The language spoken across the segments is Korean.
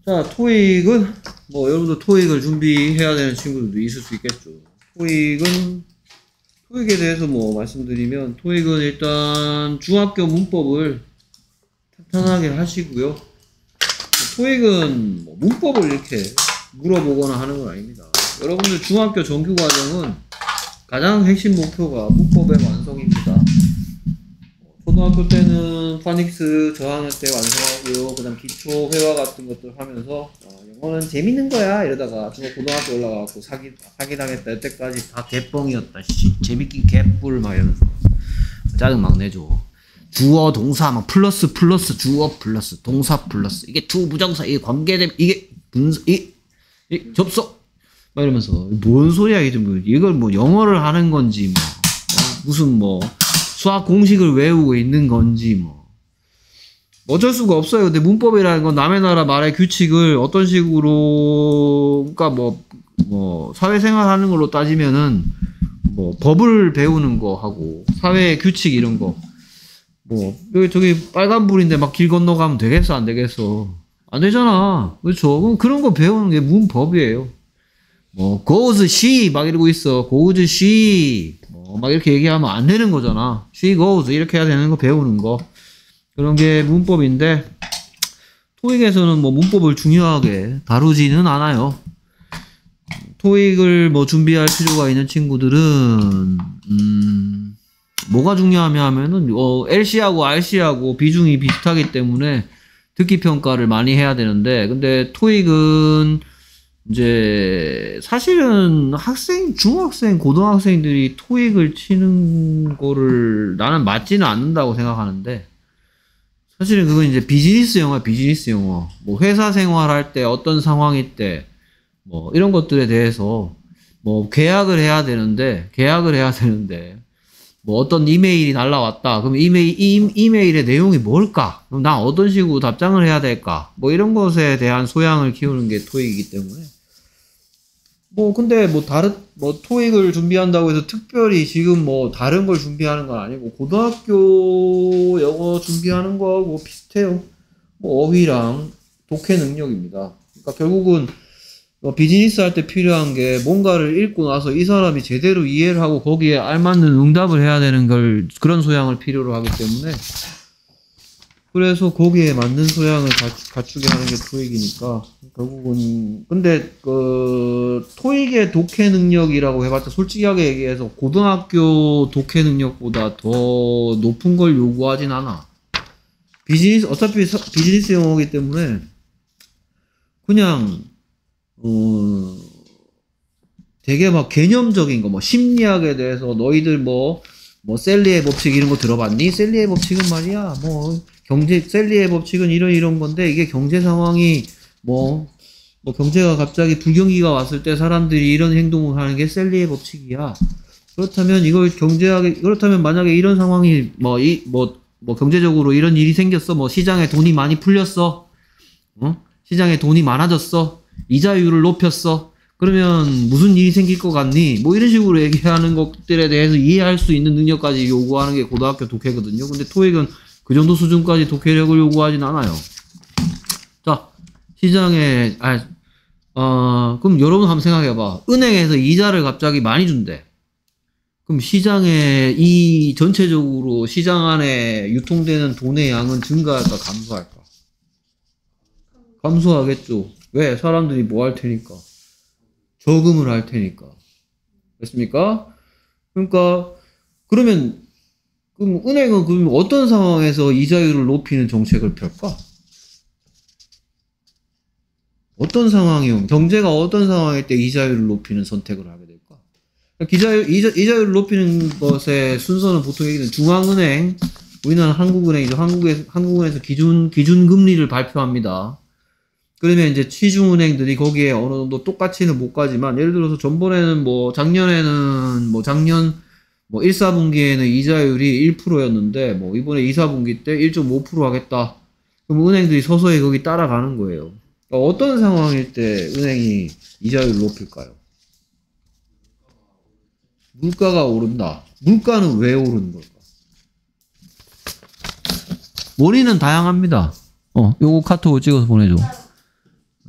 자, 토익은 뭐 여러분들 토익을 준비해야 되는 친구들도 있을 수 있겠죠. 토익에 대해서 뭐 말씀드리면, 토익은 일단 중학교 문법을 탄탄하게 하시고요. 토익은 뭐 문법을 이렇게 물어보거나 하는 건 아닙니다. 여러분들 중학교 정규과정은 가장 핵심 목표가 문법의 완성입니다. 초등학교 때는 파닉스 저학년 때 완성하고요. 그 다음 기초 회화 같은 것들 하면서 영어는 재밌는 거야 이러다가 고등학교 올라가고 사기당했다 여태까지 다 개뻥이었다 재밌긴 개뿔 막 이러면서 짜증 막 내죠. 주어 동사 막 플러스 주어 플러스 동사 플러스 이게 투부정사 이게 관계됨 이게 분사 이 접속 막 이러면서 뭔 소리야 이게 뭐 이걸 뭐 영어를 하는 건지 뭐 무슨 뭐 수학 공식을 외우고 있는 건지 뭐 어쩔 수가 없어요. 근데 문법이라는 건 남의 나라 말의 규칙을 어떤 식으로 그러니까 뭐 사회생활 하는 걸로 따지면은 뭐 법을 배우는 거 하고 사회 규칙 이런 거 뭐 여기 저기 빨간불인데 막 길 건너가면 되겠어 안 되겠어 안 되잖아. 그렇죠. 그럼 그런 거 배우는 게 문법이에요. 뭐 goes she 막 이러고 있어. goes she 막 이렇게 얘기하면 안 되는 거잖아. she goes 이렇게 해야 되는 거 배우는 거 그런 게 문법인데 토익에서는 뭐 문법을 중요하게 다루지는 않아요. 토익을 뭐 준비할 필요가 있는 친구들은 뭐가 중요하냐면은 LC하고 RC하고 비중이 비슷하기 때문에 듣기 평가를 많이 해야 되는데 근데 토익은 이제 사실은 중학생, 고등학생들이 토익을 치는 거를 나는 맞지는 않는다고 생각하는데 사실은 그건 이제 비즈니스 영어. 뭐 회사 생활할 때 어떤 상황일 때 뭐 이런 것들에 대해서 뭐 계약을 해야 되는데 뭐 어떤 이메일이 날라왔다. 그럼 이메일의 내용이 뭘까? 그럼 난 어떤 식으로 답장을 해야 될까? 뭐 이런 것에 대한 소양을 키우는 게 토익이기 때문에 뭐 근데 뭐 토익을 준비한다고 해서 특별히 지금 뭐 다른 걸 준비하는 건 아니고 고등학교 영어 준비하는 거하고 비슷해요. 뭐 어휘랑 독해 능력입니다. 그러니까 결국은 비즈니스 할 때 필요한 게 뭔가를 읽고 나서 이 사람이 제대로 이해를 하고 거기에 알맞는 응답을 해야 되는 걸 그런 소양을 필요로 하기 때문에 그래서 거기에 맞는 소양을 갖추게 하는 게 토익이니까 결국은 근데 토익의 독해 능력이라고 해봤자 솔직하게 얘기해서 고등학교 독해 능력보다 더 높은 걸 요구하진 않아. 어차피 비즈니스 영어이기 때문에 그냥 되게 막 개념적인 거, 뭐 심리학에 대해서 너희들 뭐 셀리의 법칙 이런 거 들어봤니? 셀리의 법칙은 말이야, 셀리의 법칙은 이런 건데 이게 경제 상황이 뭐 경제가 갑자기 불경기가 왔을 때 사람들이 이런 행동을 하는 게 셀리의 법칙이야. 그렇다면 만약에 이런 상황이 경제적으로 이런 일이 생겼어, 뭐 시장에 돈이 많이 풀렸어, 시장에 돈이 많아졌어. 이자율을 높였어. 그러면 무슨 일이 생길 것 같니? 뭐 이런 식으로 얘기하는 것들에 대해서 이해할 수 있는 능력까지 요구하는 게 고등학교 독해거든요. 근데 토익은 그 정도 수준까지 독해력을 요구하진 않아요. 자, 시장에 그럼 여러분 한번 생각해봐. 은행에서 이자를 갑자기 많이 준대. 그럼 시장에 전체적으로 시장 안에 유통되는 돈의 양은 증가할까 감소할까? 감소하겠죠. 왜? 사람들이 뭐 할 테니까. 저금을 할 테니까. 됐습니까? 그러니까, 그럼 은행은 어떤 상황에서 이자율을 높이는 정책을 펼까? 어떤 상황이요? 경제가 어떤 상황일 때 이자율을 높이는 선택을 하게 될까? 이자율을 높이는 것의 순서는 보통 얘기는 중앙은행, 우리나라 한국은행이죠. 한국은행에서 기준금리를 발표합니다. 그러면 이제 시중은행들이 거기에 어느 정도 똑같이는 못 가지만 예를 들어서 전번에는 작년 1, 4분기에는 이자율이 1%였는데 이번에 2, 4분기 때 1.5% 하겠다. 그럼 은행들이 서서히 거기 따라가는 거예요. 그러니까 어떤 상황일 때 은행이 이자율을 높일까요? 물가가 오른다. 물가는 왜 오르는 걸까? 원인은 다양합니다. 요거 카톡을 찍어서 보내줘.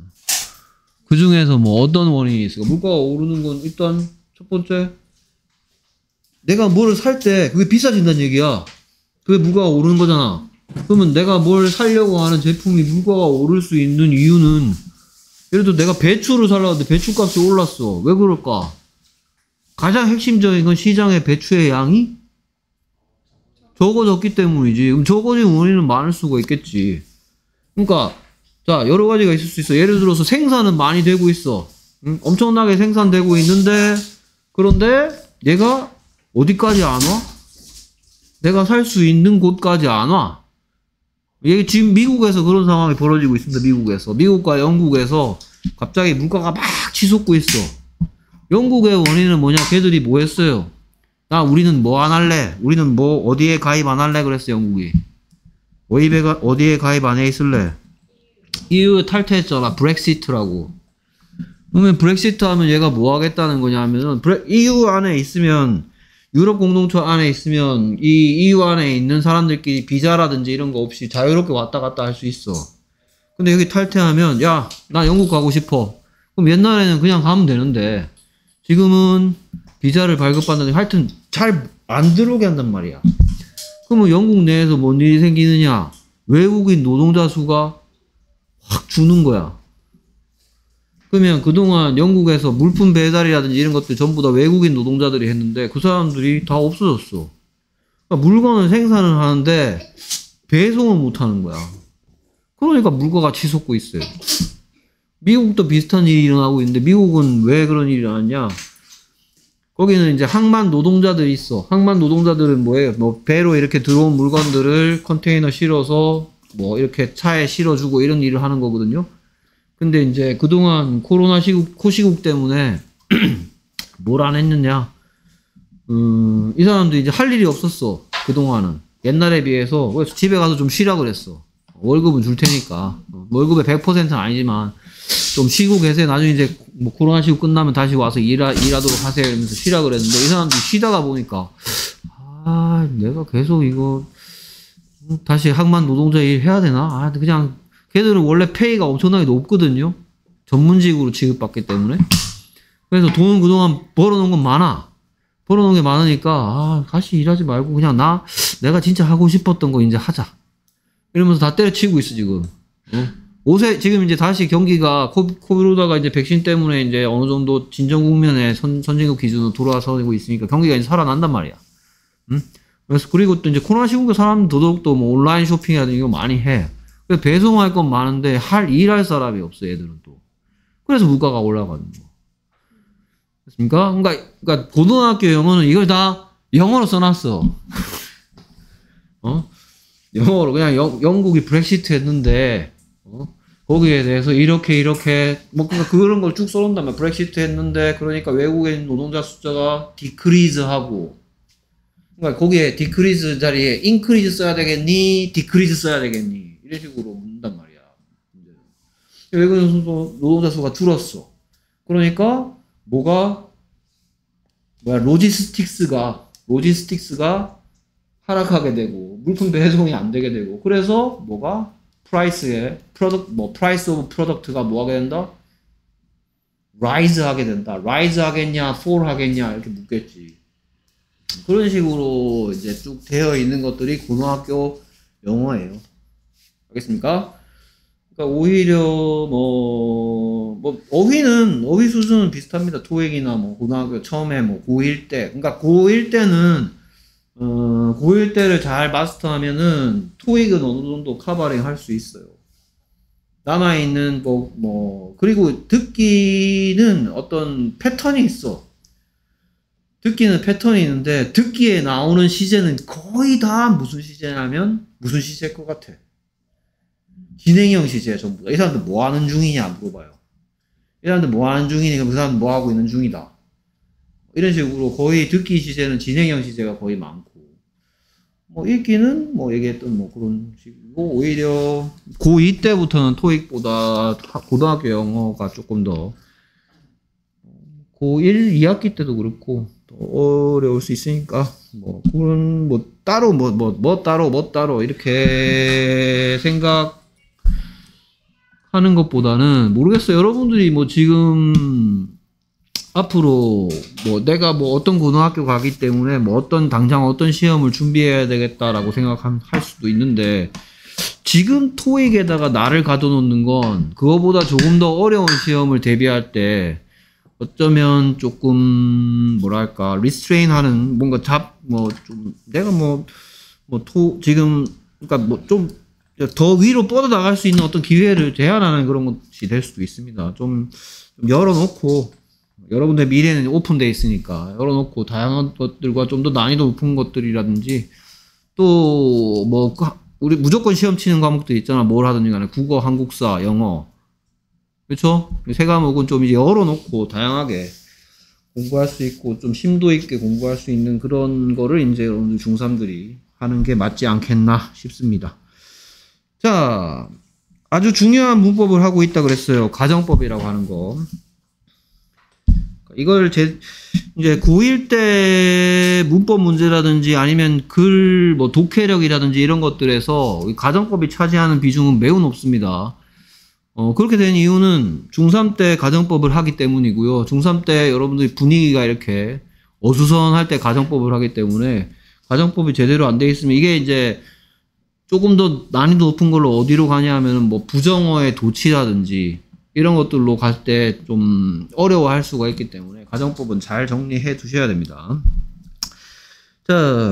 그 중에서 뭐 어떤 원인이 있을까? 물가가 오르는 건 일단 첫 번째, 내가 뭐를 살 때 그게 비싸진다는 얘기야. 그게 물가가 오르는 거잖아. 그러면 내가 뭘 사려고 하는 제품이 물가가 오를 수 있는 이유는, 예를 들어 내가 배추를 살려고 하는데 배추값이 올랐어. 왜 그럴까? 가장 핵심적인 건 시장의 배추의 양이 적어졌기 때문이지. 그럼 적어진 원인은 많을 수가 있겠지. 그러니까 자, 여러 가지가 있을 수 있어. 예를 들어서 생산은 많이 되고 있어. 응? 엄청나게 생산되고 있는데, 그런데 얘가 어디까지 안 와? 내가 살 수 있는 곳까지 안 와. 이게 지금 미국에서 그런 상황이 벌어지고 있습니다. 미국과 영국에서 갑자기 물가가 막 치솟고 있어. 영국의 원인은 뭐냐? 걔들이 뭐 했어요? 우리는 뭐 안 할래? 우리는 뭐 어디에 가입 안 할래? 그랬어, 영국이. 어디에 가입 안 해 있을래? EU 탈퇴했잖아. 브렉시트라고. 그러면 브렉시트 하면 얘가 뭐 하겠다는 거냐 하면은, EU 안에 있으면, 유럽 공동체 안에 있으면 이 EU 안에 있는 사람들끼리 비자라든지 이런 거 없이 자유롭게 왔다 갔다 할 수 있어. 근데 여기 탈퇴하면, 야, 나 영국 가고 싶어. 그럼 옛날에는 그냥 가면 되는데, 지금은 비자를 발급받는데 하여튼 잘 안 들어오게 한단 말이야. 그러면 영국 내에서 뭔 일이 생기느냐? 외국인 노동자 수가 확 주는 거야. 그러면 그동안 영국에서 물품 배달이라든지 이런 것들 전부 다 외국인 노동자들이 했는데 그 사람들이 다 없어졌어. 그러니까 물건을 생산을 하는데 배송을 못 하는 거야. 그러니까 물가가 치솟고 있어요. 미국도 비슷한 일이 일어나고 있는데, 미국은 왜 그런 일이 일어났냐? 거기는 이제 항만 노동자들이 있어. 항만 노동자들은 뭐예요? 뭐 배로 이렇게 들어온 물건들을 컨테이너 실어서 뭐 이렇게 차에 실어주고 이런 일을 하는 거거든요. 근데 이제 그동안 코로나 코시국 때문에 뭘 안 했느냐? 이 사람도 이제 할 일이 없었어. 그동안은. 옛날에 비해서. 그래서 집에 가서 좀 쉬라 그랬어. 월급은 줄 테니까. 월급의 100%는 아니지만 좀 쉬고 계세요. 나중에 이제 뭐 코로나 시국 끝나면 다시 와서 일하도록 하세요. 이러면서 쉬라 그랬는데, 이 사람들이 쉬다가 보니까, 내가 계속 이거 다시 항만 노동자 일 해야 되나? 그냥 걔들은 원래 페이가 엄청나게 높거든요. 전문직으로 취급받기 때문에. 그래서 돈은 그동안 벌어놓은 건 많아. 벌어놓은 게 많으니까, 다시 일하지 말고 그냥 내가 진짜 하고 싶었던 거 이제 하자. 이러면서 다 때려치고 있어, 지금. 지금 이제 다시 경기가 코로나가 이제 백신 때문에 이제 어느 정도 진정 국면에 선진국 기준으로 돌아서고 있으니까 경기가 이제 살아난단 말이야. 그래서 그리고 또 이제 코로나 시국에 사람 더더욱또 뭐 온라인 쇼핑이라든지 이거 많이 해. 그래서 배송할 건 많은데 일할 사람이 없어, 얘들은 또. 그래서 물가가 올라가는 거. 됐습니까? 그러니까 고등학교 영어는 이걸 다 영어로 써놨어. 영어로 그냥 영국이 브렉시트 했는데, 거기에 대해서 이렇게 뭐 그런 걸 쭉 써놓는단 말이야. 브렉시트 했는데 그러니까 외국인 노동자 숫자가 디크리즈 하고, 그러니까 거기에 디크리즈 자리에 인크리즈 써야 되겠니? 디크리즈 써야 되겠니? 이런 식으로 묻는단 말이야. 외국인 노동자 수가 줄었어. 그러니까 로지스틱스가 하락하게 되고 물품 배송이 안 되게 되고, 그래서 프라이스 오브 프로덕트가 뭐 하게 된다? 라이즈 하게 된다. 라이즈 하겠냐, fall 하겠냐, 이렇게 묻겠지. 그런 식으로 이제 쭉 되어 있는 것들이 고등학교 영어예요. 알겠습니까? 그러니까 오히려 어휘 수준은 비슷합니다. 토익이나 뭐 고등학교 처음에 뭐 고1 때. 그러니까 고1 때는 고1 때를 잘 마스터하면은 토익은 어느 정도 커버링 할 수 있어요. 남아있는 그리고 듣기는 어떤 패턴이 있어. 듣기는 패턴이 있는데, 듣기에 나오는 시제는 거의 다 무슨 시제냐면, 무슨 시제일 것 같아? 진행형 시제 전부 다. 이 사람들 뭐 하는 중이냐 물어봐요. 이 사람들 뭐 하는 중이니까 그 사람들 뭐 하고 있는 중이다. 이런 식으로 거의 듣기 시제는 진행형 시제가 거의 많고, 읽기는 얘기했던 그런 식이고, 오히려 고2 때부터는 토익보다 고등학교 영어가 조금 더, 고1, 2학기 때도 그렇고 더 어려울 수 있으니까 그런 따로 이렇게 생각하는 하는 것보다는 모르겠어요. 여러분들이 뭐 지금 앞으로 뭐 내가 뭐 어떤 고등학교 가기 때문에 뭐 어떤 당장 어떤 시험을 준비해야 되겠다라고 생각할 수도 있는데 지금 토익에다가 나를 가둬놓는 건 그거보다 조금 더 어려운 시험을 대비할 때 어쩌면 조금 뭐랄까 리스트레인하는 뭔가 뭐 좀 내가 지금 그러니까 뭐 좀 더 위로 뻗어나갈 수 있는 어떤 기회를 제한하는 그런 것이 될 수도 있습니다. 좀 열어놓고 여러분들 미래는 오픈되어 있으니까 열어놓고 다양한 것들과 좀 더 난이도 높은 것들이라든지 또 뭐 우리 무조건 시험 치는 과목들 있잖아. 뭘 하든지 간에 국어, 한국사, 영어 그렇죠? 세 과목은 좀 이제 열어놓고 다양하게 공부할 수 있고 좀 심도 있게 공부할 수 있는 그런 거를 이제 여러분들 중3들이 하는 게 맞지 않겠나 싶습니다. 자, 아주 중요한 문법을 하고 있다 그랬어요. 가정법이라고 하는 거. 이걸 이제 고1 때 문법 문제라든지 아니면 뭐 독해력이라든지 이런 것들에서 가정법이 차지하는 비중은 매우 높습니다. 그렇게 된 이유는 중3 때 가정법을 하기 때문이고요. 중3 때 여러분들이 분위기가 이렇게 어수선할 때 가정법을 하기 때문에 가정법이 제대로 안 돼 있으면 이게 이제 조금 더 난이도 높은 걸로 어디로 가냐 하면은 뭐 부정어의 도치라든지 이런 것들로 갈 때 좀 어려워할 수가 있기 때문에 가정법은 잘 정리해 두셔야 됩니다. 자,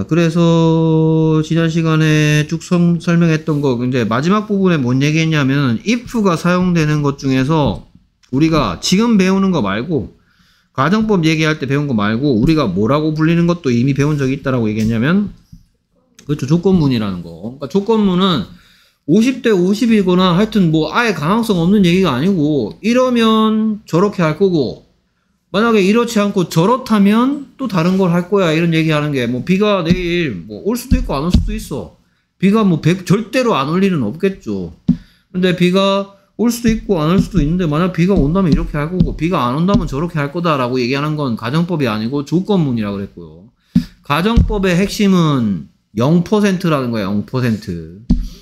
그래서 지난 시간에 쭉 설명했던 거 이제 마지막 부분에 뭔 얘기했냐면 if가 사용되는 것 중에서 우리가 지금 배우는 거 말고 가정법 얘기할 때 배운 거 말고 우리가 뭐라고 불리는 것도 이미 배운 적이 있다라고 얘기했냐면 그렇죠. 조건문이라는 거. 그러니까 조건문은 50대 50이거나 하여튼 뭐 아예 가망성 없는 얘기가 아니고 이러면 저렇게 할 거고 만약에 이렇지 않고 저렇다면 또 다른 걸 할 거야 이런 얘기하는 게 뭐 비가 내일 뭐 올 수도 있고 안 올 수도 있어. 비가 뭐 절대로 안 올 일은 없겠죠. 근데 비가 올 수도 있고 안 올 수도 있는데 만약 비가 온다면 이렇게 할 거고 비가 안 온다면 저렇게 할 거다라고 얘기하는 건 가정법이 아니고 조건문이라고 그랬고요. 가정법의 핵심은 0%라는 거예요. 0%.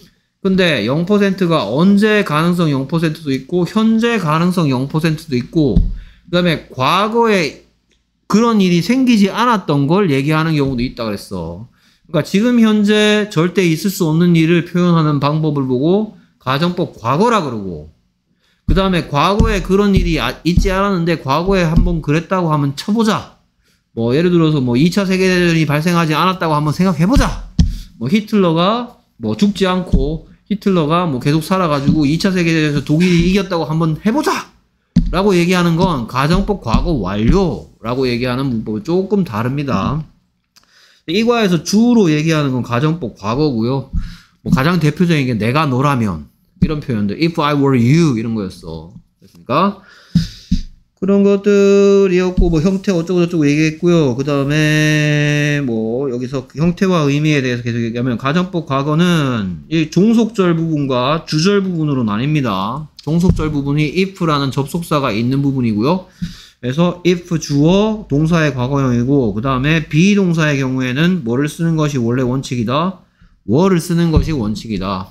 근데 0%가 언제 가능성 0%도 있고 현재 가능성 0%도 있고 그 다음에 과거에 그런 일이 생기지 않았던 걸 얘기하는 경우도 있다 그랬어. 그러니까 지금 현재 절대 있을 수 없는 일을 표현하는 방법을 보고 가정법 과거라 그러고 그 다음에 과거에 그런 일이 있지 않았는데 과거에 한번 그랬다고 하면 쳐보자. 뭐 예를 들어서 뭐 2차 세계대전이 발생하지 않았다고 한번 생각해보자. 뭐 히틀러가 뭐 죽지 않고 히틀러가 뭐 계속 살아가지고 2차 세계대전에서 독일이 이겼다고 한번 해보자! 라고 얘기하는 건 가정법 과거 완료라고 얘기하는 문법이 조금 다릅니다. 이과에서 주로 얘기하는 건 가정법 과거고요. 뭐 가장 대표적인 게 내가 너라면 이런 표현들 if I were you 이런 거였어. 됐습니까? 그런 것들이었고 뭐 형태 어쩌고저쩌고 얘기했고요. 그 다음에 뭐 여기서 형태와 의미에 대해서 계속 얘기하면 가정법 과거는 이 종속절 부분과 주절 부분으로 나뉩니다. 종속절 부분이 if라는 접속사가 있는 부분이고요. 그래서 if 주어 동사의 과거형이고 그 다음에 비동사의 경우에는 뭐를 쓰는 것이 원래 원칙이다. were를 쓰는 것이 원칙이다.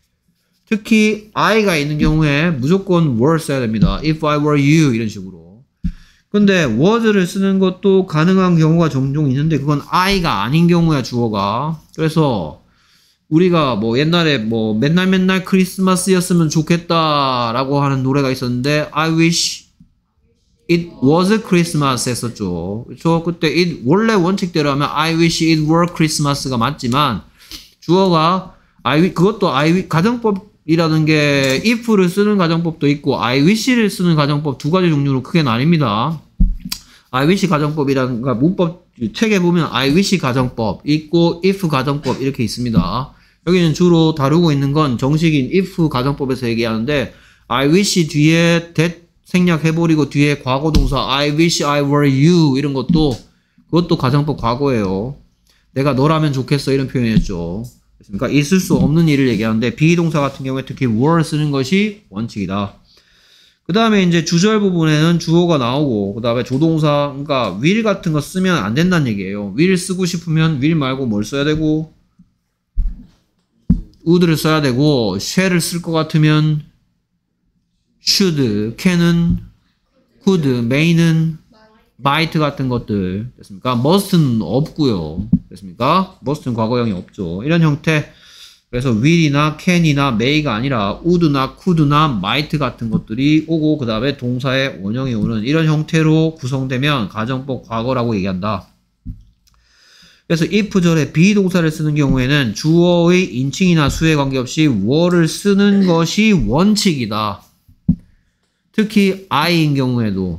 특히 I가 있는 경우에 무조건 were 써야 됩니다. If I were you 이런 식으로. 근데 was를 쓰는 것도 가능한 경우가 종종 있는데 그건 I가 아닌 경우야 주어가. 그래서 우리가 뭐 옛날에 뭐 맨날 크리스마스였으면 좋겠다라고 하는 노래가 있었는데 I wish it was Christmas 했었죠. 그렇죠? 그때 it 원래 원칙대로 하면 I wish it were Christmas가 맞지만 주어가 그것도 가정법이라는 게 if를 쓰는 가정법도 있고 I wish를 쓰는 가정법 두 가지 종류로 크게 나뉩니다. I wish 가정법이라는 거 문법 책에 보면 I wish 가정법 있고 if 가정법 이렇게 있습니다. 여기는 주로 다루고 있는 건 정식인 if 가정법에서 얘기하는데 I wish 뒤에 that 생략해버리고 뒤에 과거동사 I wish I were you 이런 것도 그것도 가정법 과거예요. 내가 너라면 좋겠어 이런 표현이었죠. 그러니까 있을 수 없는 일을 얘기하는데 비동사 같은 경우에 특히 were 쓰는 것이 원칙이다. 그 다음에 이제 주절 부분에는 주어가 나오고 그 다음에 조동사 그러니까 will 같은 거 쓰면 안 된다는 얘기예요. will 쓰고 싶으면 will 말고 뭘 써야 되고 would를 써야 되고 shall을 쓸 것 같으면 should, can은 could, may는 might 같은 것들 됐습니까? must는 없고요. 됐습니까? must는 과거형이 없죠. 이런 형태. 그래서 will이나 can이나 may가 아니라 would나 could나 might 같은 것들이 오고 그 다음에 동사의 원형이 오는 이런 형태로 구성되면 가정법 과거라고 얘기한다. 그래서 if절에 비동사를 쓰는 경우에는 주어의 인칭이나 수에 관계없이 were를 쓰는 것이 원칙이다. 특히 I인 경우에는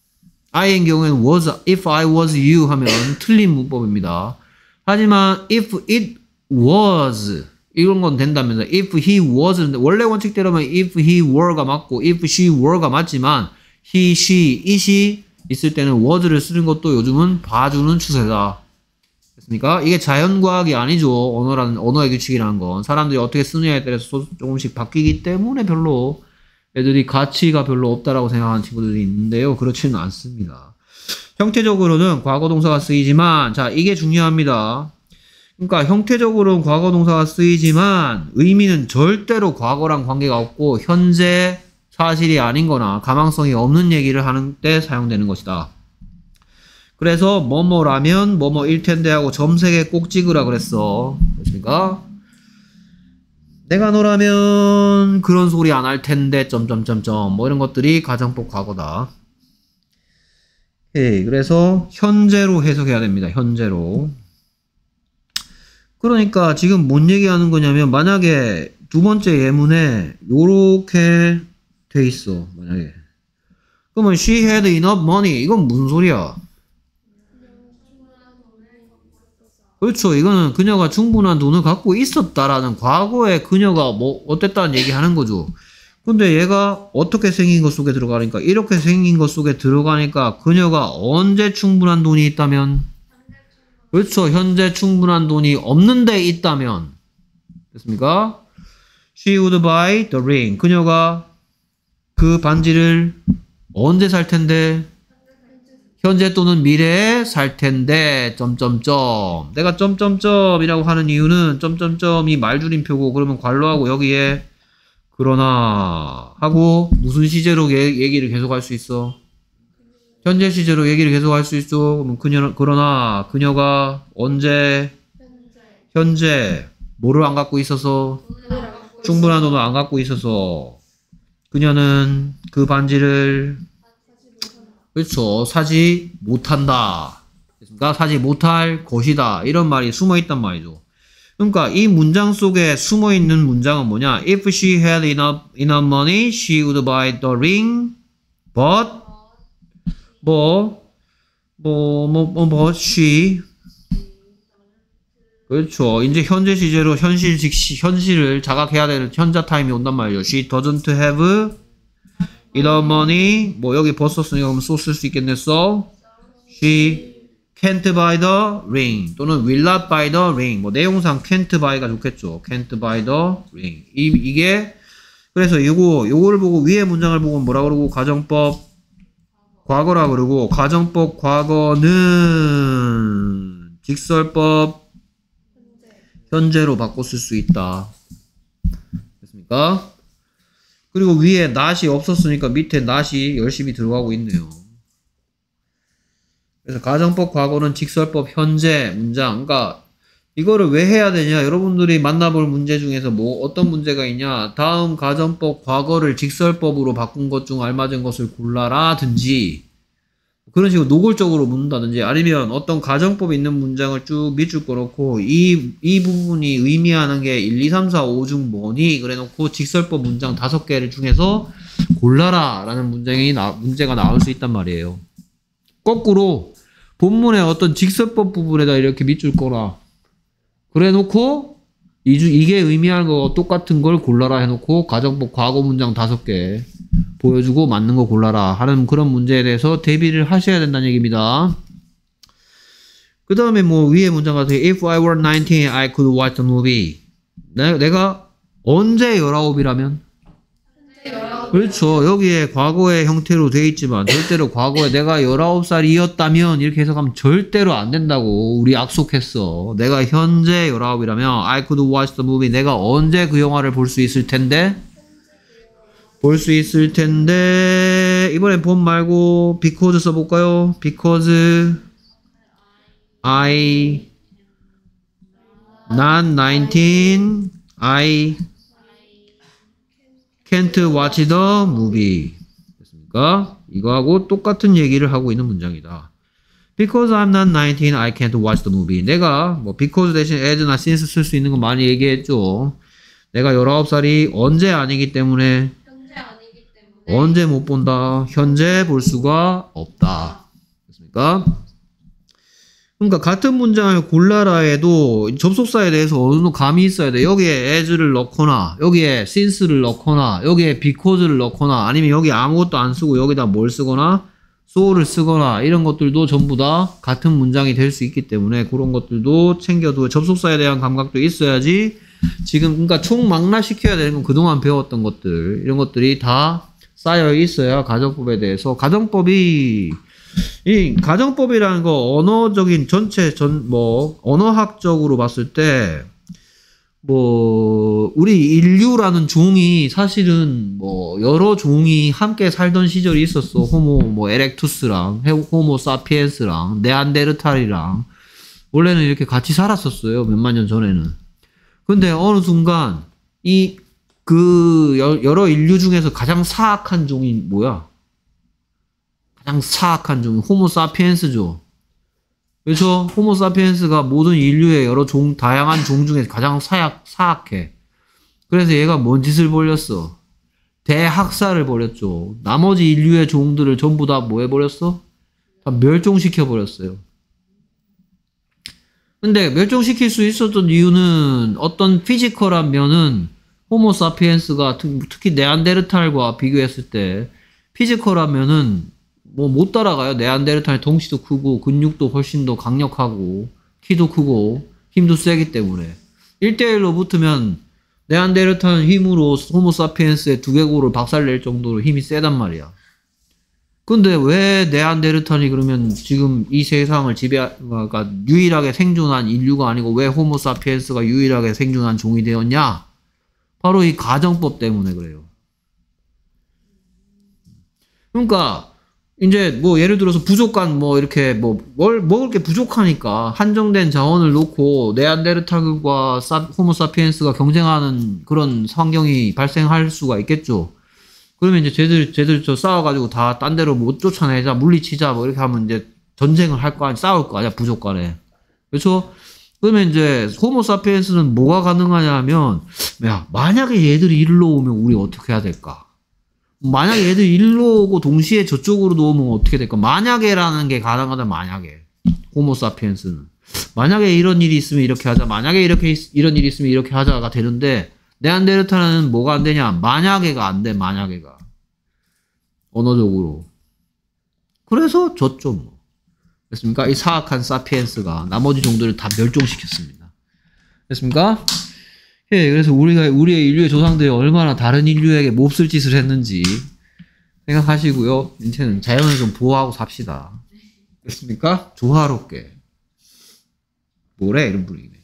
if I was you 하면 틀린 문법입니다. 하지만 if it was 이런 건 된다면서 if he was 원래 원칙대로면 if he were가 맞고 if she were가 맞지만 he, she, it이 있을 때는 was를 쓰는 것도 요즘은 봐주는 추세다. 됐습니까? 이게 자연과학이 아니죠. 언어의 규칙이라는 건 사람들이 어떻게 쓰느냐에 따라서 조금씩 바뀌기 때문에 별로 애들이 가치가 별로 없다라고 생각하는 친구들이 있는데요. 그렇지는 않습니다. 형태적으로는 과거 동사가 쓰이지만 자 이게 중요합니다. 그러니까 형태적으로는 과거 동사가 쓰이지만 의미는 절대로 과거랑 관계가 없고 현재 사실이 아닌 거나 가망성이 없는 얘기를 하는 때 사용되는 것이다. 그래서 뭐뭐라면 뭐뭐일 텐데 하고 점 3개 꼭 찍으라 그랬어. 됐습니까? 내가 너라면 그런 소리 안 할 텐데 점점점점 뭐 이런 것들이 가정법 과거다. 오케이. 그래서 현재로 해석해야 됩니다. 현재로. 그러니까 지금 뭔 얘기하는 거냐면 만약에 두 번째 예문에 요렇게 돼 있어. 만약에 그러면 she had enough money 이건 무슨 소리야? 그렇죠. 이거는 그녀가 충분한 돈을 갖고 있었다라는 과거에 그녀가 뭐 어땠다는 얘기 하는 거죠. 근데 얘가 어떻게 생긴 것 속에 들어가니까 이렇게 생긴 것 속에 들어가니까 그녀가 언제 충분한 돈이 있다면 그렇죠. 현재 충분한 돈이 없는데 있다면 됐습니까? She would buy the ring. 그녀가 그 반지를 언제 살 텐데? 현재 또는 미래에 살 텐데 점점점. 내가 점점점이라고 하는 이유는 점점점이 말줄임표고 그러면 괄호하고 여기에 그러나 하고 무슨 시제로 얘기를 계속할 수 있어? 현재 시제로 얘기를 계속할 수 있죠. 그러면 그러나 그녀가 언제 현재 뭐를 안 갖고 있어서 충분한 돈을 안 갖고 있어서 그녀는 그 반지를 그렇죠. 사지 못한다. 그러니까 사지 못할 것이다. 이런 말이 숨어 있단 말이죠. 그러니까 이 문장 속에 숨어 있는 문장은 뭐냐? If she had enough money, she would buy the ring. But she 그렇죠. 이제 현재 시제로 현실을 자각해야 되는 현자 타임이 온단 말이죠. She doesn't have enough money. 뭐 여기 벗었으니까 그럼 so 쓸 수 있겠네. So she can't buy the ring 또는 will not buy the ring. 뭐 내용상 can't buy가 좋겠죠. can't buy the ring. 이게 그래서 요거를 보고 위에 문장을 보고 뭐라 그러고 가정법 과거라 그러고 가정법 과거는 직설법 현재로 바꿔 쓸 수 있다. 됐습니까? 그리고 위에 not이 없었으니까 밑에 not이 열심히 들어가고 있네요. 그래서 가정법 과거는 직설법 현재 문장. 그러니까 이거를 왜 해야 되냐? 여러분들이 만나볼 문제 중에서 뭐 어떤 문제가 있냐? 다음 가정법 과거를 직설법으로 바꾼 것 중 알맞은 것을 골라라든지 그런 식으로 노골적으로 묻는다든지 아니면 어떤 가정법이 있는 문장을 쭉 밑줄 꺼놓고 이 부분이 의미하는 게 1, 2, 3, 4, 5 중 뭐니? 그래 놓고 직설법 문장 5개를 중에서 골라라 라는 문제가 나올 수 있단 말이에요. 거꾸로 본문의 어떤 직설법 부분에다 이렇게 밑줄 꺼라. 그래 놓고 이게 의미하는 거 똑같은 걸 골라라 해놓고 가정법 과거 문장 5개 보여주고 맞는 거 골라라 하는 그런 문제에 대해서 대비를 하셔야 된다는 얘기입니다. 그 다음에 뭐 위에 문장 같은 If I were 19, I could watch the movie. 내가 언제 19이라면? 그렇죠. 여기에 과거의 형태로 되어 있지만 절대로 과거에 내가 19살이었다면 이렇게 해석하면 절대로 안 된다고 우리 약속했어. 내가 현재 19이라면 I could watch the movie. 내가 언제 그 영화를 볼 수 있을 텐데 볼 수 있을 텐데 이번엔 본 말고 because 써볼까요? because I not 19 I can't watch the movie. 됐습니까? 이거하고 똑같은 얘기를 하고 있는 문장이다. Because I'm not 19, I can't watch the movie. 내가 뭐 because 대신 as나 since 쓸 수 있는 거 많이 얘기했죠. 내가 19살이 언제 아니기 때문에 언제 못 본다. 현재 볼 수가 없다. 됐습니까? 그러니까 같은 문장을 골라라 해도 접속사에 대해서 어느 정도 감이 있어야 돼. 여기에 as를 넣거나 여기에 since를 넣거나 여기에 because를 넣거나 아니면 여기 아무것도 안 쓰고 여기다 뭘 쓰거나 so를 쓰거나 이런 것들도 전부 다 같은 문장이 될 수 있기 때문에 그런 것들도 챙겨도 접속사에 대한 감각도 있어야지. 지금 그러니까 총망라시켜야 되는 건 그동안 배웠던 것들 이런 것들이 다 쌓여 있어야 가정법에 대해서 이 가정법이라는 거 언어적인 전체 언어학적으로 봤을 때 우리 인류라는 종이 사실은 여러 종이 함께 살던 시절이 있었어. 호모 에렉투스랑 호모 사피엔스랑 네안데르탈이랑 원래는 이렇게 같이 살았었어요. 몇만 년 전에는. 근데 어느 순간 여러 인류 중에서 가장 사악한 종이 뭐야? 가장 사악한 종이 호모 사피엔스죠. 그래서 호모 사피엔스가 모든 인류의 여러 다양한 종 중에 가장 사악해. 그래서 얘가 뭔 짓을 벌였어? 대학살을 벌였죠. 나머지 인류의 종들을 전부 다 뭐 해버렸어? 다 멸종시켜버렸어요. 근데 멸종시킬 수 있었던 이유는 어떤 피지컬한 면은 호모 사피엔스가 특히 네안데르탈과 비교했을 때 피지컬한 면은 못 따라가요. 네안데르탈의 덩치도 크고 근육도 훨씬 더 강력하고 키도 크고 힘도 세기 때문에 1대1로 붙으면 네안데르탈은 힘으로 호모 사피엔스의 두개골을 박살낼 정도로 힘이 세단 말이야. 근데 왜 네안데르탈이 그러면 지금 이 세상을 그러니까 유일하게 생존한 인류가 아니고 왜 호모 사피엔스가 유일하게 생존한 종이 되었냐? 바로 이 가정법 때문에 그래요. 그러니까 이제 예를 들어서 부족한 이렇게 먹을 게 부족하니까 한정된 자원을 놓고 네안데르탈과 호모 사피엔스가 경쟁하는 그런 환경이 발생할 수가 있겠죠. 그러면 이제 쟤들 싸워가지고 다 딴 데로 못 쫓아내자, 물리치자, 이렇게 하면 이제 전쟁을 할 거 아니야, 싸울 거 아니야, 부족 간에. 그렇죠? 그러면 이제 호모 사피엔스는 뭐가 가능하냐 하면, 만약에 얘들이 일로 오면 우리 어떻게 해야 될까? 만약에 얘들이 일로 오고 동시에 저쪽으로 오면 어떻게 될까? 만약에라는 게 가능하다, 만약에. 호모 사피엔스는. 만약에 이런 일이 있으면 이렇게 하자, 만약에 이런 일이 있으면 이렇게 하자가 되는데, 네안데르탈은 뭐가 안 되냐? 만약에가 안 돼, 만약에가. 언어적으로. 그래서 졌죠, 됐습니까? 이 사악한 사피엔스가 나머지 종들을 다 멸종시켰습니다. 됐습니까? 예, 그래서 우리의 인류의 조상들이 얼마나 다른 인류에게 몹쓸 짓을 했는지 생각하시고요. 이제는 자연을 좀 보호하고 삽시다. 됐습니까? 조화롭게. 뭐래? 이런 분위기네.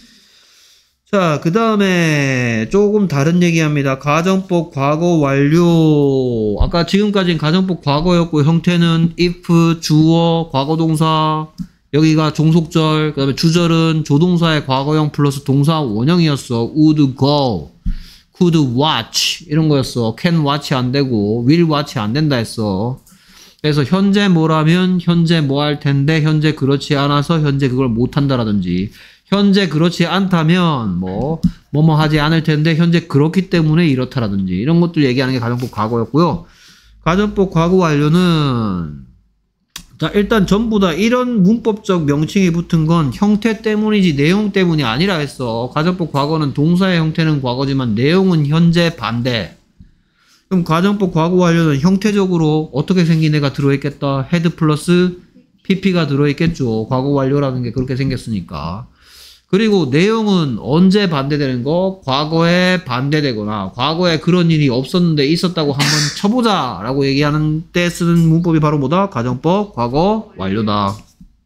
자, 그 다음에 조금 다른 얘기합니다. 가정법 과거 완료. 아까 지금까지는 가정법 과거였고 형태는 if, 주어, 과거동사, 여기가 종속절, 그 다음에 주절은 조동사의 과거형 플러스 동사 원형이었어. would go, could watch 이런 거였어. can watch 안 되고 will watch 안 된다 했어. 그래서 현재 뭐라면 현재 뭐 할 텐데 현재 그렇지 않아서 현재 그걸 못 한다라든지 현재 그렇지 않다면 뭐뭐 하지 않을 텐데 현재 그렇기 때문에 이렇다라든지 이런 것들 얘기하는 게 가정법 과거였고요. 가정법 과거 완료는 자 일단 전부 다 이런 문법적 명칭이 붙은 건 형태 때문이지 내용 때문이 아니라 했어. 가정법 과거는 동사의 형태는 과거지만 내용은 현재 반대. 그럼 가정법 과거 완료는 형태적으로 어떻게 생긴 애가 들어있겠다. 헤드 플러스 pp가 들어있겠죠. 과거 완료라는 게 그렇게 생겼으니까. 그리고 내용은 언제 반대되는 거? 과거에 반대되거나 과거에 그런 일이 없었는데 있었다고 한번 쳐보자 라고 얘기하는 때 쓰는 문법이 바로 뭐다? 가정법 과거 완료다.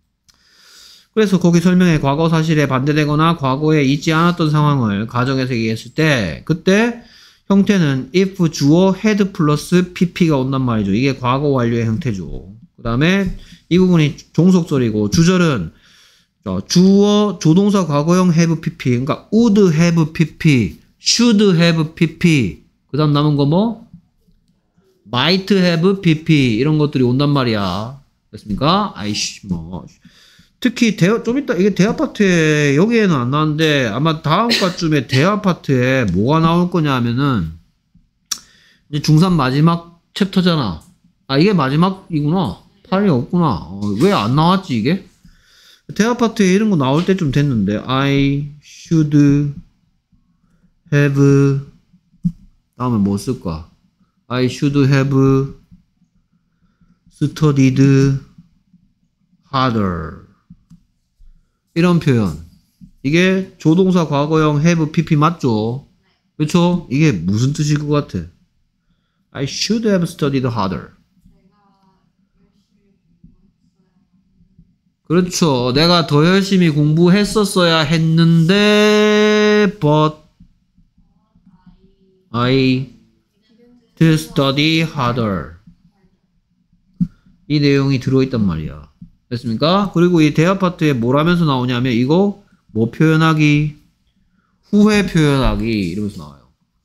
그래서 거기 설명에 과거 사실에 반대되거나 과거에 있지 않았던 상황을 가정해서 얘기했을 때 그때 형태는 if 주어 had 플러스 pp가 온단 말이죠. 이게 과거 완료의 형태죠. 그 다음에 이 부분이 종속절이고 주절은 주어 조동사 과거형 have pp, 그러니까 would have pp, should have pp, 그 다음 남은 거 뭐? might have pp 이런 것들이 온단 말이야. 됐습니까? 아이씨 뭐 특히 좀 이따 이게 대화 파트에 여기에는 안 나왔는데 아마 다음 과쯤에 대화 파트에 뭐가 나올 거냐 하면은 이제 중3 마지막 챕터잖아. 아 이게 마지막이구나. 8이 없구나. 왜 안 나왔지 이게? 대화 파트에 이런 거 나올 때 좀 됐는데 I should have 다음에 뭐 쓸까? I should have studied harder 이런 표현. 이게 조동사 과거형 have pp 맞죠? 그렇죠? 이게 무슨 뜻일 것 같아? I should have studied harder. 그렇죠. 내가 더 열심히 공부했었어야 했는데 but I did study harder. 이 내용이 들어있단 말이야. 됐습니까? 그리고 이 대화 파트에 뭘 하면서 나오냐면 이거 뭐 표현하기? 후회 표현하기 이러면서 나와요.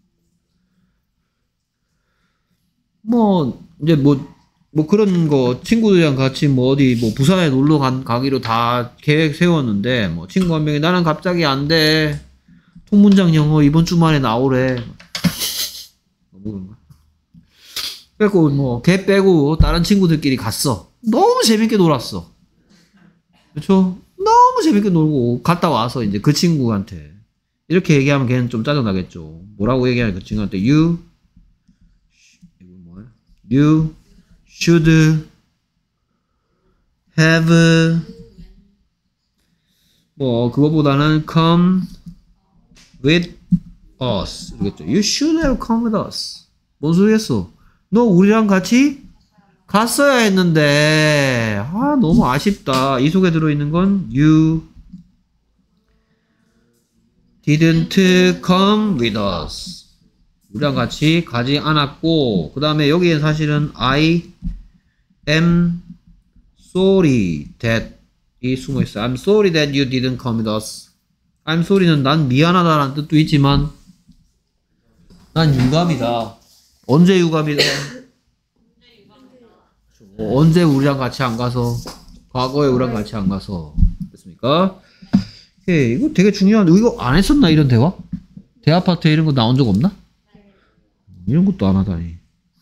뭐 이제 뭐 그런 거 친구들이랑 같이 뭐 어디 뭐 부산에 놀러 가기로 다 계획 세웠는데 뭐 친구 한 명이 나는 갑자기 안 돼. 통문장 영어 이번 주말에 나오래. 그래갖고 뭐 걔 빼고 다른 친구들끼리 갔어. 너무 재밌게 놀았어. 그렇죠? 너무 재밌게 놀고 갔다 와서 이제 그 친구한테 이렇게 얘기하면 걔는 좀 짜증나겠죠. 뭐라고 얘기하냐 그 친구한테 You should have 뭐 그거보다는 come with us 이러겠죠. You should have come with us. 뭔 소리겠어? 너 우리랑 같이 갔어야 했는데 아 너무 아쉽다. 이 속에 들어있는 건 You didn't come with us. 우리랑 같이 가지 않았고 그 다음에 여기에 사실은 I am sorry that 이 숨어있어요. I'm sorry that you didn't come with us. I'm sorry는 난 미안하다라는 뜻도 있지만 난 유감이다. 언제 유감이다? 언제 우리랑 같이 안 가서 과거에 우리랑 같이 안 가서 됐습니까? 예, 이거 되게 중요한데 이거 안 했었나 이런 대화? 대화 파트에 이런 거 나온 적 없나? 이런 것도 안 하다니.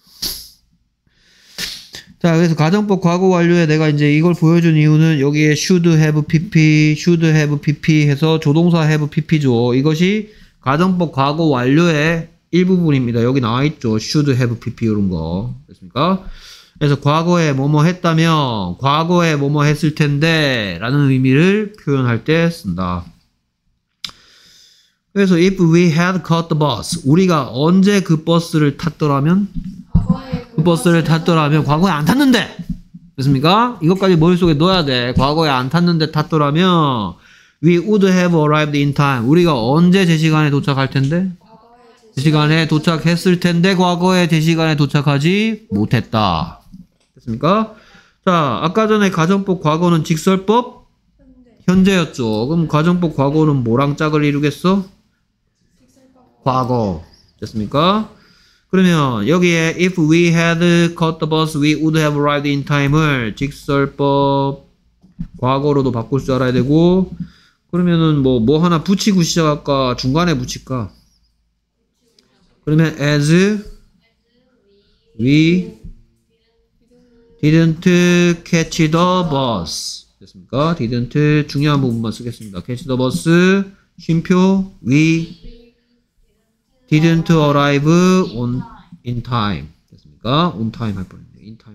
자, 그래서 가정법 과거 완료에 내가 이제 이걸 보여준 이유는 여기에 should have pp 해서 조동사 have pp죠. 이것이 가정법 과거 완료의 일부분입니다. 여기 나와있죠. should have pp 이런 거. 됐습니까? 그래서 과거에 뭐뭐 했다면 과거에 뭐뭐 했을 텐데 라는 의미를 표현할 때 쓴다. 그래서 if we had caught the bus 우리가 언제 그 버스를 탔더라면 그 버스를 탔더라면 과거에 안 탔는데 됐습니까? 이것까지 머릿속에 넣어야 돼. 과거에 안 탔는데 탔더라면 we would have arrived in time 우리가 언제 제 시간에 도착할 텐데 제 시간에 도착했을 텐데 과거에 제 시간에 도착하지 못했다. 됐습니까? 자, 아까 전에 가정법 과거는 직설법 현재였죠. 그럼 가정법 과거는 뭐랑 짝을 이루겠어? 과거. 됐습니까? 그러면 여기에 if we had caught the bus we would have arrived in time을 직설법 과거로도 바꿀 줄 알아야 되고 그러면은 뭐 하나 붙이고 시작할까? 중간에 붙일까? 그러면 as we didn't catch the bus 됐습니까? didn't 중요한 부분만 쓰겠습니다. catch the bus 쉼표 we didn't arrive in time 됐습니까? on time 할 뻔했네. in time.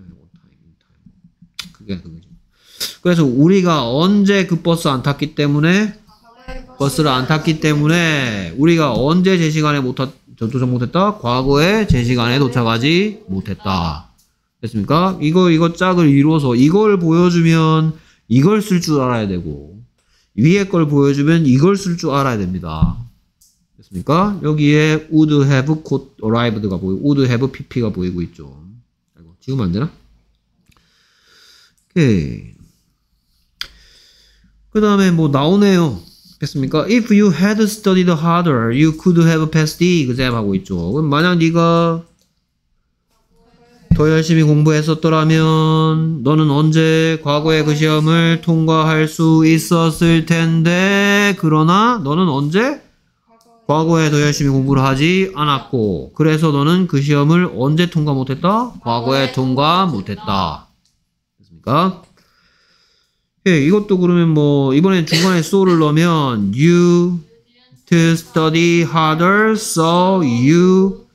그게 그거죠. 그래서 우리가 언제 그 버스 안 탔기 때문에 버스를 안 탔기 때문에 우리가 언제 제 시간에 도착 못했다? 과거에 제 시간에 도착하지 못했다. 됐습니까? 이거 짝을 이루어서 이걸 보여주면 이걸 쓸 줄 알아야 되고 위에 걸 보여주면 이걸 쓸 줄 알아야 됩니다. 됐습니까? 여기에 would have could arrived가 보이고 would have pp가 보이고 있죠. 아이고, 지금 안 되나? 오케이. 그 다음에 뭐 나오네요. 됐습니까? If you had studied harder, you could have passed the exam 하고 있죠. 그럼 만약 네가 더 열심히 공부했었더라면 너는 언제 과거에 그 시험을 통과할 수 있었을 텐데, 그러나 너는 언제? 과거에 더 열심히 공부를 하지 않았고, 그래서 너는 그 시험을 언제 통과 못했다? 과거에 통과 못했다. 됐습니까? 예, 이것도 그러면 뭐 이번엔 중간에 so를 넣으면 you to study harder, so you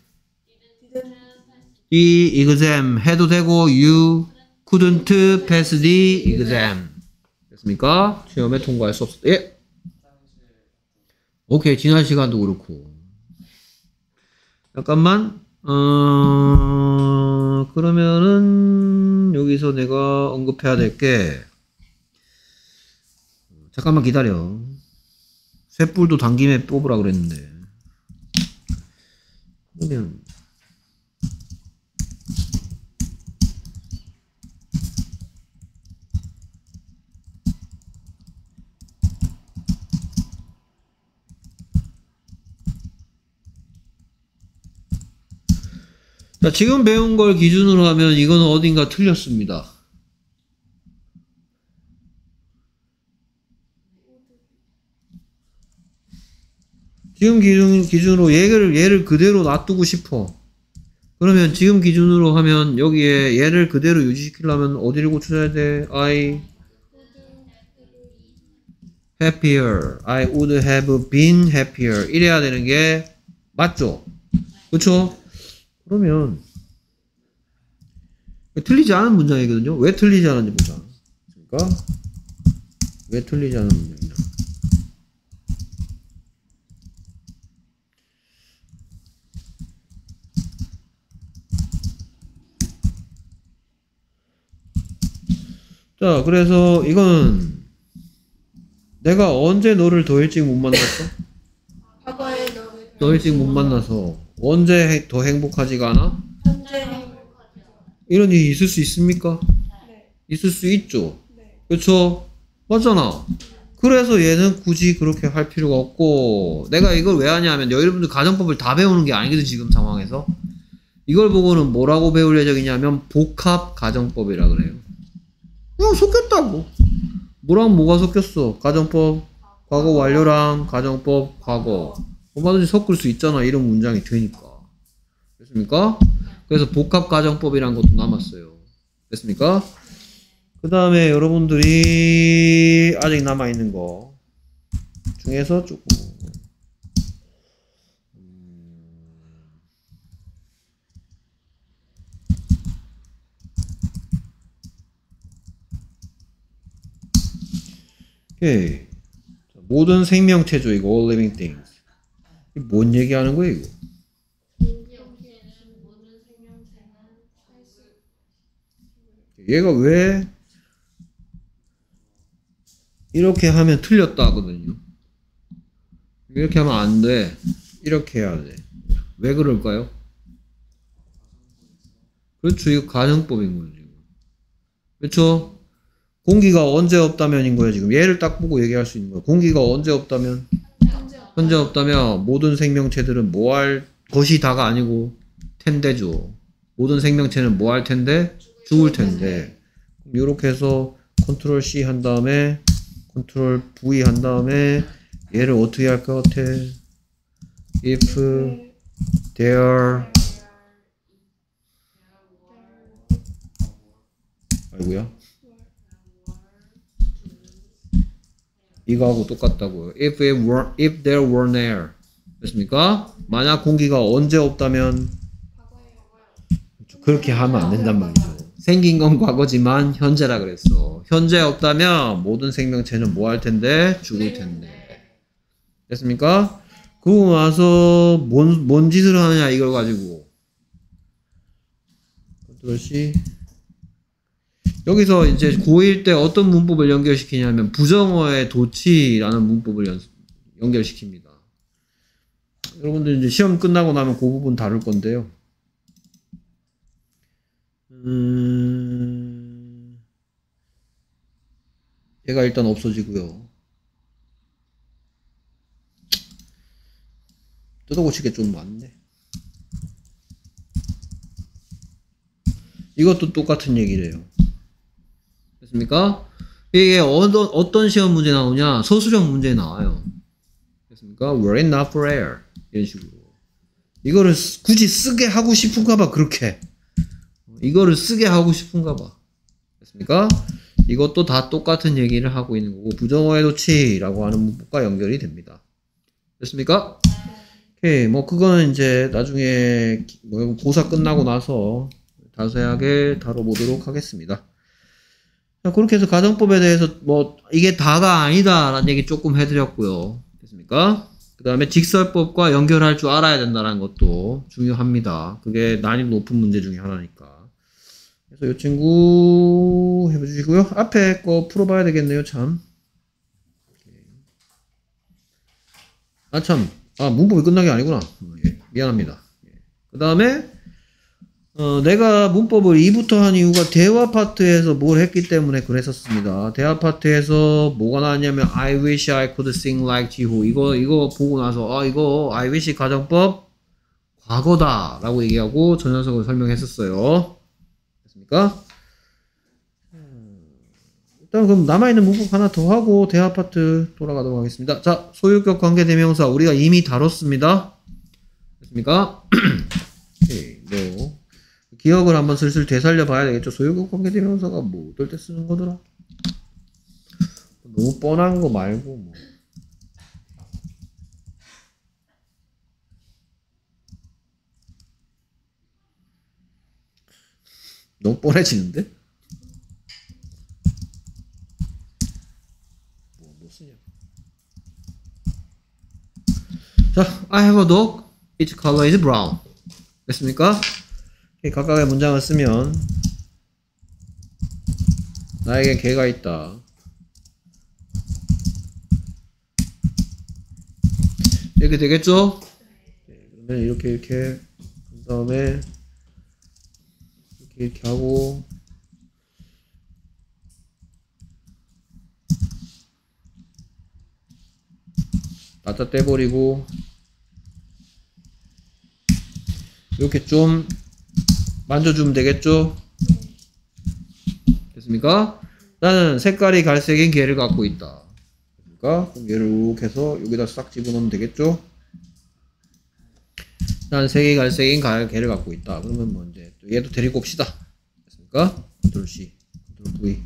the exam 해도 되고 you couldn't pass the exam. 됐습니까? 시험에 통과할 수 없었다. 예. 오케이, 지난 시간도 그렇고. 잠깐만. 그러면은 여기서 내가 언급해야 될 게, 잠깐만 기다려. 쇳불도 당김에 뽑으라 그랬는데. 그러면 자, 지금 배운 걸 기준으로 하면 이건 어딘가 틀렸습니다. 지금 기준으로 얘를 그대로 놔두고 싶어. 그러면 지금 기준으로 하면 여기에 얘를 그대로 유지시키려면 어디를 고쳐야 돼? I happier. I would have been happier. 이래야 되는 게 맞죠? 그쵸? 그러면 틀리지 않은 문장이거든요. 왜 틀리지 않은지 보자. 그러니까 왜 틀리지 않은 문장이냐. 자, 그래서 이건 내가 언제 너를 더 일찍 못 만났어? 과거에 더 일찍 못 만나서 언제 더 행복하지가 않아? 현재 이런 일이 있을 수 있습니까? 네. 있을 수 있죠. 네. 그렇죠? 맞잖아. 그래서 얘는 굳이 그렇게 할 필요가 없고, 내가 이걸 왜 하냐면 여러분들 가정법을 다 배우는 게 아니거든 지금 상황에서. 이걸 보고는 뭐라고 배울 예정이냐면 복합 가정법이라 그래요. 그냥 섞였다고. 뭐랑 뭐가 섞였어? 가정법 과거 완료랑 가정법 과거 얼마든지 섞을 수 있잖아. 이런 문장이 되니까. 됐습니까? 그래서 복합 가정법이란 것도 남았어요. 됐습니까? 그 다음에 여러분들이 아직 남아있는 거 중에서 조금 오케이. 모든 생명체죠. 이거 all living things. 이게 뭔 얘기하는 거예요 이거? 얘가 왜 이렇게 하면 틀렸다 하거든요. 이렇게 하면 안 돼. 이렇게 해야 돼. 왜 그럴까요? 그렇죠. 이거 가정법인 거예요. 지금. 그렇죠? 공기가 언제 없다면인 거예요. 지금 얘를 딱 보고 얘기할 수 있는 거예요. 공기가 언제 없다면? 현재 없다면 모든 생명체들은 뭐 할 것이 다가 아니고 텐데죠. 모든 생명체는 뭐 할 텐데? 죽을 텐데. 이렇게 해서 컨트롤 C 한 다음에 컨트롤 V 한 다음에 얘를 어떻게 할 것 같아? If there 아이고야. 이거하고 똑같다고요. If there were air. 됐습니까? 만약 공기가 언제 없다면 그렇게 하면 안 된단 말이죠. 생긴 건 과거지만 현재라 그랬어. 현재 없다면 모든 생명체는 뭐 할 텐데? 죽을 텐데. 됐습니까? 그러고 나서 뭔 짓을 하느냐 이걸 가지고 컨트롤 C. 여기서 이제 고1 때 어떤 문법을 연결시키냐면 부정어의 도치라는 문법을 연결시킵니다. 여러분들 이제 시험 끝나고 나면 그 부분 다룰 건데요. 얘가 일단 없어지고요. 뜯어고치게 좀 많네. 이것도 똑같은 얘기래요. 됐습니까? 이게 어떤 시험 문제 나오냐? 서술형 문제 나와요. 됐습니까? Were it not for air. 이런 식으로. 이거를 굳이 쓰게 하고 싶은가 봐, 그렇게. 이거를 쓰게 하고 싶은가 봐. 됐습니까? 이것도 다 똑같은 얘기를 하고 있는 거고, 부정어의 도치라고 하는 문법과 연결이 됩니다. 됐습니까? 오케이, 뭐, 그거는 이제 나중에 고사 끝나고 나서 자세하게 다뤄보도록 하겠습니다. 자, 그렇게 해서 가정법에 대해서 뭐, 이게 다가 아니다 라는 얘기 조금 해드렸고요. 됐습니까? 그 다음에 직설법과 연결할 줄 알아야 된다는 것도 중요합니다. 그게 난이도 높은 문제 중에 하나니까. 그래서 이 친구 해주시고요. 앞에 거 풀어봐야 되겠네요, 참. 아, 참. 아, 문법이 끝난 게 아니구나. 예, 미안합니다. 예. 그 다음에, 내가 문법을 2부터 한 이유가 대화 파트에서 뭘 했기 때문에 그랬었습니다. 대화 파트에서 뭐가 나왔냐면, I wish I could sing like 지호. 이거 보고 나서, 이거 I wish 가정법 과거다. 라고 얘기하고 저 녀석을 설명했었어요. 됐습니까? 일단 그럼 남아있는 문법 하나 더 하고 대화 파트 돌아가도록 하겠습니다. 자, 소유격 관계대명사 우리가 이미 다뤘습니다. 됐습니까? 오케이, 뭐 기억을 한번 슬슬 되살려 봐야 되겠죠. 소유격 관계대명사가 뭐 어떨 때 쓰는 거더라? 너무 뻔한 거 말고 뭐. 너무 뻔해지는데? 뭐 쓰냐? 자, I have a dog. Its color is brown. 됐습니까? 각각의 문장을 쓰면 나에겐 개가 있다. 이렇게 되겠죠? 그러면 이렇게 그 다음에 이렇게 하고 갖다 떼버리고 이렇게 좀 만져주면 되겠죠? 됐습니까? 나는 색깔이 갈색인 개를 갖고 있다. 됐습니까? 그럼 얘를 이렇게 해서 여기다 싹 집어넣으면 되겠죠? 나는 색이 갈색인 개를 갖고 있다. 그러면 뭐 이제 또 얘도 데리고 옵시다. 됐습니까? Ctrl C, Ctrl V.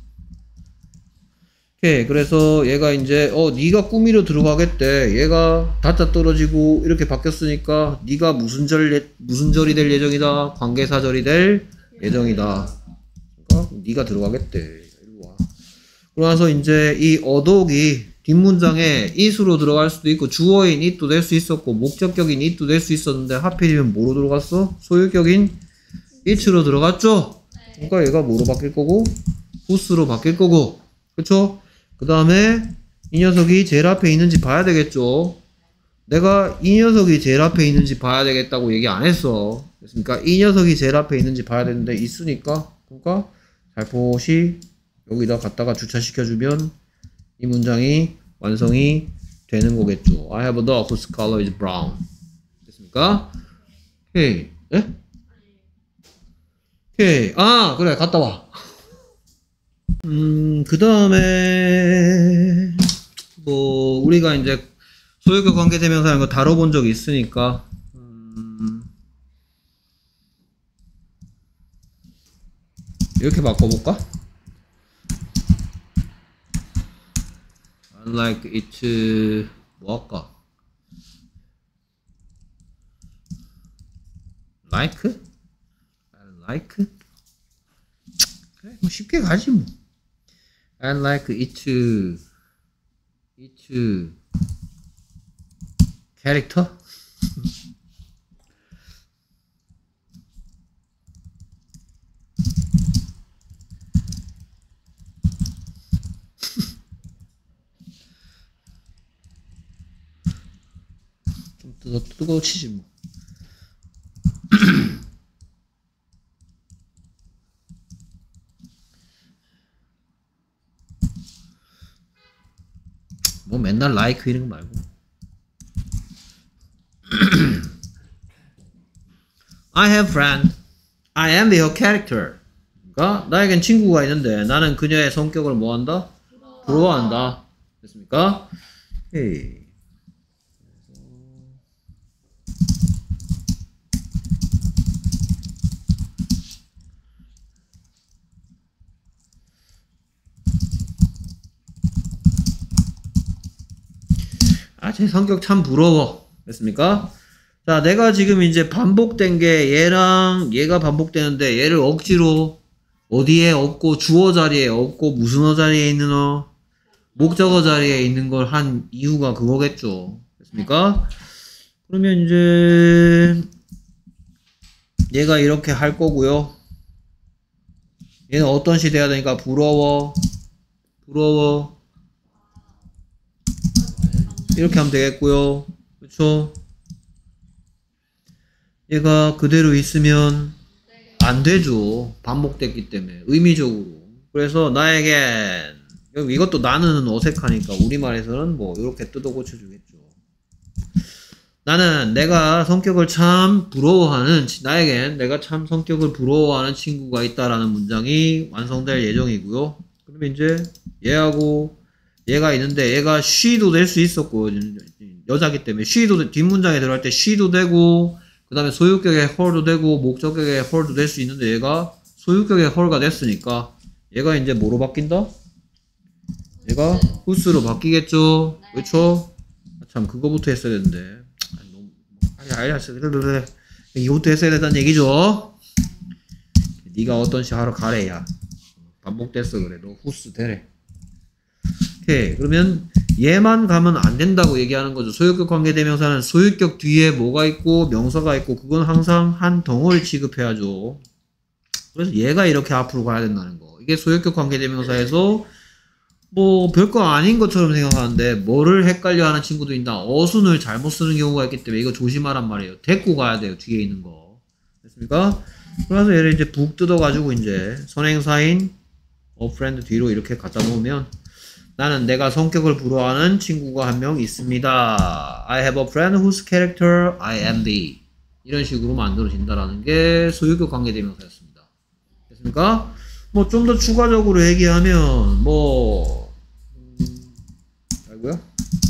오케이. 그래서 얘가 이제 네가 꾸미러 들어가겠대. 얘가 다짜 떨어지고 이렇게 바뀌었으니까 네가 무슨 절이 될 예정이다. 관계사절이 될 예정이다. 그러니까 네가 들어가겠대. 이리 와. 그러면서 이제 이 어독이 뒷문장에 it으로 들어갈 수도 있고 주어인 it도 될 수 있었고 목적격인 it도 될 수 있었는데 하필이면 뭐로 들어갔어? 소유격인 it로 들어갔죠? 그러니까 얘가 뭐로 바뀔 거고 whose로 바뀔 거고 그쵸? 그 다음에 이 녀석이 제일 앞에 있는지 봐야 되겠죠. 내가 이 녀석이 제일 앞에 있는지 봐야 되겠다고 얘기 안 했어. 그러니까 이 녀석이 제일 앞에 있는지 봐야 되는데 있으니까 그러니까 살포시 여기다 갖다가 주차시켜주면 이 문장이 완성이 되는 거겠죠. I have a dog whose color is brown. 됐습니까? 오케이. 예? 오케이. 아, 그래. 갔다 와. 그 다음에, 뭐, 우리가 이제 소유격 관계대명사 이런 거 다뤄본 적이 있으니까, 이렇게 바꿔볼까? I like it, 뭐 할까? like? I like? 그래, 뭐 쉽게 가지 뭐. I like it 캐릭터? 좀 뜨거워치지 뭐. 뭐 맨날 like 이런 거 말고. I have friend. I am her character. 그러니까 나에겐 친구가 있는데 나는 그녀의 성격을 뭐한다? 부러워한다. 됐습니까? 오케이. 아, 제 성격 참 부러워. 됐습니까? 자, 내가 지금 이제 반복된 게 얘랑 얘가 반복되는데 얘를 억지로 어디에 없고 주어 자리에 없고 무슨 어 자리에 있는 어 목적어 자리에 있는 걸 한 이유가 그거겠죠. 됐습니까? 그러면 이제 얘가 이렇게 할 거고요. 얘는 어떤 시 돼야 되니까 부러워 이렇게 하면 되겠고요. 그쵸? 얘가 그대로 있으면 안 되죠. 반복됐기 때문에 의미적으로. 그래서 나에겐 이것도 나는 어색하니까 우리말에서는 뭐 이렇게 뜯어 고쳐주겠죠. 나는 내가 성격을 참 부러워하는 나에겐 내가 참 성격을 부러워하는 친구가 있다라는 문장이 완성될 예정이고요. 그러면 이제 얘하고 얘가 있는데 얘가 she도 될 수 있었고 여자기 때문에 she도 뒷문장에 들어갈 때 she도 되고 그 다음에 소유격의 her도 되고 목적격의 her도 될 수 있는데 얘가 소유격의 her가 됐으니까 얘가 이제 뭐로 바뀐다? 얘가 whose로 바뀌겠죠? 그렇죠? 참 그거부터 했어야 되는데 그래 이것부터 했어야 된다는 얘기죠? 네가 어떤 시 하러 가래야 반복됐어 그래 너 whose 되래. 오케이 그러면 얘만 가면 안 된다고 얘기하는 거죠. 소유격 관계대명사는 소유격 뒤에 뭐가 있고 명사가 있고 그건 항상 한 덩어리 취급해야죠. 그래서 얘가 이렇게 앞으로 가야 된다는 거. 이게 소유격 관계대명사에서 뭐 별거 아닌 것처럼 생각하는데 뭐를 헷갈려 하는 친구도 있다. 어순을 잘못 쓰는 경우가 있기 때문에 이거 조심하란 말이에요. 데리고 가야 돼요. 뒤에 있는 거. 됐습니까? 그래서 얘를 이제 북 뜯어가지고 이제 선행사인 a friend 뒤로 이렇게 갖다 놓으면 나는 내가 성격을 부러워하는 친구가 한 명 있습니다. I have a friend whose character I envy. 이런 식으로 만들어진다라는 게 소유격 관계대명사였습니다. 됐습니까? 뭐 좀 더 추가적으로 얘기하면 아이고야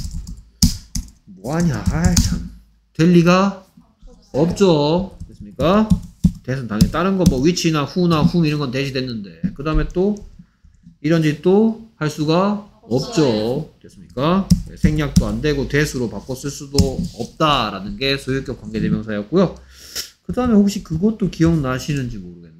뭐하냐 참 될 리가 없죠. 됐습니까? 대신 당연히 다른 거 뭐 which나 who나 whom 이런 건 대시됐는데 그 다음에 또 이런 짓도 할 수가 없죠. 됐습니까? 생략도 안 되고 대수로 바꿔 쓸 수도 없다라는 게 소유격 관계대명사였고요. 그 다음에 혹시 그것도 기억나시는지 모르겠네.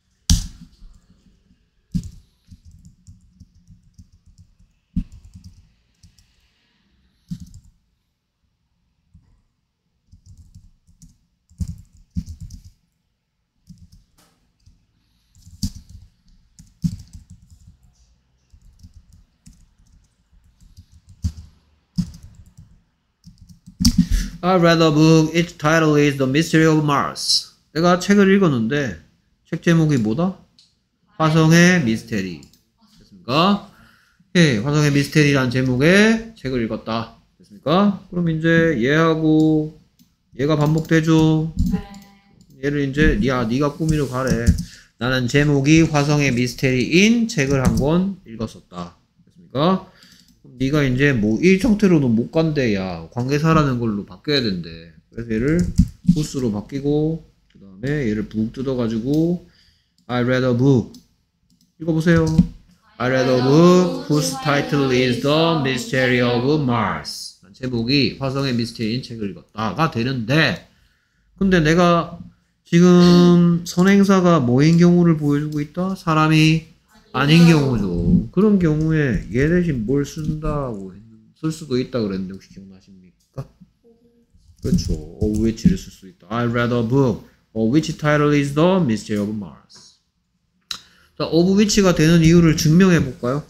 I read a book. Its title is The Mystery of Mars. 내가 책을 읽었는데 책 제목이 뭐다? 화성의 미스테리. 됐습니까? 예, 화성의 미스테리라는 제목의 책을 읽었다. 됐습니까? 그럼 이제 얘하고 얘가 반복되죠. 얘를 이제 네가 꾸미러 가래. 나는 제목이 화성의 미스테리인 책을 한 권 읽었었다. 됐습니까? 네가 이제 뭐 이 형태로는 못 간대야. 관계사라는 걸로 바뀌어야 된대. 그래서 얘를 whose로 바뀌고 그 다음에 얘를 북 뜯어가지고 I read a book. 읽어보세요. I read a book whose title is The Mystery of Mars. 제목이 화성의 미스테리인 책을 읽었다가 되는데 근데 내가 지금 선행사가 뭐인 경우를 보여주고 있다? 사람이 아닌 경우죠. 그런 경우에 얘 대신 뭘 쓴다고 쓸 수도 있다 그랬는데 혹시 기억나십니까? 그렇죠. of which를 쓸 수 있다. I read a book of which title is The Mystery of Mars. 자, of which가 되는 이유를 증명해 볼까요?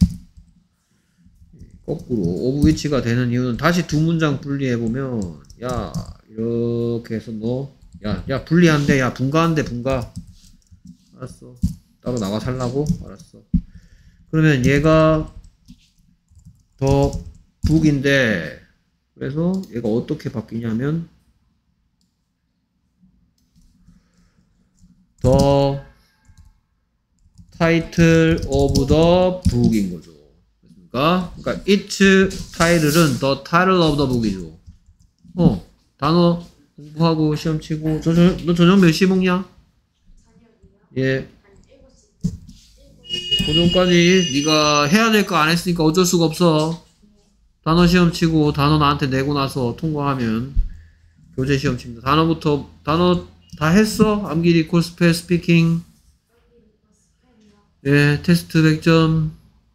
거꾸로 of which가 되는 이유는 다시 두 문장 분리해 보면 야 이렇게 해서 너, 야, 분리한대. 야, 분가한대, 분가. 알았어. 따로 나가 살라고? 알았어. 그러면 얘가 더 북인데, 그래서 얘가 어떻게 바뀌냐면, 더 title of the book인 거죠. 그러니까 its title은 the title of the book이죠. 단어 공부하고 시험 치고 너 저녁 몇 시에 먹냐? 예. 그 전까지 네가 해야 될 거 안 했으니까 어쩔 수가 없어. 단어 시험 치고 단어 나한테 내고 나서 통과하면 교재 시험 칩니다. 단어 다 했어? 암기, 리콜, 스펠, 스피킹. 예, 테스트 100점.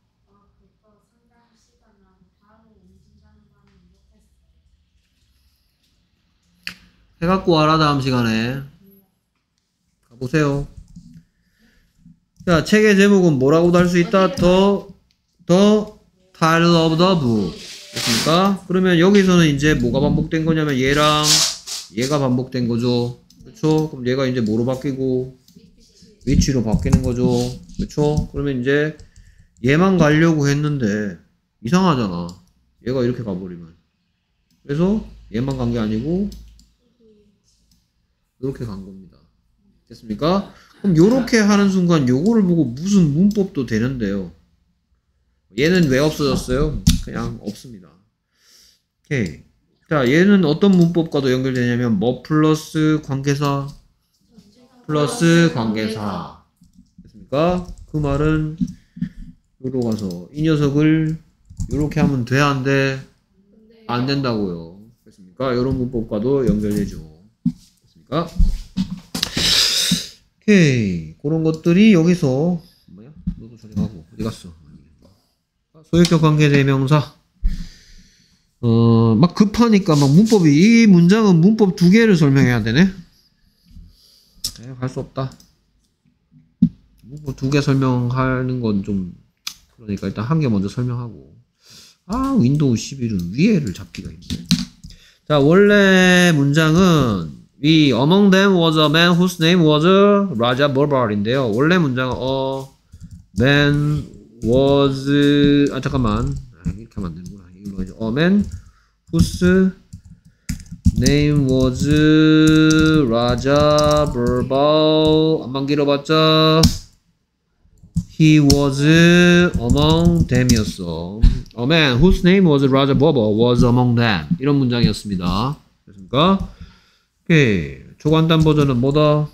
해갖고 와라, 다음 시간에. 가보세요. 자, 책의 제목은 뭐라고도 할 수 있다? The title of the book. 됐습니까? 그러면 여기서는 이제 뭐가 반복된 거냐면 얘랑 얘가 반복된 거죠. 그쵸? 그럼 얘가 이제 뭐로 바뀌고 위치로 바뀌는 거죠. 그쵸? 그러면 이제 얘만 가려고 했는데 이상하잖아. 얘가 이렇게 가버리면. 그래서 얘만 간 게 아니고 이렇게 간 겁니다. 됐습니까? 그럼 요렇게 하는 순간 요거를 보고 무슨 문법도 되는데요. 얘는 왜 없어졌어요? 그냥 없습니다. 오케이. 자, 얘는 어떤 문법과도 연결되냐면 뭐 플러스 관계사 플러스 관계사. 됐습니까? 그 말은 요로 가서 이 녀석을 요렇게 하면 돼, 안 돼? 안 된다고요. 됐습니까? 요런 문법과도 연결되죠. 됐습니까? 오케이. 그런 것들이 여기서 뭐야? 너도 저리 가고 어디 갔어? 소유격 관계 대명사. 막 급하니까 막 문법이 이 문장은 문법 2개를 설명해야 되네. 할 수 없다. 문법 2개 설명하는 건 좀 그러니까 일단 1개 먼저 설명하고. 윈도우 11은 위에를 잡기가 힘들어. 자, 원래 문장은 among them was a man whose name was Raja Barbar인데요. 원래 문장은 man was 잠깐만. 이렇게 하면 안 되는구나. 이걸로 해줘. A man whose name was Raja Birbal. 안만 길어봤자 he was among them이었어. A man whose name was Raja Birbal was among them. 이런 문장이었습니다. 됐습니까? 오케이. 초간단 버전은 뭐다?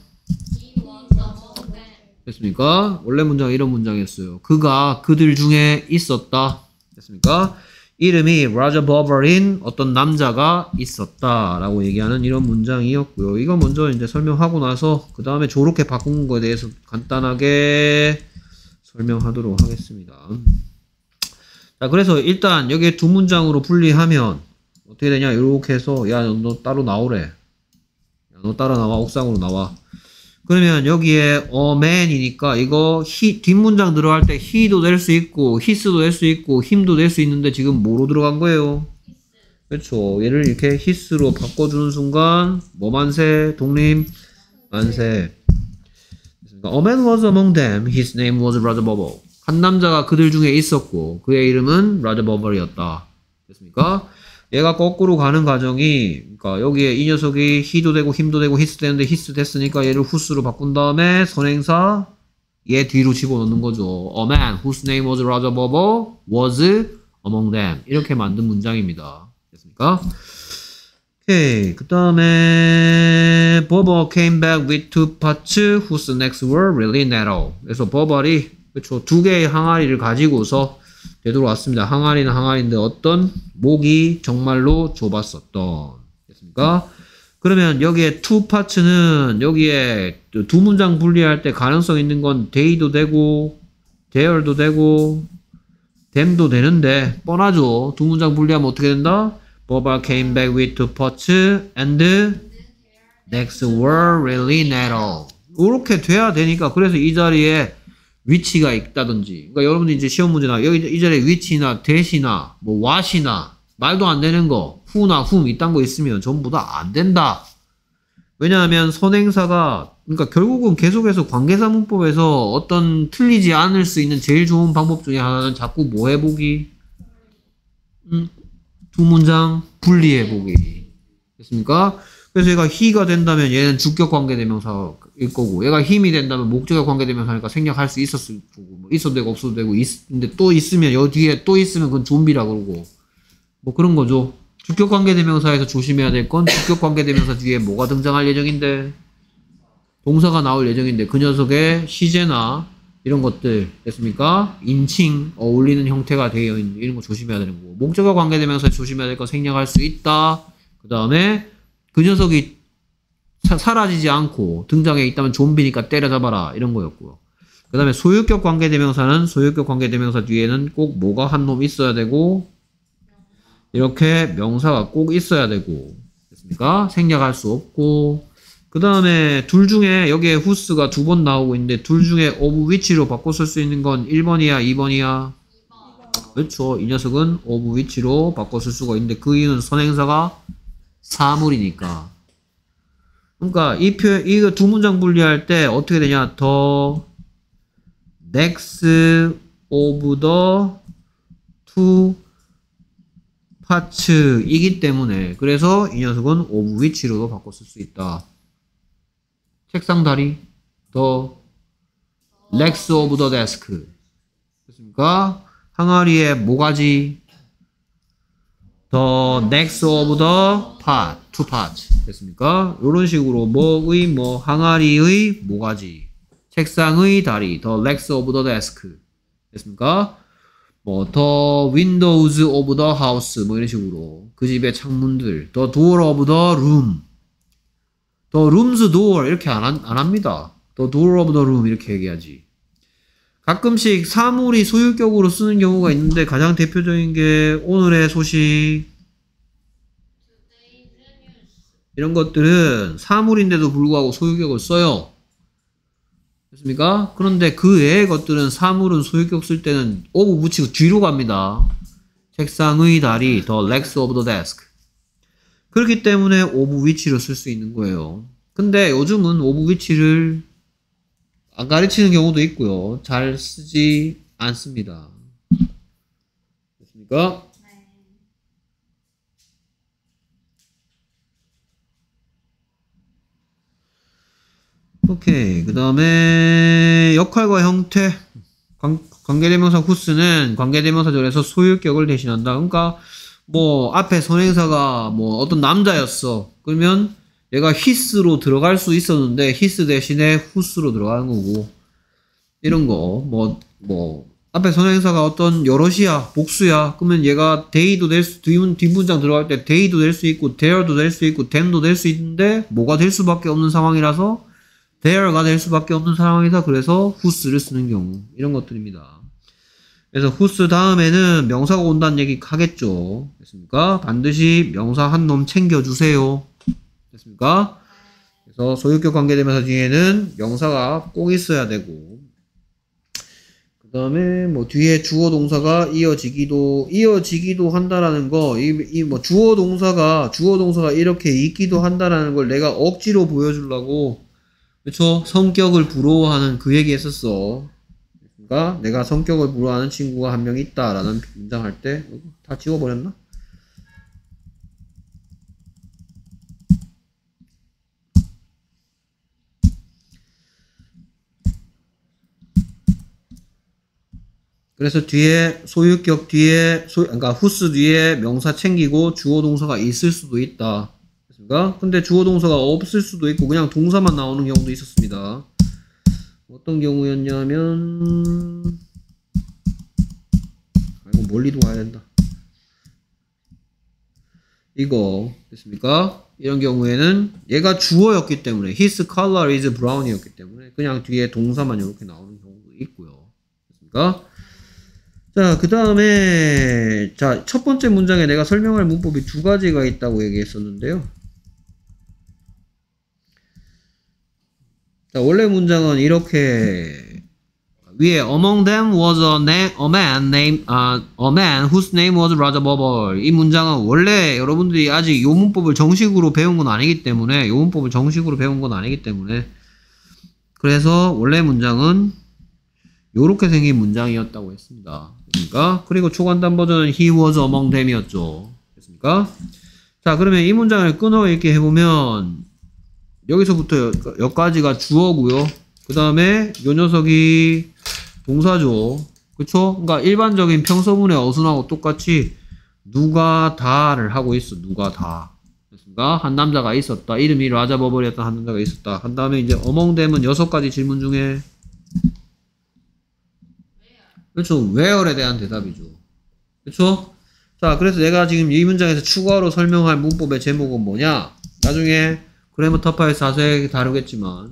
됐습니까? 원래 문장은 이런 문장이었어요. 그가 그들 중에 있었다. 됐습니까? 이름이 라자 버버린 어떤 남자가 있었다 라고 얘기하는 이런 문장이었고요. 이거 먼저 이제 설명하고 나서 그 다음에 저렇게 바꾼 거에 대해서 간단하게 설명하도록 하겠습니다. 자, 그래서 일단 여기에 두 문장으로 분리하면 어떻게 되냐? 이렇게 해서 야, 너 따로 나오래. 야, 너 따라 나와. 옥상으로 나와. 그러면 여기에 man이니까 이거 뒷문장 들어갈 때 he도 될 수 있고 his도 될 수 있고 him도 될 수 있는데 지금 뭐로 들어간 거예요? 그렇죠. 얘를 이렇게 his로 바꿔주는 순간 뭐 만세? 독립 만세. A man was among them. His name was Raja Birbal. 한 남자가 그들 중에 있었고 그의 이름은 라자 버벌이었다. 됐습니까? 얘가 거꾸로 가는 과정이, 그러니까 여기에 이 녀석이 he도 되고 him도 되고 his 되는데 his 됐으니까 얘를 whose로 바꾼 다음에 선행사 얘 뒤로 집어넣는 거죠. A man whose name was Raja Birbal was among them. 이렇게 만든 문장입니다. 됐습니까? 오케이. 그 다음에 Birbal came back with two parts whose necks were really narrow. 그래서 버벌이 그렇죠. 2개의 항아리를 가지고서 되돌아왔습니다. 항아리는 항아리인데 어떤 목이 정말로 좁았었던. 됐습니까? 그러면 여기에 two parts는 여기에 두 문장 분리할 때 가능성 있는 건 they도 되고 there도 되고 them도 되는데 뻔하죠. 두 문장 분리하면 어떻게 된다? Birbal came back with two parts and necks were really narrow. 이렇게 돼야 되니까 그래서 이 자리에 위치가 있다든지, 그러니까 여러분들 이제 시험 문제나 여기 이 자리에 위치나 대시나 뭐 what이나 말도 안 되는 거 who나 whom 이딴 거 있으면 전부 다 안 된다. 왜냐하면 선행사가 그러니까 결국은 계속해서 관계사 문법에서 어떤 틀리지 않을 수 있는 제일 좋은 방법 중에 하나는 자꾸 뭐 해보기? 두 문장 분리해보기. 됐습니까? 그래서 얘가 he가 된다면 얘는 주격 관계대명사일 거고, 얘가 him이 된다면 목적격 관계대명사니까 생략할 수 있었을 거고, 뭐 있어도 되고 없어도 되고, 근데 또 있으면 여기 뒤에 또 있으면 그건 좀비라 그러고, 뭐 그런 거죠. 주격 관계대명사에서 조심해야 될 건 주격 관계대명사 뒤에 뭐가 등장할 예정인데, 동사가 나올 예정인데 그 녀석의 시제나 이런 것들 됐습니까? 인칭 어울리는 형태가 되어 있는 이런 거 조심해야 되는 거고, 목적어 관계대명사에 조심해야 될 건 생략할 수 있다. 그 다음에 그 녀석이 사라지지 않고 등장해 있다면 좀비니까 때려잡아라 이런 거였고요. 그 다음에 소유격 관계대명사는 소유격 관계대명사 뒤에는 꼭 뭐가 한 놈 있어야 되고 이렇게 명사가 꼭 있어야 되고 됐습니까? 생략할 수 없고, 그 다음에 둘 중에 여기에 who's가 두 번 나오고 있는데 둘 중에 of which로 바꿔 쓸 수 있는 건 1번이야 2번이야? 그렇죠. 이 녀석은 of which로 바꿔 쓸 수가 있는데 그 이유는 선행사가 사물이니까. 그러니까 이거 두 문장 분리할 때 어떻게 되냐? the next of the two parts 이기 때문에 그래서 이 녀석은 of which로도 바꿔 쓸 수 있다. 책상 다리 the legs of the desk 됐습니까? 항아리의 모가지 the necks of the part, two parts 됐습니까? 이런 식으로 뭐의 뭐 항아리의 모가지, 책상의 다리 the legs of the desk 됐습니까? 뭐 the windows of the house 뭐 이런 식으로 그 집의 창문들 the door of the room the room's door 이렇게 안 합니다. the door of the room 이렇게 얘기하지. 가끔씩 사물이 소유격으로 쓰는 경우가 있는데 가장 대표적인 게 오늘의 소식 이런 것들은 사물인데도 불구하고 소유격을 써요. 됐습니까? 그런데 그 외의 것들은 사물은 소유격 쓸 때는 of 붙이고 뒤로 갑니다. 책상의 다리 the legs of the desk 그렇기 때문에 of which로 쓸 수 있는 거예요. 근데 요즘은 of which를 안 가르치는 경우도 있고요. 잘 쓰지 않습니다. 됐습니까? 오케이. 그 다음에 역할과 형태. 관계대명사 who's는 관계대명사절에서 소유격을 대신한다. 그러니까 뭐 앞에 선행사가 뭐 어떤 남자였어. 그러면 얘가 his로 들어갈 수 있었는데 his 대신에 who's로 들어가는 거고 이런 거 뭐 앞에 선행사가 어떤 여럿이야 복수야 그러면 얘가 they도 될 수 뒷문장 들어갈 때 they도 될 수 있고 there도 될 수 있고 them도 될 수 있는데 뭐가 될 수밖에 없는 상황이라서 there가 될 수밖에 없는 상황이다. 그래서 who's를 쓰는 경우 이런 것들입니다. 그래서 whose 다음에는 명사가 온다는 얘기 하겠죠. 됐습니까? 반드시 명사 한 놈 챙겨주세요. 됐습니까? 그래서 소유격 관계대명사 뒤에는 명사가 꼭 있어야 되고 그 다음에 뭐 뒤에 주어 동사가 이어지기도 한다라는 거 이 뭐 주어 동사가 이렇게 있기도 한다라는 걸 내가 억지로 보여주려고 그쵸? 성격을 부러워하는 그 얘기 했었어. 그러니까 내가 성격을 부러워하는 친구가 한 명 있다라는 문장 할 때 다 지워버렸나? 그래서 뒤에 소유격 뒤에 그러니까 whose 뒤에 명사 챙기고 주어 동사가 있을 수도 있다. 됐습니까? 근데 주어 동사가 없을 수도 있고 그냥 동사만 나오는 경우도 있었습니다. 어떤 경우였냐면 이거 멀리도 가야 된다. 이거 됐습니까? 이런 경우에는 얘가 주어였기 때문에 his color is brown이었기 때문에 그냥 뒤에 동사만 이렇게 나오는 경우도 있고요. 됐습니까? 자, 그 다음에 자, 첫 번째 문장에 내가 설명할 문법이 두 가지가 있다고 얘기했었는데요. 자, 원래 문장은 이렇게 위에 among them was a man whose name was Raja Babal. 이 문장은 원래 여러분들이 아직 요 문법을 정식으로 배운 건 아니기 때문에 그래서 원래 문장은 요렇게 생긴 문장이었다고 했습니다. 됐습니까? 그리고 초간단 버전은 he was among them이었죠. 됐습니까? 자, 그러면 이 문장을 끊어 읽기 해보면 여기서부터 여기까지가 주어고요. 그 다음에 요 녀석이 동사죠. 그쵸? 그러니까 일반적인 평서문의 어순하고 똑같이 누가 다를 하고 있어. 누가 다. 됐습니까? 한 남자가 있었다. 이름이 라자 버벌이었던 한 남자가 있었다. 한 다음에 이제 among them은 6가지 질문 중에 그렇죠. where에 대한 대답이죠. 그렇죠? 자, 그래서 내가 지금 이 문장에서 추가로 설명할 문법의 제목은 뭐냐? 나중에 그래머 터파에서 자세히 다루겠지만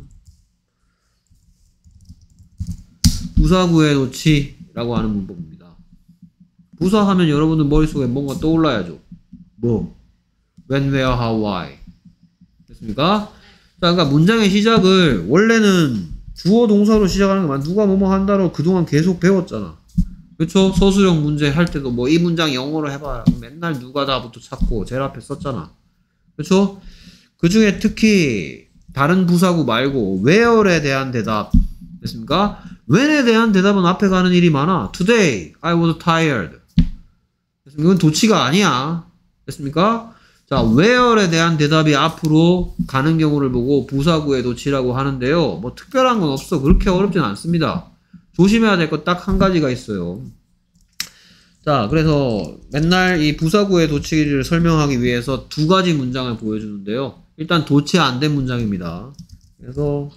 부사구의 도치라고 하는 문법입니다. 부사하면 여러분들 머릿속에 뭔가 떠올라야죠. 뭐? when, where, how, why. 됐습니까? 자, 그러니까 문장의 시작을 원래는 주어 동사로 시작하는 게 맞아. 누가 뭐뭐 한다로 그동안 계속 배웠잖아. 그쵸? 서술형 문제 할 때도 뭐 이 문장 영어로 해봐라. 맨날 누가 다부터 찾고 제일 앞에 썼잖아. 그쵸? 그 중에 특히 다른 부사구 말고 where에 대한 대답. 됐습니까? when에 대한 대답은 앞에 가는 일이 많아. Today, I was tired. 됐습니까? 이건 도치가 아니야. 됐습니까? 자, where에 대한 대답이 앞으로 가는 경우를 보고 부사구의 도치라고 하는데요. 뭐 특별한 건 없어. 그렇게 어렵진 않습니다. 조심해야 될 것 딱 한 가지가 있어요. 자, 그래서 맨날 이 부사구의 도치를 설명하기 위해서 2가지 문장을 보여주는데요. 일단 도치 안 된 문장입니다. 그래서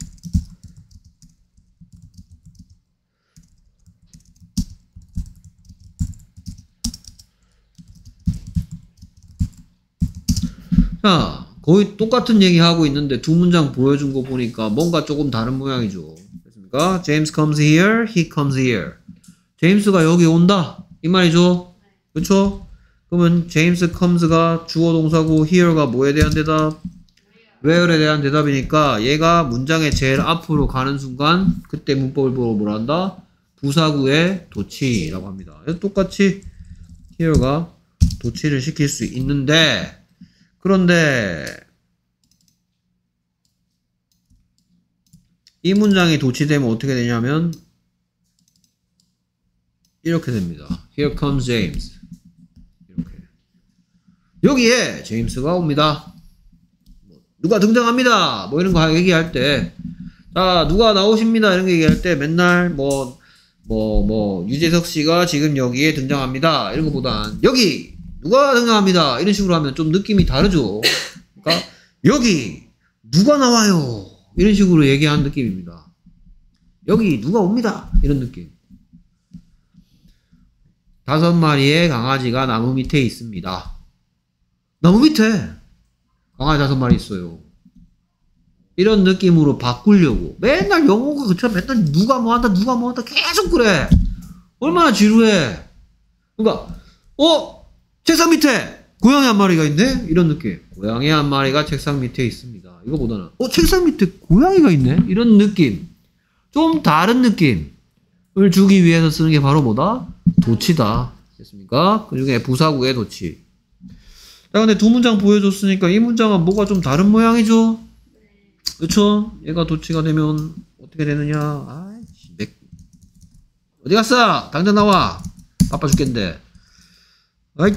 자, 거의 똑같은 얘기 하고 있는데 2문장 보여준 거 보니까 뭔가 조금 다른 모양이죠. 됐습니까? James comes here, he comes here. 제임스가 여기 온다. 이 말이죠. 그쵸? 그러면 James comes가 주어 동사고 here가 뭐에 대한 대답? where에 대한 대답이니까 얘가 문장의 제일 앞으로 가는 순간 그때 문법을 보고 뭐라 한다? 부사구의 도치라고 합니다. 그래서 똑같이 here가 도치를 시킬 수 있는데 그런데 이 문장이 도치되면 어떻게 되냐면 이렇게 됩니다. Here comes James. 이렇게. 여기에 제임스가 옵니다. 누가 등장합니다. 뭐 이런 거 얘기할 때, 자, 누가 나오십니다. 이런 거 얘기할 때 맨날 유재석 씨가 지금 여기에 등장합니다. 이런 거보단 여기 누가 등장합니다. 이런 식으로 하면 좀 느낌이 다르죠. 그러니까 여기 누가 나와요. 이런 식으로 얘기하는 느낌입니다. 여기 누가 옵니다. 이런 느낌. 5마리의 강아지가 나무 밑에 있습니다. 나무 밑에 강아지 5마리 있어요. 이런 느낌으로 바꾸려고 맨날 영어가 그처럼 맨날 누가 뭐 한다 계속 그래. 얼마나 지루해. 그러니까 책상 밑에 고양이 한 마리가 있네? 이런 느낌. 고양이 한 마리가 책상 밑에 있습니다. 이거보다는 책상 밑에 고양이가 있네? 이런 느낌. 좀 다른 느낌을 주기 위해서 쓰는 게 바로 뭐다? 도치다. 됐습니까? 그 중에 부사구의 도치. 자, 근데 2문장 보여줬으니까 이 문장은 뭐가 좀 다른 모양이죠? 그쵸? 얘가 도치가 되면 어떻게 되느냐? 아이씨, 어디 갔어? 당장 나와! 바빠 죽겠는데. 아이,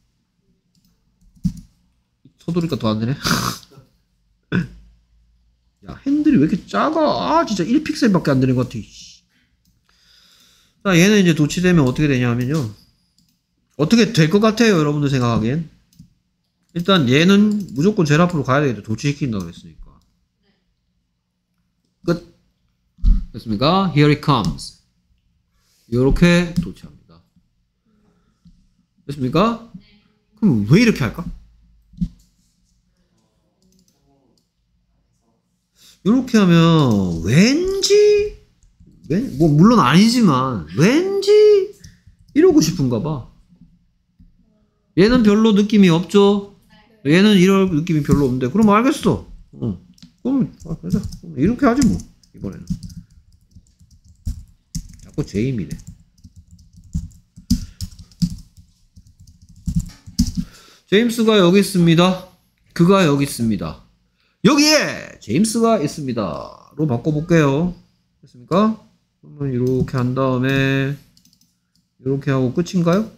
서두르니까 더 안 되네. 야, 핸들이 왜 이렇게 작아? 진짜 1픽셀밖에 안 되는 것 같아. 자, 얘는 이제 도치되면 어떻게 되냐면요. 어떻게 될 것 같아요, 여러분들 생각하기엔? 일단 얘는 무조건 제일 앞으로 가야 되겠죠. 도치시킨다고 했으니까. 끝. 됐습니까? Here it comes. 요렇게 도치합니다. 됐습니까? 그럼 왜 이렇게 할까? 이렇게 하면 왠지 뭐 물론 아니지만 왠지 이러고 싶은가 봐. 얘는 별로 느낌이 없죠. 얘는 이럴 느낌이 별로 없는데 그럼 알겠어. 그럼 그래서 이렇게 하지 뭐 이번에는. 자, 자꾸 제임이네. 제임스가 여기 있습니다. 그가 여기 있습니다. 여기에 제임스가 있습니다. 로 바꿔볼게요. 됐습니까? 그러면 이렇게 한 다음에 이렇게 하고 끝인가요?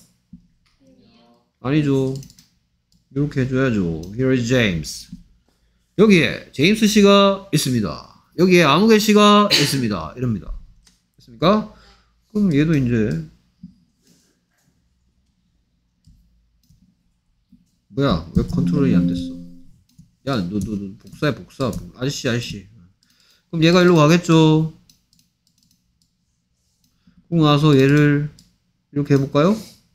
아니죠. 이렇게 해줘야죠. Here is James. 여기에 제임스 씨가 있습니다. 여기에 아무개 씨가 있습니다. 이럽니다. 됐습니까? 그럼 얘도 이제 뭐야? 왜 컨트롤이 안 됐어? 야, 너 복사해, 복사. 아저씨. 그럼 얘가 일로 가겠죠? 그러고 나서 얘를 이렇게 해볼까요?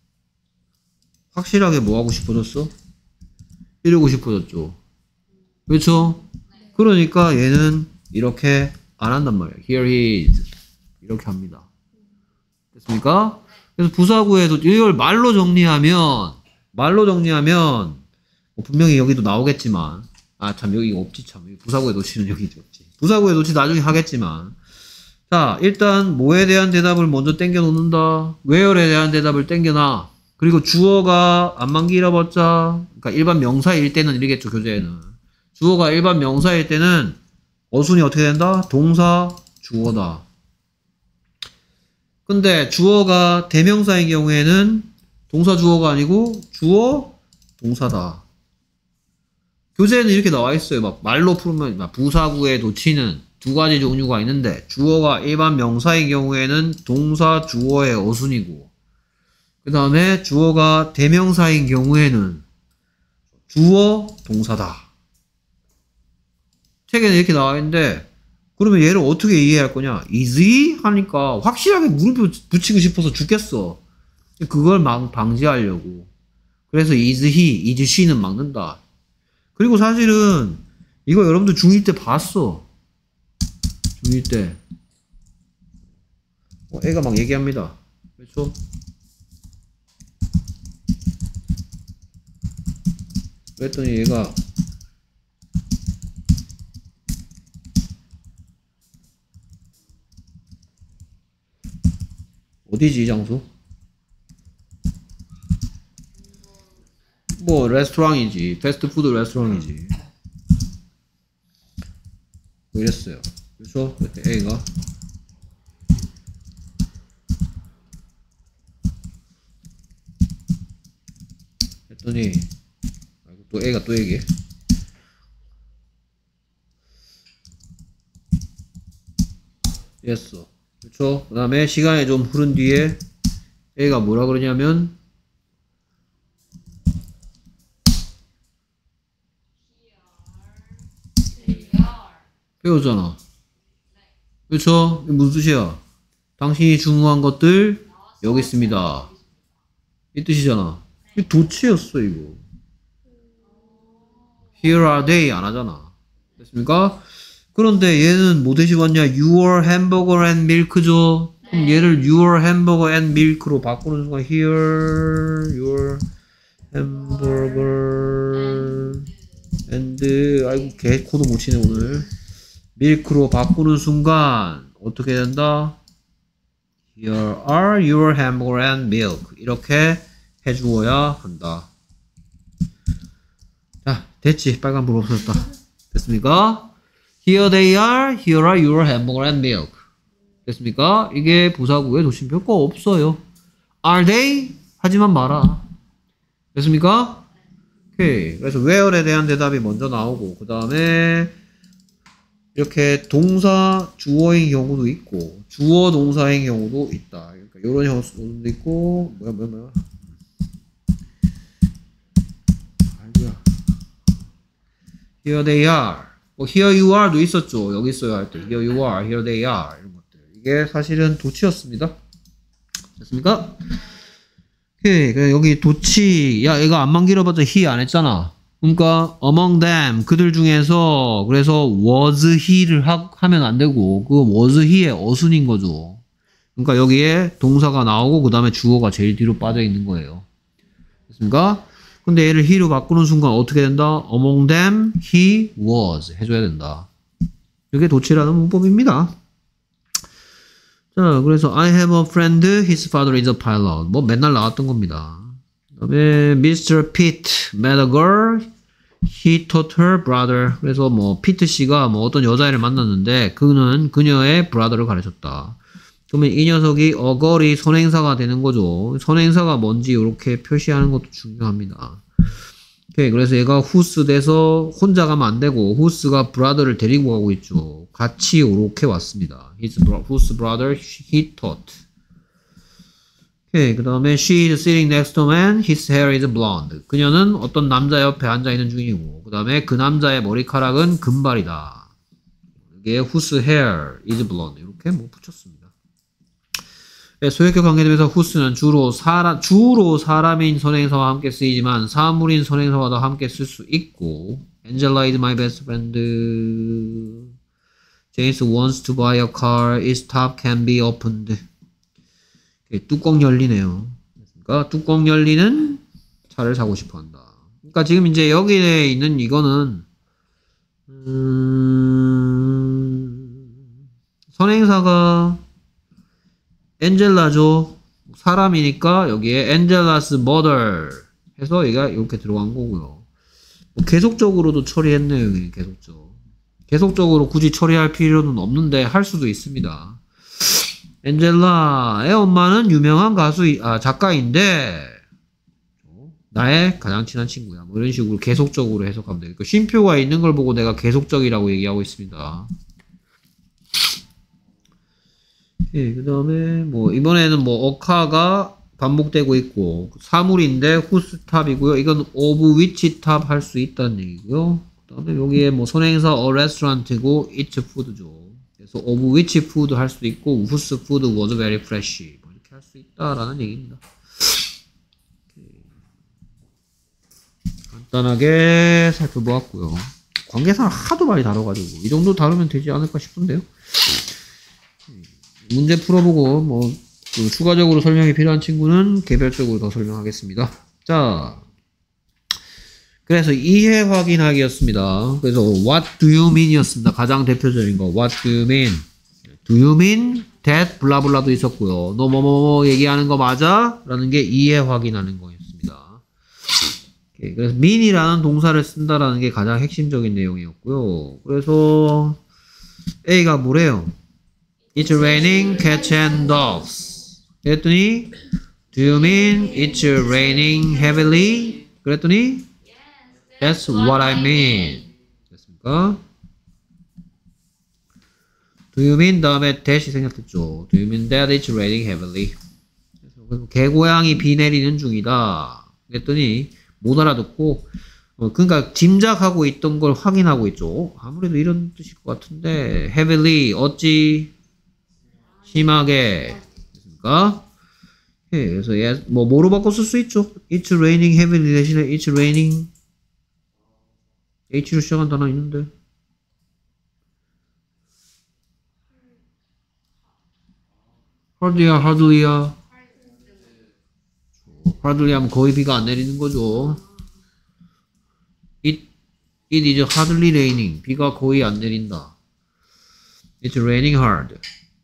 확실하게 뭐 하고 싶어졌어? 이러고 싶어졌죠. 그렇죠? 그러니까 얘는 이렇게 안 한단 말이에요. Here he is. 이렇게 합니다. 됐습니까? 그래서 부사구에도 이걸 말로 정리하면 뭐 분명히 여기도 나오겠지만 참 여기 없지 참. 부사구의 도치는 여기 없지. 부사구의 도치 나중에 하겠지만 자 일단 뭐에 대한 대답을 먼저 땡겨 놓는다. where에 대한 대답을 땡겨놔. 그리고 주어가 안만기 잃어봤자 그러니까 일반 명사일 때는 이러겠죠. 교재에는 주어가 일반 명사일 때는 어순이 어떻게 된다? 동사 주어다. 근데 주어가 대명사인 경우에는 동사 주어가 아니고 주어 동사다. 교재에는 이렇게 나와 있어요. 막 말로 풀면 부사구의 도치는 두 가지 종류가 있는데 주어가 일반 명사인 경우에는 동사 주어의 어순이고 그 다음에 주어가 대명사인 경우에는 주어 동사다. 책에는 이렇게 나와 있는데 그러면 얘를 어떻게 이해할 거냐? is he? 하니까 확실하게 물음표 붙이고 싶어서 죽겠어. 그걸 막 방지하려고. 그래서 is he, is she는 막는다. 그리고 사실은 이거 여러분들 중1 때 봤어. 중1 때. 애가 막 얘기합니다. 그렇죠? 그랬더니 얘가 어디지 이 장소? 뭐 레스토랑이지. 패스트푸드 레스토랑이지. 뭐 이랬어요. 그래서 A가 했더니 또 A가 또 얘기해. 이랬어. 그렇죠? 그 다음에 시간이 좀 흐른 뒤에 A가 뭐라 그러냐면 배우잖아. 그렇죠? 이게 무슨 뜻이야? 당신이 주문한 것들 여기 있습니다. 이 뜻이잖아. 이게 도치였어 이거. Here are they 안 하잖아. 됐습니까? 그런데 얘는 뭐 대신 왔냐? Your hamburger and milk죠. 그럼 얘를 your hamburger and milk로 바꾸는 순간 Here your hamburger and 아이고 개 코도 못 치네 오늘. 밀크로 바꾸는 순간 어떻게 된다? Here are your hamburger and milk 이렇게 해주어야 한다. 자 됐지. 빨간불 없어졌다. 됐습니까? Here they are, here are your hamburger and milk. 됐습니까? 이게 부사구에 도심 별거 없어요. Are they? 하지만 마라. 됐습니까? 오케이. 그래서 where에 대한 대답이 먼저 나오고 그 다음에 이렇게 동사 주어인 경우도 있고 주어 동사인 경우도 있다. 그러니까 이런 형식도 있고 뭐야 아이고야. Here they are. 뭐 here you are도 있었죠. 여기 있어야 할 때 here you are, here they are 이런 것들. 이게 사실은 도치였습니다. 됐습니까? 오케이. 그래 여기 도치. 야 얘가 안만 길어봤자 he 안 했잖아. 그러니까 among them 그들 중에서 그래서 was he를 하면 안 되고 그 was he의 어순인 거죠. 그러니까 여기에 동사가 나오고 그 다음에 주어가 제일 뒤로 빠져 있는 거예요. 됐습니까? 근데 얘를 he로 바꾸는 순간 어떻게 된다? among them he was 해줘야 된다. 이게 도치라는 문법입니다. 자, 그래서 I have a friend, his father is a pilot. 뭐 맨날 나왔던 겁니다. 그다음에 Mr. Pitt met a girl, he taught her brother. 그래서 뭐 피트 씨가 뭐 어떤 여자애를 만났는데 그는 그녀의 brother를 가르쳤다. 그러면 이 녀석이 a girl이 선행사가 되는 거죠. 선행사가 뭔지 이렇게 표시하는 것도 중요합니다. 오케이, 그래서 얘가 whose 돼서 혼자 가면 안 되고 whose가 brother를 데리고 가고 있죠. 같이 이렇게 왔습니다. whose brother he taught. 오케이, 그 다음에 she is sitting next to a man, his hair is blonde. 그녀는 어떤 남자 옆에 앉아있는 중이고 그 다음에 그 남자의 머리카락은 금발이다. 이게 whose hair is blonde. 이렇게 뭐 붙였습니다. 소유격 관계대명사 whose는 주로 사람인 선행사와 함께 쓰이지만 사물인 선행사와도 함께 쓸 수 있고 Angela is my best friend. James wants to buy a car. Its top can be opened. 뚜껑 열리네요. 그러니까 뚜껑 열리는 차를 사고 싶어 한다. 그러니까 지금 이제 여기에 있는 이거는 선행사가 엔젤라죠. 사람이니까 여기에 엔젤라스 mother 해서 얘가 이렇게 들어간 거고요. 뭐 계속적으로도 처리했네요. 여기 계속적으로 굳이 처리할 필요는 없는데 할 수도 있습니다. 엔젤라의 엄마는 유명한 작가인데 나의 가장 친한 친구야. 뭐 이런 식으로 계속적으로 해석하면 돼요. 그러니까 쉼표가 있는 걸 보고 내가 계속적이라고 얘기하고 있습니다. 예, 그 다음에 뭐 이번에는 뭐 어카가 반복되고 있고 사물인데 whose top이고요. 이건 of which top 할 수 있다는 얘기고요. 그 다음에 여기에 뭐 선행사 a restaurant고 it's food죠. 그래서 of which food 할 수도 있고 whose food was very fresh 뭐 이렇게 할 수 있다라는 얘기입니다. 간단하게 살펴보았고요. 관계사를 하도 많이 다뤄가지고 이 정도 다루면 되지 않을까 싶은데요. 문제 풀어보고 뭐 추가적으로 설명이 필요한 친구는 개별적으로 더 설명하겠습니다. 자, 그래서 이해 확인하기였습니다. 그래서 what do you mean 이었습니다. 가장 대표적인 거 what do you mean? do you mean that 블라블라도 있었고요. 너 뭐뭐뭐 얘기하는 거 맞아? 라는 게 이해 확인하는 거였습니다. 오케이, 그래서 mean이라는 동사를 쓴다라는 게 가장 핵심적인 내용이었고요. 그래서 A가 뭐래요? It's raining cats and dogs. 그랬더니 Do you mean it's raining heavily? 그랬더니 That's what I mean. 됐습니까? Do you mean 다음에 that이 생략됐죠. Do you mean that it's raining heavily? 그래서 개고양이 비 내리는 중이다. 그랬더니 못 알아듣고 그러니까 짐작하고 있던 걸 확인하고 있죠. 아무래도 이런 뜻일 것 같은데 heavily 어찌 심하게 됐습니까? 예, 그래서 뭐로 바꿔 쓸 수 있죠. It's raining heavily 대신에 It's raining H로 시작한 단어 있는데 hardly야 hardly야 hardly 하면 거의 비가 안 내리는 거죠. It is hardly raining. 비가 거의 안 내린다. It's raining hard.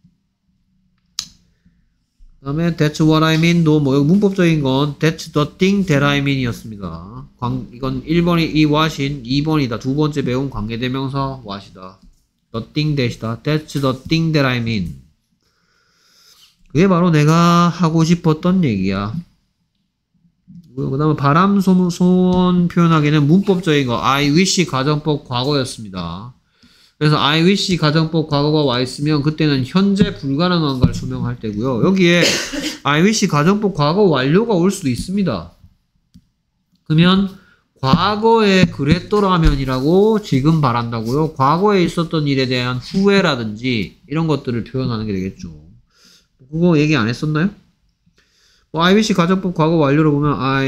그 다음에 That's what I mean도 뭐 여기 문법적인 건 That's the thing that I mean 이었습니다. 이건 1번이 이 what인 2번이다. 두 번째 배운 관계대명사 what이다. The thing that이다. That's the thing that I mean. 그게 바로 내가 하고 싶었던 얘기야. 그 다음에 바람 소원 표현하기는 문법적인 거 I wish 가정법 과거였습니다. 그래서 I wish 가정법 과거가 와 있으면 그때는 현재 불가능한 걸 소명할 때고요. 여기에 I wish 가정법 과거 완료가 올 수도 있습니다. 그러면 과거에 그랬더라면이라고 지금 바란다고요. 과거에 있었던 일에 대한 후회라든지 이런 것들을 표현하는 게 되겠죠. 그거 얘기 안 했었나요? 뭐 I wish 가정법 과거 완료로 보면 I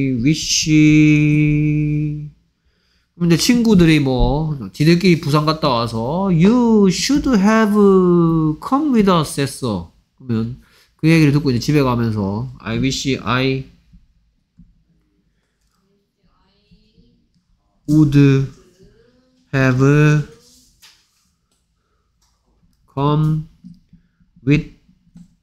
wish 근데 친구들이 뭐 지들끼리 부산 갔다 와서 You should have come with us 했어. 그러면 그 얘기를 듣고 이제 집에 가면서 I wish I would have come with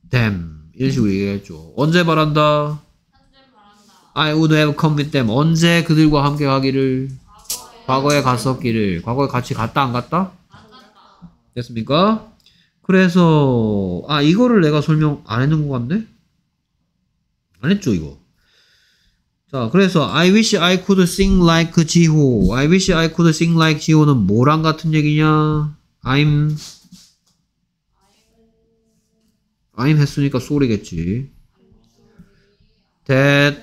them 이런 식으로 얘기했죠. 언제 말한다? 현재 말한다. I would have come with them. 언제 그들과 함께 가기를? 과거에 갔었기를. 과거에 같이 갔다 안 갔다? 안 갔다. 됐습니까? 그래서 이거를 내가 설명 안 했는 것 같네? 안 했죠 이거. 자, 그래서 I wish I could sing like 지호. I wish I could sing like 지호는 뭐랑 같은 얘기냐? I'm 했으니까 soul이겠지. That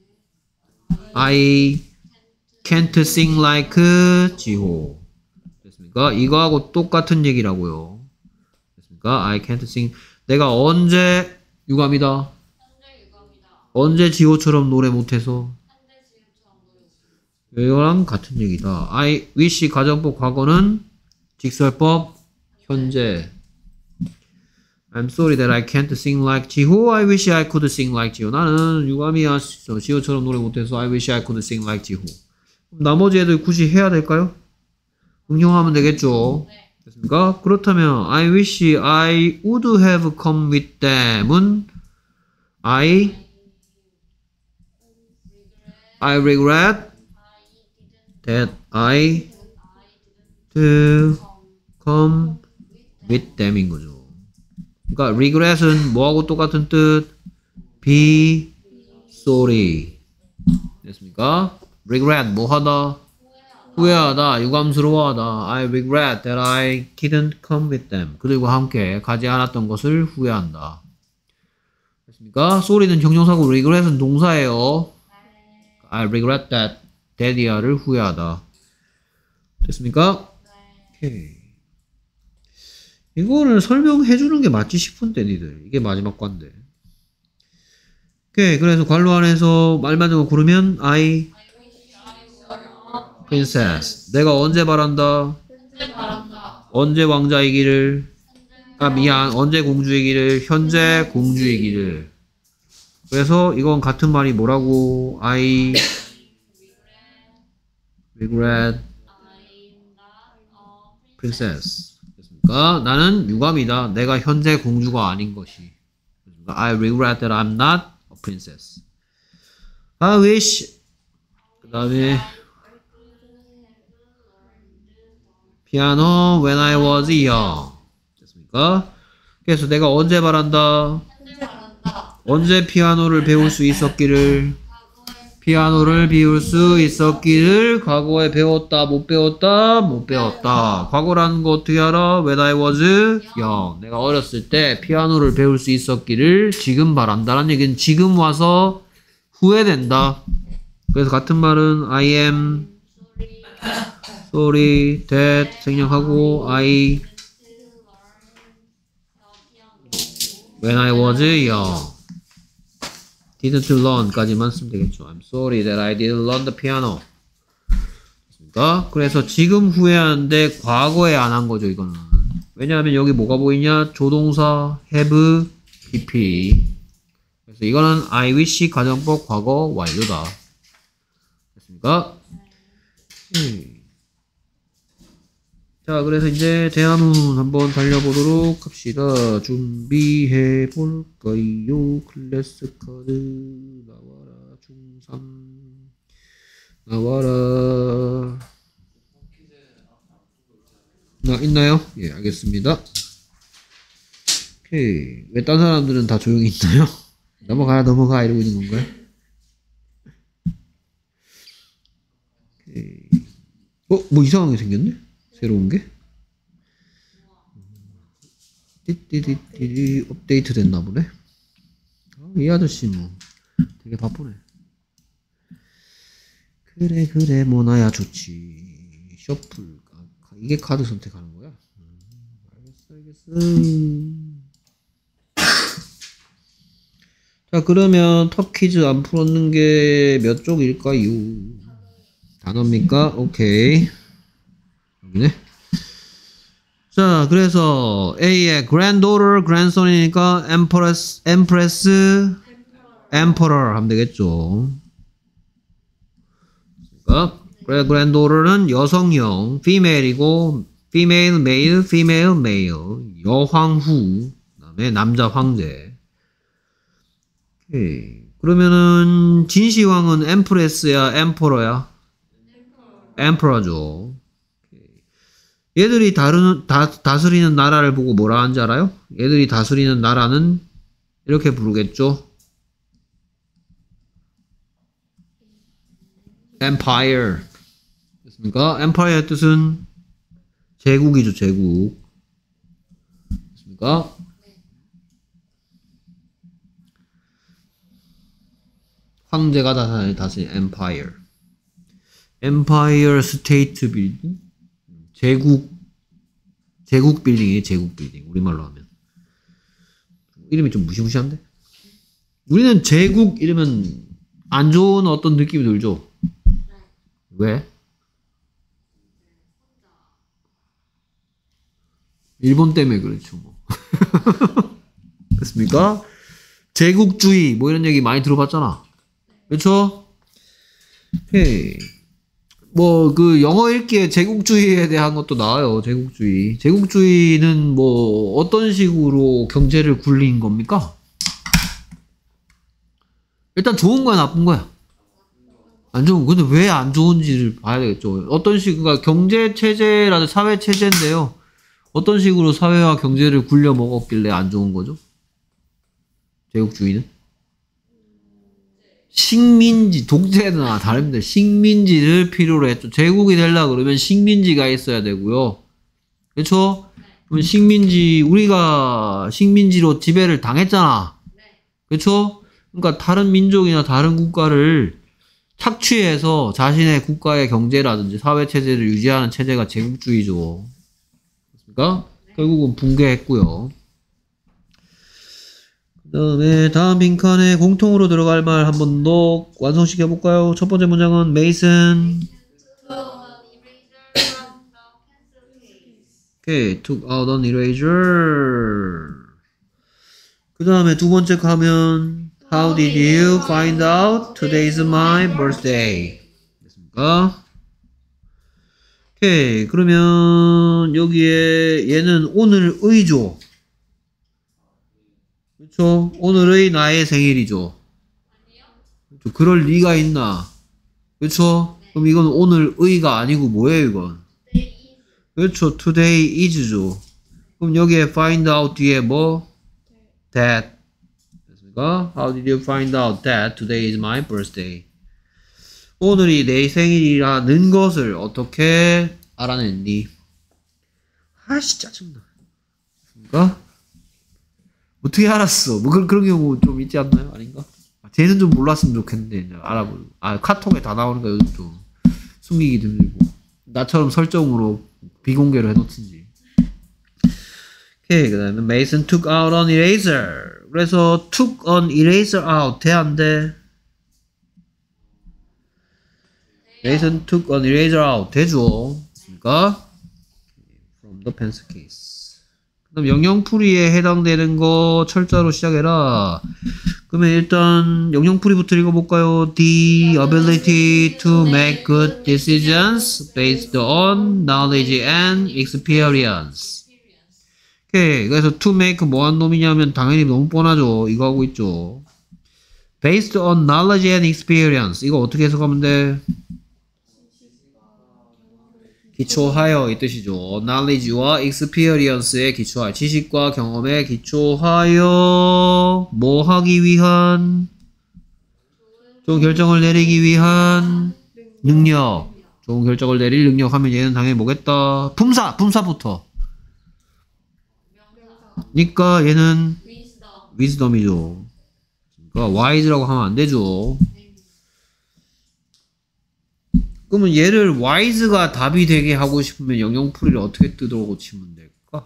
I can't sing like 지호. 됐습니까? 이거하고 똑같은 얘기라고요. 됐습니까? I can't sing. 내가 언제 유감이다. 현재 유감이다. 언제 지호처럼 노래 못해서. 현재 지금처럼 노래. 이거랑 같은 얘기다. I wish 가정법 과거는 직설법 현재. I'm sorry that I can't sing like 지호. I wish I could sing like 지호. 나는 유감이야. 지호처럼 노래 못해서 I wish I could sing like 지호. 나머지 애들 굳이 해야 될까요? 응용하면 되겠죠. 네. 됐습니까? 그렇다면 I wish I would have come with them은 I regret that I didn't come with them인 거죠. 그러니까 regret은 뭐하고 똑같은 뜻? be sorry. 됐습니까? regret 뭐하다? 후회하다, 유감스러워하다. I regret that I didn't come with them. 그들과 함께 가지 않았던 것을 후회한다. 됐습니까? sorry는 형용사고 regret은 동사예요. I regret that. that이야를 후회하다. 됐습니까? 오케이. 이거를 설명해 주는 게 맞지 싶은데 니들. 이게 마지막 관데. 오케이. 그래서 관로 안에서 말 맞는 거 고르면 I princess. 내가 언제 말한다? 현재 말한다. 언제 왕자이기를? 언제 공주이기를? 현재 공주이기를. 그래서 이건 같은 말이 뭐라고? I regret princess. 됐습니까? 나는 유감이다. 내가 현재 공주가 아닌 것이. I regret that I'm not a princess. I wish. 그 다음에 piano when I was young. 됐습니까? 그래서 내가 언제 말한다? 현재 말한다. 언제 피아노를 배울 수 있었기를? 피아노를 배울 수 있었기를 과거에 배웠다, 못 배웠다, 못 배웠다. 과거라는 거 어떻게 알아? When I was young. 내가 어렸을 때 피아노를 배울 수 있었기를 지금 바란다라는 얘기는 지금 와서 후회된다. 그래서 같은 말은 I am sorry that 생략하고 I when I was young. didn't learn까지만 쓰면 되겠죠. I'm sorry that I didn't learn the piano. 됐습니까? 그래서 지금 후회하는데 과거에 안 한 거죠, 이거는. 왜냐하면 여기 뭐가 보이냐? 조동사 have, pp. 그래서 이거는 I wish 가정법 과거 완료다. 됐습니까? 자, 그래서 이제 대화문 한번 달려보도록 합시다. 준비해 볼까요? 클래스 카드 나와라. 중3 나와라. 있나요? 예, 알겠습니다. 오케이. 왜 딴 사람들은 다 조용히 있나요? 넘어가 이러고 있는 건가요? 오케이. 뭐 이상한 게 생겼네? 새로운 게? 띠띠띠띠 업데이트 됐나 보네. 이 아저씨 뭐 되게 바쁘네. 그래 뭐 나야 좋지. 셔플 이게 카드 선택하는 거야? 알겠어. 자, 그러면 top 퀴즈 안 풀었는 게 몇 쪽일까요? 단어입니까? 오케이. 여기네. 자, 그래서 A의 granddaughter, grandson이니까 empress, emperor 하면 되겠죠. 그러니까 granddaughter는 여성형, female이고 female, male, female, male. 여황후, 그다음에 남자 황제. 오케이. 그러면은 진시황은 엠프레스야, 엠퍼러야? 엠퍼러죠. 얘들이 다스리는 나라를 보고 뭐라 하는지 알아요? 얘들이 다스리는 나라는 이렇게 부르겠죠? Empire. 됐습니까? Empire의 뜻은 제국이죠, 제국. 됐습니까? 황제가 다스린 Empire. Empire State Building. 제국 빌딩이에요, 제국 빌딩. 우리말로 하면. 이름이 좀 무시무시한데? 우리는 제국 이러면 안 좋은 어떤 느낌이 들죠? 왜? 일본 때문에 그렇죠, 뭐. 됐습니까? 제국주의, 뭐 이런 얘기 많이 들어봤잖아. 그렇죠? 헤이. 뭐, 영어 읽기에 제국주의에 대한 것도 나와요, 제국주의. 제국주의는 뭐, 어떤 식으로 경제를 굴린 겁니까? 일단 좋은 거야, 나쁜 거야? 안 좋은, 근데 왜 안 좋은지를 봐야 되겠죠. 어떤 그러니까 경제체제라든 사회체제인데요. 어떤 식으로 사회와 경제를 굴려 먹었길래 안 좋은 거죠? 제국주의는? 식민지, 독재나 다릅니다. 식민지를 필요로 했죠. 제국이 되려고 그러면 식민지가 있어야 되고요. 그렇죠? 그러면 우리가 식민지로 지배를 당했잖아. 그렇죠? 그러니까 다른 민족이나 다른 국가를 착취해서 자신의 국가의 경제라든지 사회체제를 유지하는 체제가 제국주의죠. 그러니까 결국은 붕괴했고요. 그 다음에 다음 빈칸에 공통으로 들어갈 말 한 번 더 완성시켜 볼까요? 첫 번째 문장은 Mason took out an eraser. 그 다음에 두 번째 가면 How did you find out today's my birthday? 됐습니까? 오케이. 그러면 여기에 얘는 오늘의죠. 그렇죠? 오늘의 나의 생일이죠. 그렇죠? 그럴 리가 있나? 그렇죠? 그럼 이건 오늘의가 아니고 뭐예요, 이건? 그렇죠. today is죠. 그럼 여기에 find out 뒤에 뭐? that. 됐습니까? How did you find out that today is my birthday? 오늘이 내 생일이라는 것을 어떻게 알아냈니? 아씨, 짜증나. 됐습니까? 어떻게 알았어? 뭐 그런 경우 좀 있지 않나요? 아닌가? 쟤는 좀 몰랐으면 좋겠는데 이제 알아보고. 카톡에 다 나오니까 요즘 좀 숨기기 힘들고. 나처럼 설정으로 비공개로 해놓든지. 오케이. 그 다음에 Mason took out an eraser. 그래서 took an eraser out 돼 안 돼? Mason took an eraser out 되죠. 그러니까 from the pencil case. 그다음 영영풀이에 해당되는 거 철자로 시작해라. 그러면 일단 영영풀이부터 읽어볼까요? The ability to make good decisions based on knowledge and experience. 오케이. 그래서 to make 뭐한 놈이냐면 당연히 너무 뻔하죠. 이거 하고 있죠. Based on knowledge and experience. 이거 어떻게 해석하면 돼? 기초하여 이 뜻이죠. knowledge와 experience에 기초하여, 지식과 경험에 기초하여 뭐 하기 위한? 좋은 결정을 내리기 위한 능력. 좋은 결정을 내릴 능력 하면 얘는 당연히 뭐겠다? 품사부터. 그러니까 얘는 wisdom이죠. 그러니까 wise라고 하면 안 되죠. 그러면 얘를 wise가 답이 되게 하고 싶으면 영영풀이를 어떻게 뜯어 고치면 될까?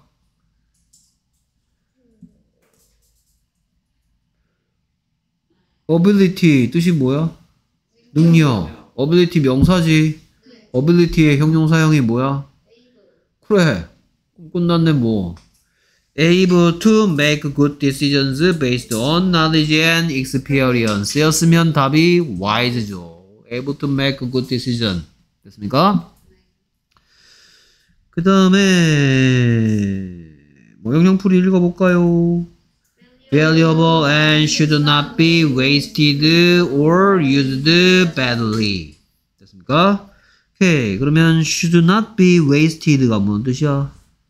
ability 뜻이 뭐야? 능력. ability 명사지. ability의 형용사형이 뭐야? 그래. 끝났네 뭐. able to make good decisions based on knowledge and experience 였으면 답이 wise죠. able to make a good decision. 됐습니까? 그 다음에 뭐 영영풀이 읽어볼까요? valuable and should not be wasted or used badly. 됐습니까? 오케이. 그러면 should not be wasted가 무슨 뜻이야?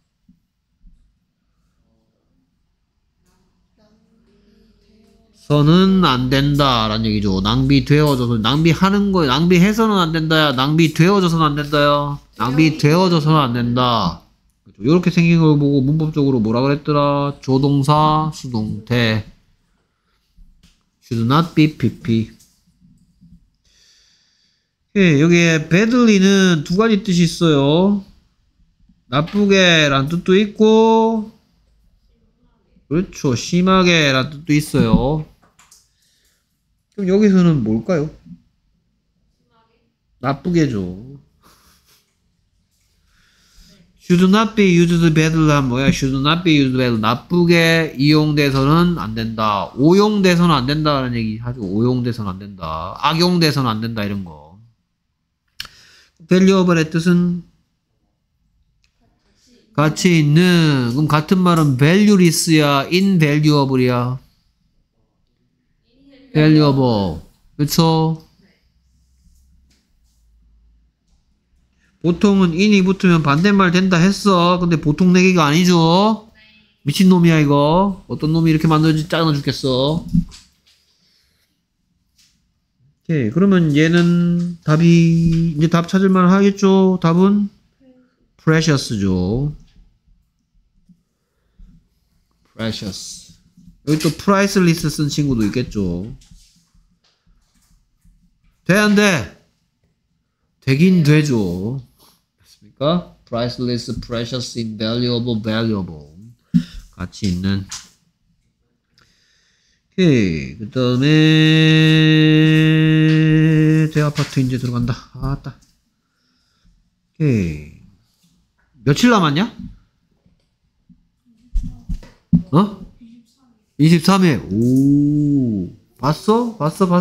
서는 안 된다라는 얘기죠. 낭비되어져서, 낭비하는 거예요. 낭비해서는 안 된다야. 낭비되어져서는 안 된다야. 낭비되어져서는 안 된다. 이렇게 생긴 걸 보고 문법적으로 뭐라 그랬더라? 조동사, 수동태. should not be pp. 예, 여기에 badly는 두 가지 뜻이 있어요. 나쁘게 란 뜻도 있고, 그렇죠. 심하게 란 뜻도 있어요. 그럼 여기서는 뭘까요? 나쁘게죠. should not be used badly 하면 뭐야? should not be used badly. 나쁘게 이용돼서는 안 된다. 오용돼서는 안 된다라는 얘기 하죠. 오용돼서는 안 된다. 악용돼서는 안 된다. 이런 거. valuable의 뜻은 가치 있는. 그럼 같은 말은 valueless야, invaluable이야? valuable. 그쵸? 보통은 in이 붙으면 반대말 된다 했어. 근데 보통 내기가 아니죠? 미친놈이야 이거. 어떤 놈이 이렇게 만들어지 짜증나 죽겠어. 오케이. 그러면 얘는 답이 이제 답 찾을만 하겠죠? 답은 precious죠. precious. 여기 또 priceless 쓴 친구도 있겠죠. 돼, 안 돼? 되긴 되죠. 됐습니까? priceless, precious, invaluable, valuable. 가치 있는. 오케이. 그 다음에 대아파트 이제 들어간다. 아따. 오케이. 며칠 남았냐? 어? 23회. 오. 봤어?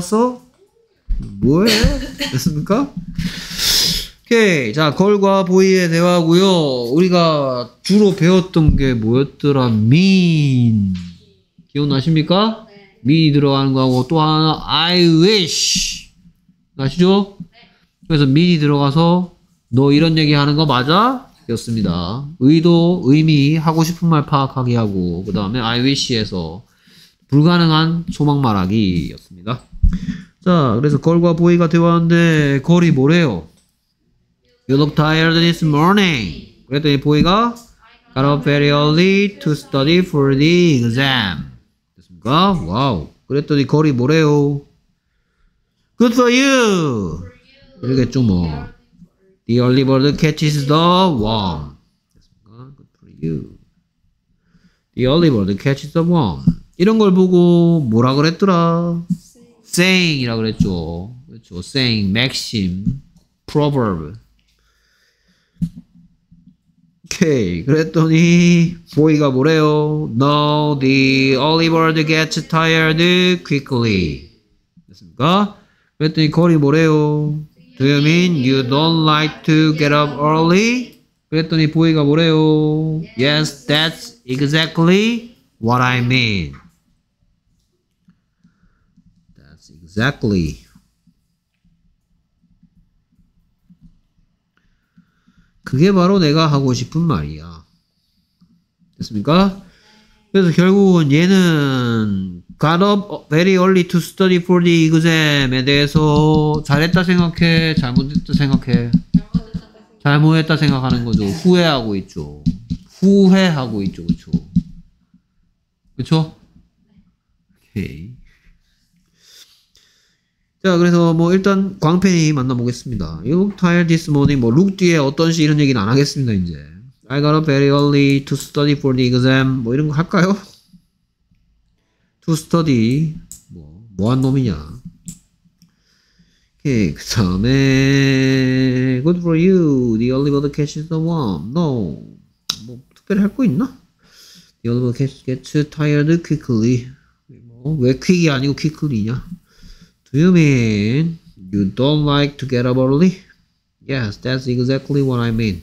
뭐해? 됐습니까? 오케이. 자, 걸과 보이의 대화고요. 우리가 주로 배웠던 게 뭐였더라? mean. 기억나십니까? 네. mean이 들어가는 거하고 또 하나 I wish. 아시죠? 그래서 mean이 들어가서 너 이런 얘기 하는 거 맞아? 였습니다. 의도, 의미, 하고 싶은 말 파악하게 하고 그 다음에 I wish에서 불가능한 소망 말하기 였습니다. 자, 그래서 걸과 보이가 대화하는데 걸이 뭐래요? You look tired this morning. 그랬더니 보이가 got up very early to study for the exam. 됐습니까? 와우. 그랬더니 걸이 뭐래요? Good for you. 이러겠죠 뭐. The early bird catches the worm. 됐습니까? Good for you. The early bird catches the worm. 이런 걸 보고 뭐라 그랬더라? saying이라 그랬죠. 그렇죠. saying, maxim, proverb. 오케이. 그랬더니 보이가 뭐래요? No, the early bird gets tired quickly. 됐습니까? 그랬더니 걸이 뭐래요? Do you mean you don't like to get up early? 그랬더니 보이가 뭐래요? Yes, that's exactly what I mean. That's exactly. 그게 바로 내가 하고 싶은 말이야. 됐습니까? 그래서 결국은 얘는 got up very early to study for the exam에 대해서 잘했다 생각해? 잘못했다 생각해? 잘못했다 생각하는 거죠. 후회하고 있죠. 후회하고 있죠. 그쵸? 그쵸? 오케이. 자, 그래서 뭐 일단 광팬이 만나보겠습니다. You look tired this morning. 뭐 look 뒤에 어떤 시 이런 얘기는 안 하겠습니다. 이제 I got up very early to study for the exam. 뭐 이런 거 할까요? To study. 뭐한 놈이냐? 오케이. 그 다음에 good for you. The early bird catches the worm. No. 뭐 특별히 할 거 있나? The early bird gets tired quickly. 왜 quick이 아니고 quickly냐? Do you mean you don't like to get up early? Yes, that's exactly what I mean.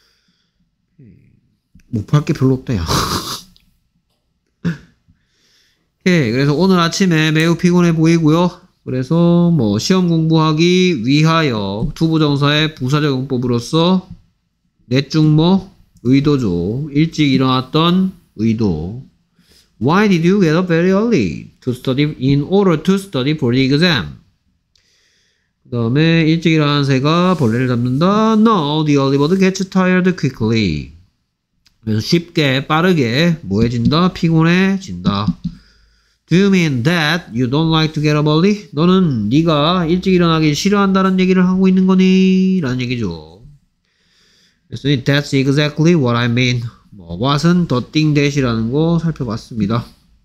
못할 게 별로 없다, 야. 오케이. 그래서 오늘 아침에 매우 피곤해 보이고요. 그래서 뭐 시험 공부하기 위하여 투부정사의 부사적 용법으로서 넷 중 뭐 의도죠. 일찍 일어났던 의도. Why did you get up very early to study in order to study for the exam? 그 다음에 일찍 일어나는 새가 벌레를 잡는다. No, the early bird gets tired quickly. 그래서 쉽게 빠르게 뭐해진다? 피곤해진다. Do you mean that you don't like to get up early? 너는 네가 일찍 일어나기 싫어한다는 얘기를 하고 있는 거니? 라는 얘기죠. 그래서 that's exactly what I mean. 뭐 what은 the thing that이라는 거 살펴봤습니다.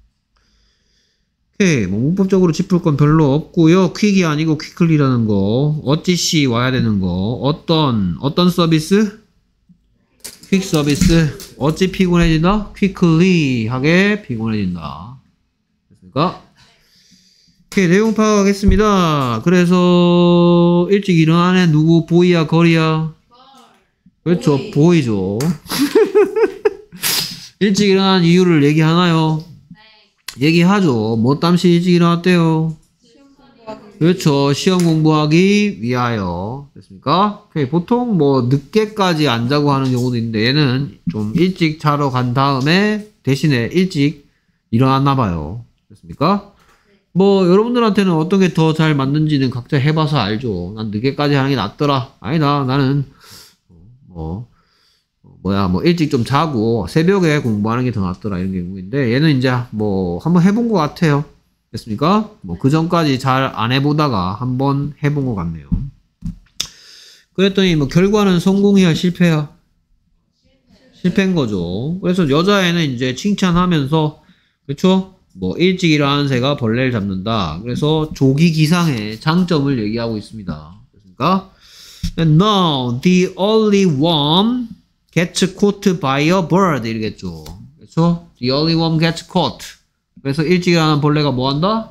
오케이, 뭐 문법적으로 짚을 건 별로 없고요. 퀵이 아니고 quickly라는 거, 어찌시 와야 되는 거, 어떤 서비스? 퀵 서비스. 어찌 피곤해진다? quickly 하게 피곤해진다. 됐습니까? 오케이, 내용 파악하겠습니다. 그래서 일찍 일어나는 애 누구? 보이야, 걸이야? 그렇죠, 보이죠. 일찍 일어난 이유를 얘기하나요? 네. 얘기하죠. 뭐 땀시 일찍 일어났대요? 그렇죠. 시험 공부하기 위하여. 됐습니까? 오케이. 보통 뭐 늦게까지 안 자고 하는 경우도 있는데 얘는 좀 일찍 자러 간 다음에 대신에 일찍 일어났나 봐요. 됐습니까? 뭐 여러분들한테는 어떤 게 더 잘 맞는지는 각자 해봐서 알죠. 난 늦게까지 하는 게 낫더라. 아니다. 나는 뭐 일찍 좀 자고 새벽에 공부하는 게 더 낫더라 이런 경우인데 얘는 이제 뭐 한번 해본 것 같아요. 됐습니까? 뭐 그 전까지 잘 안 해보다가 한번 해본 것 같네요. 그랬더니 뭐 결과는 성공이야 실패야? 실패인 거죠. 그래서 여자애는 이제 칭찬하면서 그렇죠? 뭐 일찍 일어나는 새가 벌레를 잡는다. 그래서 조기 기상의 장점을 얘기하고 있습니다. 됐습니까? And no, the early worm gets caught by a bird 이러겠죠. 그렇죠? The early worm gets caught. 그래서 일찍 일어나는 벌레가 뭐 한다?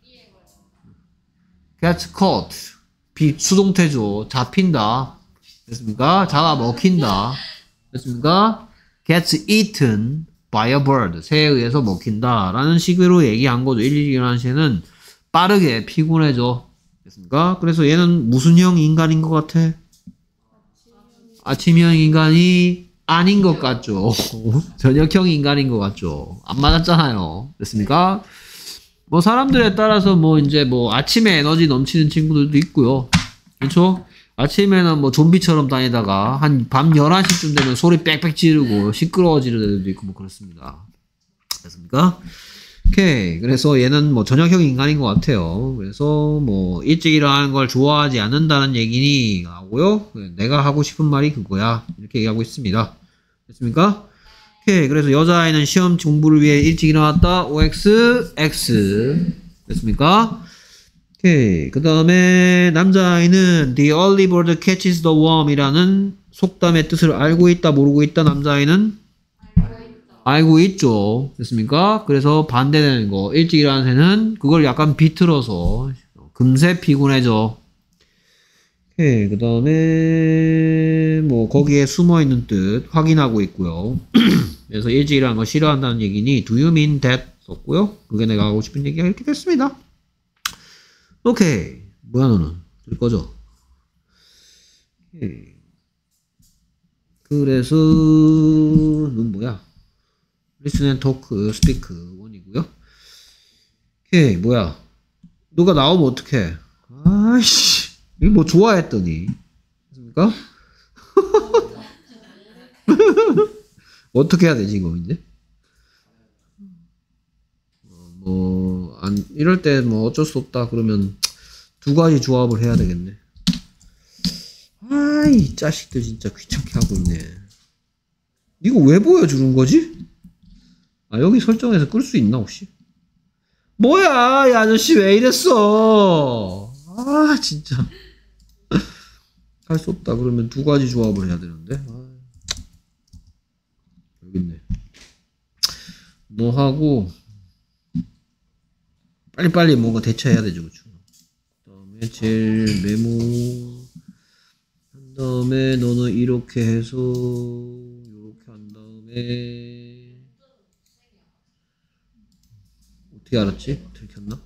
gets caught. 수동태죠. 잡힌다. 됐습니까? 잡아 먹힌다. 됐습니까? gets eaten by a bird. 새에 의해서 먹힌다. 라는 식으로 얘기한 거죠. 일찍 일어나는 새는 빠르게 피곤해져. 됐습니까? 그래서 얘는 무슨 형 인간인 것 같아? 아침형 인간이 아닌 것 같죠. 저녁형 인간인 것 같죠. 안 맞았잖아요. 됐습니까? 뭐 사람들에 따라서 뭐 이제 뭐 아침에 에너지 넘치는 친구들도 있고요. 그렇죠? 아침에는 뭐 좀비처럼 다니다가 한 밤 11시쯤 되면 소리 빽빽 지르고 시끄러워지는 애들도 있고 뭐 그렇습니다. 됐습니까? 오케이. 그래서 얘는 뭐 저녁형 인간인 것 같아요. 그래서 뭐 일찍 일어나는 걸 좋아하지 않는다는 얘기니 하고요. 내가 하고 싶은 말이 그거야. 이렇게 얘기하고 있습니다. 됐습니까? 오케이. 그래서 여자아이는 시험 공부를 위해 일찍 일어났다. OX, X. 됐습니까? 오케이. 그 다음에 남자아이는 The early bird catches the worm 이라는 속담의 뜻을 알고 있다, 모르고 있다. 남자아이는 알고 있죠. 됐습니까? 그래서 반대되는 거. 일찍 일어나는 새는 그걸 약간 비틀어서 금세 피곤해져. 오케이. 그 다음에 뭐 거기에 숨어있는 뜻 확인하고 있고요. 그래서 일찍 일어나는 거 싫어한다는 얘기니 Do you mean that? 썼고요. 그게 내가 하고 싶은 얘기가 이렇게 됐습니다. 오케이. 뭐야 너는? 들 거죠? 오케이. 그래서 넌 뭐야? Listen and talk, speak 1이고요. 오케이, 뭐야? 누가 나오면 어떡해? 아이씨, 이거 뭐 좋아했더니. 됐습니까? 어떻게 해야 되지, 이거, 이제? 이럴 때 뭐 어쩔 수 없다. 그러면 두 가지 조합을 해야 되겠네. 아이, 자식들 진짜 귀찮게 하고 있네. 이거 왜 보여주는 거지? 아, 여기 설정해서 끌 수 있나, 혹시? 뭐야, 이 아저씨 왜 이랬어? 아, 진짜. 할 수 없다. 그러면 두 가지 조합을 해야 되는데. 아, 여기 있네. 뭐 하고, 빨리빨리 뭔가 대처해야 되죠, 그쵸? 그 다음에 제일 메모, 한 다음에 너는 이렇게 해서, 이렇게 한 다음에, 어떻게 알았지? 들켰나?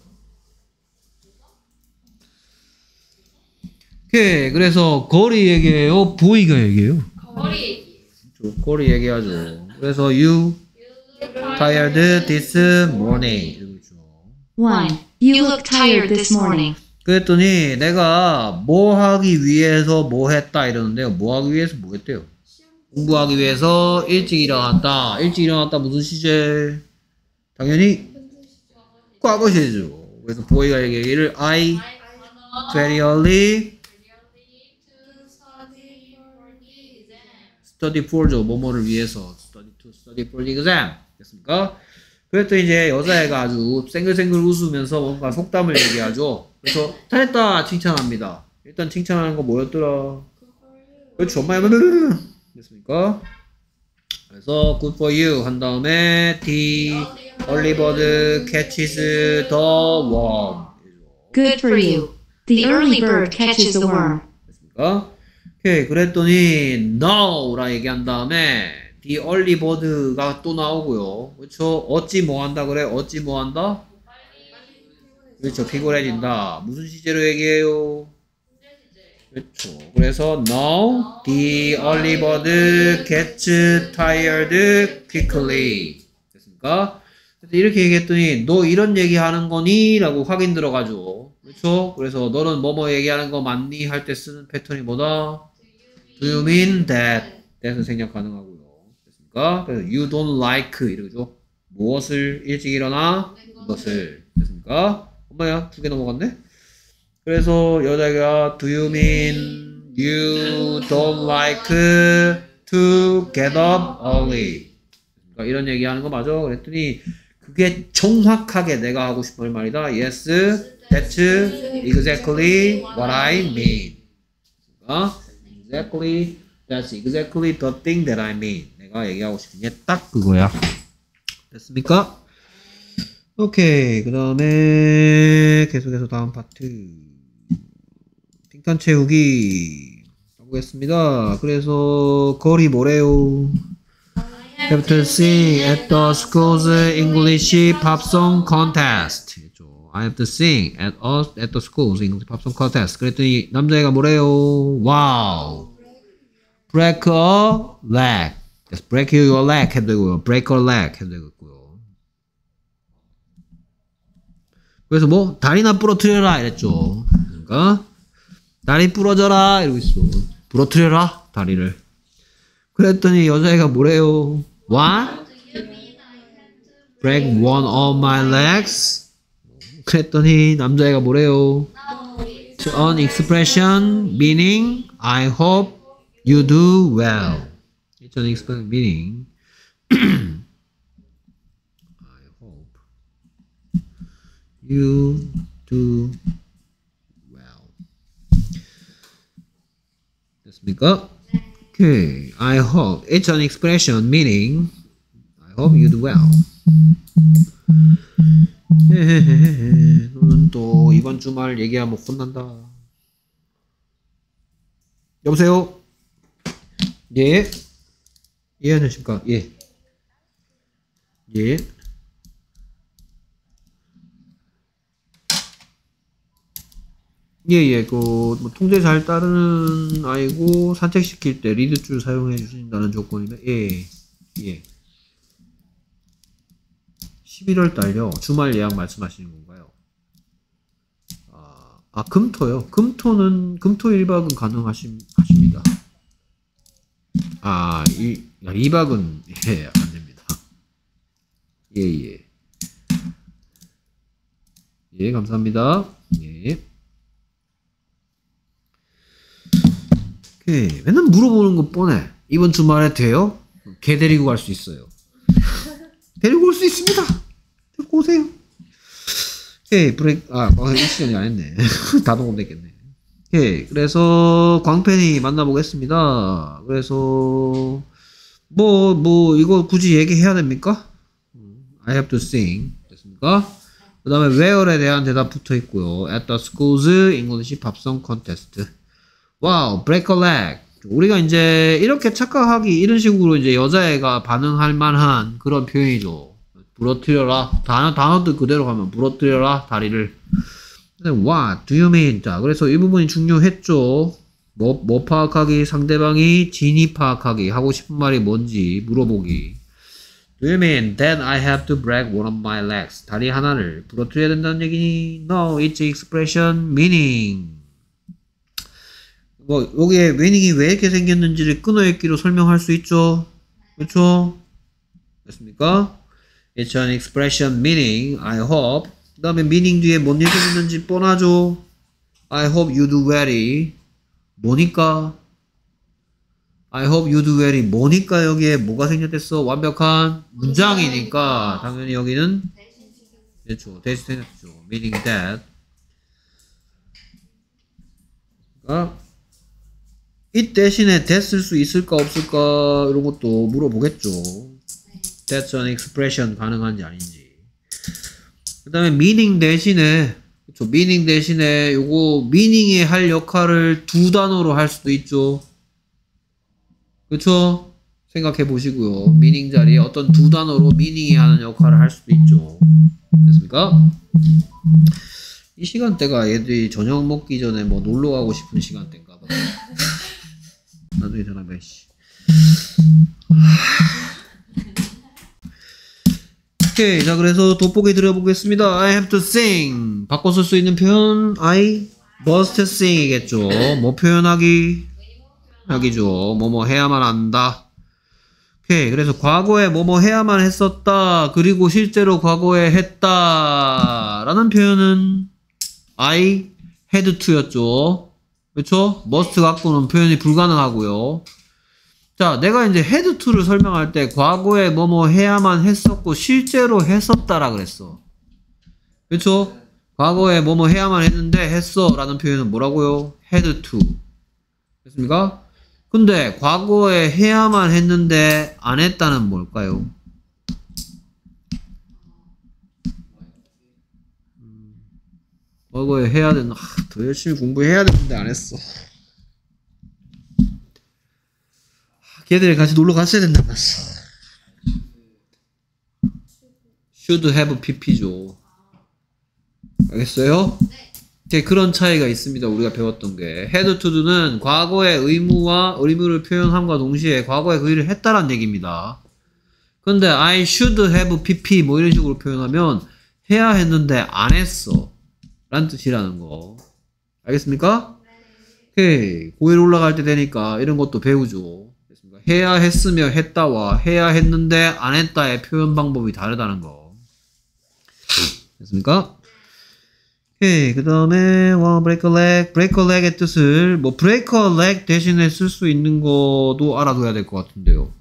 오케이. 그래서 거리 얘기해요? 보이가 얘기해요? 거리 얘기. 거리 얘기하죠. 그래서 you tired this morning. 이러죠. 1. You look tired this morning. 그랬더니 내가 뭐 하기 위해서 뭐 했다 이러는데요. 뭐 하기 위해서 뭐 했대요? 공부하기 위해서 일찍 일어났다. 일찍 일어났다 무슨 시제? 당연히 과거 시제죠. 그래서 보이가 얘기를 I very early study for죠. 뭐뭐를 위해서 study for the exam. 됐습니까? 그랬더니 이제 여자애가 아주 쌩글쌩글 웃으면서 뭔가 속담을 얘기하죠. 그래서 잘했다 칭찬합니다. 일단 칭찬하는 거 뭐였더라? 그렇죠. 엄마 됐습니까? 그래서 good for you 한 다음에 the early bird catches the worm. Good for you. The early bird catches the worm. 됐습니까? 오케이. 그랬더니 no라 얘기한 다음에 the early bird가 또 나오고요. 그렇죠? 어찌 뭐 한다 그래? 어찌 뭐 한다? 그렇죠. 피곤해진다. 무슨 시제로 얘기해요? 그렇죠. 그래서 no, the early bird gets tired quickly. 됐습니까? 이렇게 얘기했더니 너 이런 얘기하는 거니? 라고 확인 들어가죠. 그렇죠? 그래서 너는 뭐뭐 얘기하는 거 맞니? 할 때 쓰는 패턴이 뭐다? Do you mean that? that은 생략 가능하고요. 됐습니까? 그래서 you don't like 이러죠. 무엇을 일찍 일어나? 이것을. 됐습니까? 엄마야, 2개 넘어갔네? 그래서 여자가 do you mean you don't like to get up early? 그러니까 이런 얘기하는 거 맞아? 그랬더니 그게 정확하게 내가 하고 싶은 말이다. Yes, that's exactly what I mean. That's exactly the thing that I mean. 내가 얘기하고 싶은 게 딱 그거야. 됐습니까? 오케이. 그 다음에 계속해서 다음 파트 빈칸 채우기 가보겠습니다. 그래서 거리 뭐래요? Have to sing at the school's English pop song contest. I have to sing at the school's English pop song contest. 그랬더니 남자애가 뭐래요? Wow. Break a leg. Yes, break your leg 해도 되고요. Break a leg 해도 되고요. 그래서 뭐 다리나 부러뜨려라 이랬죠. 그러니까 다리 부러져라 이러고 있어. 부러뜨려라 다리를. 그랬더니 여자애가 뭐래요? What? Break one of my legs? 그랬더니 남자애가 뭐래요? An expression meaning I hope you do well. It's an expression meaning I hope you do well. 됐습니까? Okay. I hope. It's an expression meaning I hope you do well. 너는 또 이번 주말 얘기하면 혼난다. 여보세요? 예? 예, 안녕하십니까? 예. 예. 예, 뭐 통제 잘 따르는 아이고 산책시킬 때 리드줄 사용해 주신다는 조건이면 예. 11월 달요. 주말 예약 말씀하시는 건가요? 금토요. 금토 1박은 가능하십니다. 2박은 안 됩니다. 예, 감사합니다. 예. 오케이. 맨날 물어보는 거 뻔해. 이번 주말에 돼요? 걔 데리고 갈 수 있어요. 데리고 올 수 있습니다. 데리고 오세요. 오케이. 이 시간이 안 했네. 다 녹음됐겠네. 오케이. 그래서 광팬이 만나보겠습니다. 그래서 이거 굳이 얘기해야 됩니까? I have to sing. 됐습니까? 그 다음에 where에 대한 대답 붙어 있고요. At the school's English pop song contest. 와우, break a leg. 우리가 이제 이렇게 착각하기 이런 식으로 이제 여자애가 반응할 만한 그런 표현이죠. 부러뜨려라. 단어도 그대로 가면 부러뜨려라 다리를. What do you mean? 자, 그래서 이 부분이 중요했죠. 뭐 파악하기, 상대방이 진위 파악하기, 하고 싶은 말이 뭔지 물어보기. Do you mean that I have to break one of my legs? 다리 하나를 부러뜨려야 된다는 얘기니? No, it's expression meaning. 뭐 여기에 meaning이 왜 이렇게 생겼는지를 끊어읽기로 설명할 수 있죠. 그렇죠? 됐습니까? It's an expression meaning. I hope. 그 다음에 meaning 뒤에 뭔 얘기 있는지 뻔하죠. I hope you do well. 뭐니까? I hope you do well. 뭐니까 여기에 뭐가 생겼댔어? 완벽한 문장이니까 당연히 여기는 그렇죠. 대신 생겼죠. meaning that. 그러니까 이 대신에 that 쓸 수 있을까 없을까 이런 것도 물어보겠죠. That's an expression 가능한지 아닌지. 그 다음에 meaning 대신에 그쵸, meaning 대신에 요거 meaning이 할 역할을 두 단어로 할 수도 있죠. 그쵸? 생각해 보시고요. meaning 자리에 어떤 두 단어로 meaning이 하는 역할을 할 수도 있죠. 됐습니까? 이 시간대가 얘들이 저녁 먹기 전에 뭐 놀러 가고 싶은 시간대인가 봐. 나중에 전화해. 오케이. 자, 그래서 돋보기 드려보겠습니다. I have to sing. 바꿔 쓸 수 있는 표현 I must sing 이겠죠. 뭐 표현하기? 하기죠. 뭐뭐 해야만 한다. 오케이. 그래서 과거에 뭐뭐 해야만 했었다. 그리고 실제로 과거에 했다. 라는 표현은 I had to 였죠. 그렇죠? must 갖고는 표현이 불가능하고요. 자, 내가 이제 had to를 설명할 때 과거에 뭐뭐 해야만 했었고 실제로 했었다라 그랬어. 그렇죠? 과거에 뭐뭐 해야만 했는데 했어 라는 표현은 뭐라고요? had to. 됐습니까? 근데 과거에 해야만 했는데 안 했다는 뭘까요? 과거에 해야 되는, 더 열심히 공부해야 되는데 안 했어. 걔들 같이 놀러 갔어야 된다 말았어. should have pp죠. 알겠어요? 네. 그런 차이가 있습니다. 우리가 배웠던 게 had to는 과거의 의무를 표현함과 동시에 과거에 그 일을 했다란 얘기입니다. 근데 I should have pp 뭐 이런 식으로 표현하면 해야 했는데 안 했어 라는 뜻이라는 거. 알겠습니까? 오케이. 고1 올라갈 때 되니까 이런 것도 배우죠. 해야 했으며 했다와 해야 했는데 안 했다의 표현 방법이 다르다는 거. 됐습니까? 오케이. 그 다음에 break a leg. break a leg의 뜻을 뭐 break a leg 대신에 쓸 수 있는 것도 알아둬야 될 것 같은데요.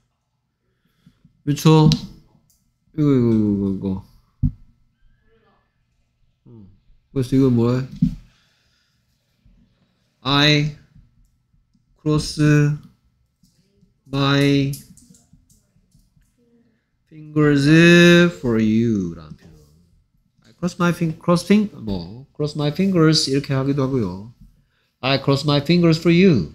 그렇죠? 이거. 그래서 이거 뭐야? I cross my fingers for you 라는 표현. I cross my fingers 이렇게 하기도 하고요. I cross my fingers for you.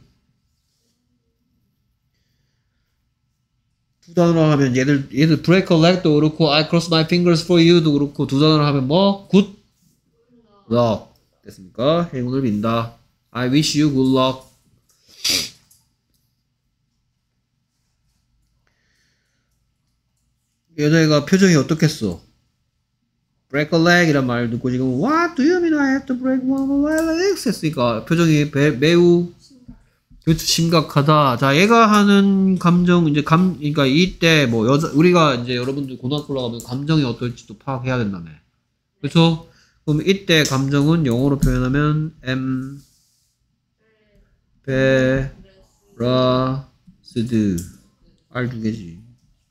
두 단어로 하면 얘들 break a leg도 그렇고 I cross my fingers for you도 그렇고 두 단어로 하면 뭐 good luck 됐습니까? 행운을 빈다. I wish you good luck. 여자애가 표정이 어떻겠어? break a leg 이란 말을 듣고 지금 What do you mean I have to break one of my legs? 했으니까 표정이 매우 심각하다. 자, 얘가 하는 감정 이제 그러니까 이때 뭐 우리가 이제 여러분들 고등학교 올라가면 감정이 어떨지도 파악해야 된다며. 그렇죠? 그럼 이때 감정은 영어로 표현하면 embarrassed R 두 개지.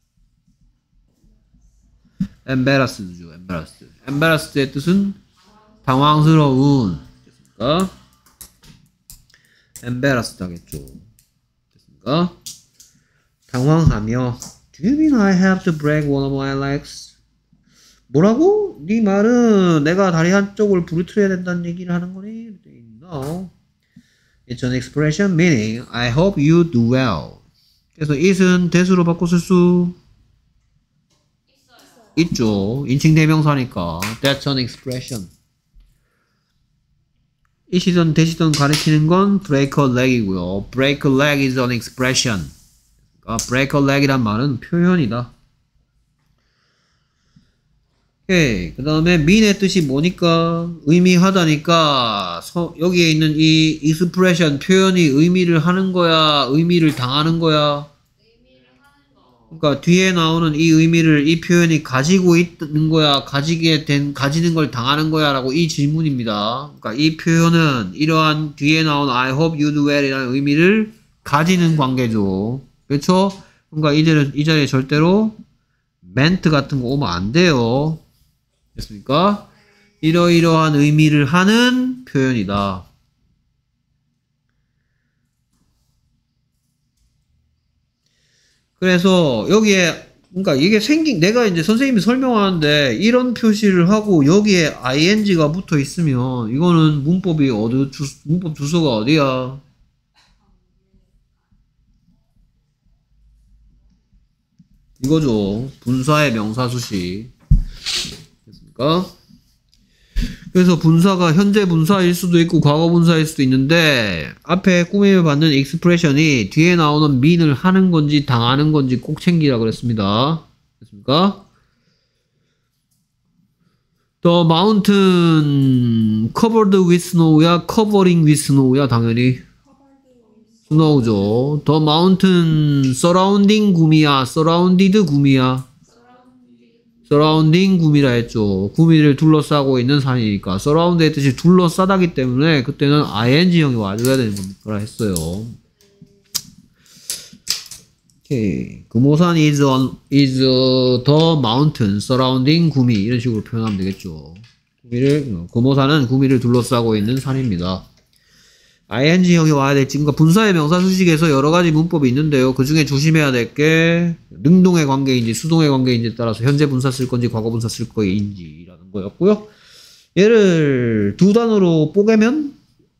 embarrassed죠. embarrassed의 뜻은 당황스러운. 됐습니까? embarrassed 하겠죠. 됐습니까? 당황하며 Do you mean I have to break one of my legs? 뭐라고? 네 말은 내가 다리 한쪽을 부러뜨려야 된다는 얘기를 하는 거니? No. It's an expression meaning I hope you do well. 그래서 it은 that으로 바꿔 쓸 수 있죠. 인칭 대명사니까. That's an expression. 이시든 대시든 가리키는 건 break a leg이고요. break a leg is an expression. break a leg이란 말은 표현이다. 오케이. 그 다음에 mean의 뜻이 뭐니까? 의미하다니까 여기에 있는 이 expression 표현이 의미를 하는 거야? 의미를 당하는 거야? 의미를 하는 거. 그러니까 뒤에 나오는 이 의미를 이 표현이 가지고 있는 거야? 가지는 걸 당하는 거야? 라고 이 질문입니다. 그러니까 이 표현은 이러한 뒤에 나온 I hope you do well 이라는 의미를 가지는 관계죠. 그렇죠? 그러니까 이 자리에 절대로 meant 같은 거 오면 안 돼요. 됐습니까? 이러이러한 의미를 하는 표현이다. 그래서 여기에 그러니까 이게 내가 이제 선생님이 설명하는데 이런 표시를 하고 여기에 ing가 붙어 있으면 이거는 문법 주소가 어디야? 이거죠. 분사의 명사수식. 됐습니까? 그래서 분사가 현재 분사일 수도 있고 과거 분사일 수도 있는데 앞에 꾸밈을 받는 expression이 뒤에 나오는 mean을 하는 건지 당하는 건지 꼭 챙기라 그랬습니다. 됐습니까? The mountain covered with snow야 covering with snow야 당연히 snow죠. The mountain surrounding 구미야 surrounded 구미야 surrounding 구미라 했죠. 구미를 둘러싸고 있는 산이니까 surround의 뜻이 둘러싸다기 때문에 그때는 ing형이 와줘야 되는 거라 했어요. 오케이. 금오산 is the mountain surrounding 구미 이런 식으로 표현하면 되겠죠. 금오산은 구미를 둘러싸고 있는 산입니다. ing형이 와야 될지, 그러니까 분사의 명사 수식에서 여러 가지 문법이 있는데요. 그 중에 조심해야 될 게 능동의 관계인지 수동의 관계인지에 따라서 현재 분사 쓸 건지 과거 분사 쓸 거인지라는 거였고요. 얘를 두 단어로 뽀개면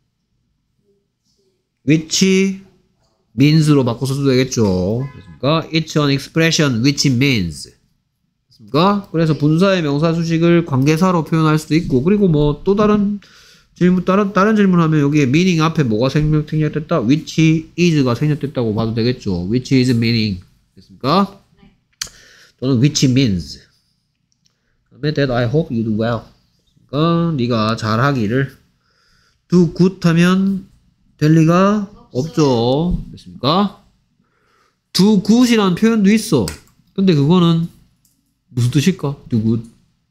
which means로 바꿔서 써도 되겠죠. 그러니까 it's an expression which means. 그러니까 그래서 분사의 명사 수식을 관계사로 표현할 수도 있고, 그리고 뭐 또 다른 질문하면 여기에 meaning 앞에 뭐가 생략됐다? which is가 생략됐다고 봐도 되겠죠. which is meaning. 됐습니까? 네. 또는 which means. 그다음에 that I hope you do well. 그러니까 네가 잘하기를. do good 하면 될 리가 없죠. 됐습니까? do good이라는 표현도 있어. 근데 그거는 무슨 뜻일까? do good.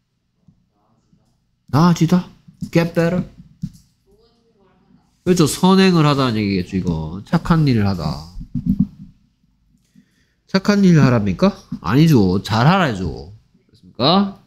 나아지다. get better. 그렇죠. 선행을 하다는 얘기겠죠, 이거. 착한 일을 하다. 착한 일을 하랍니까? 아니죠. 잘하라죠. 그렇습니까?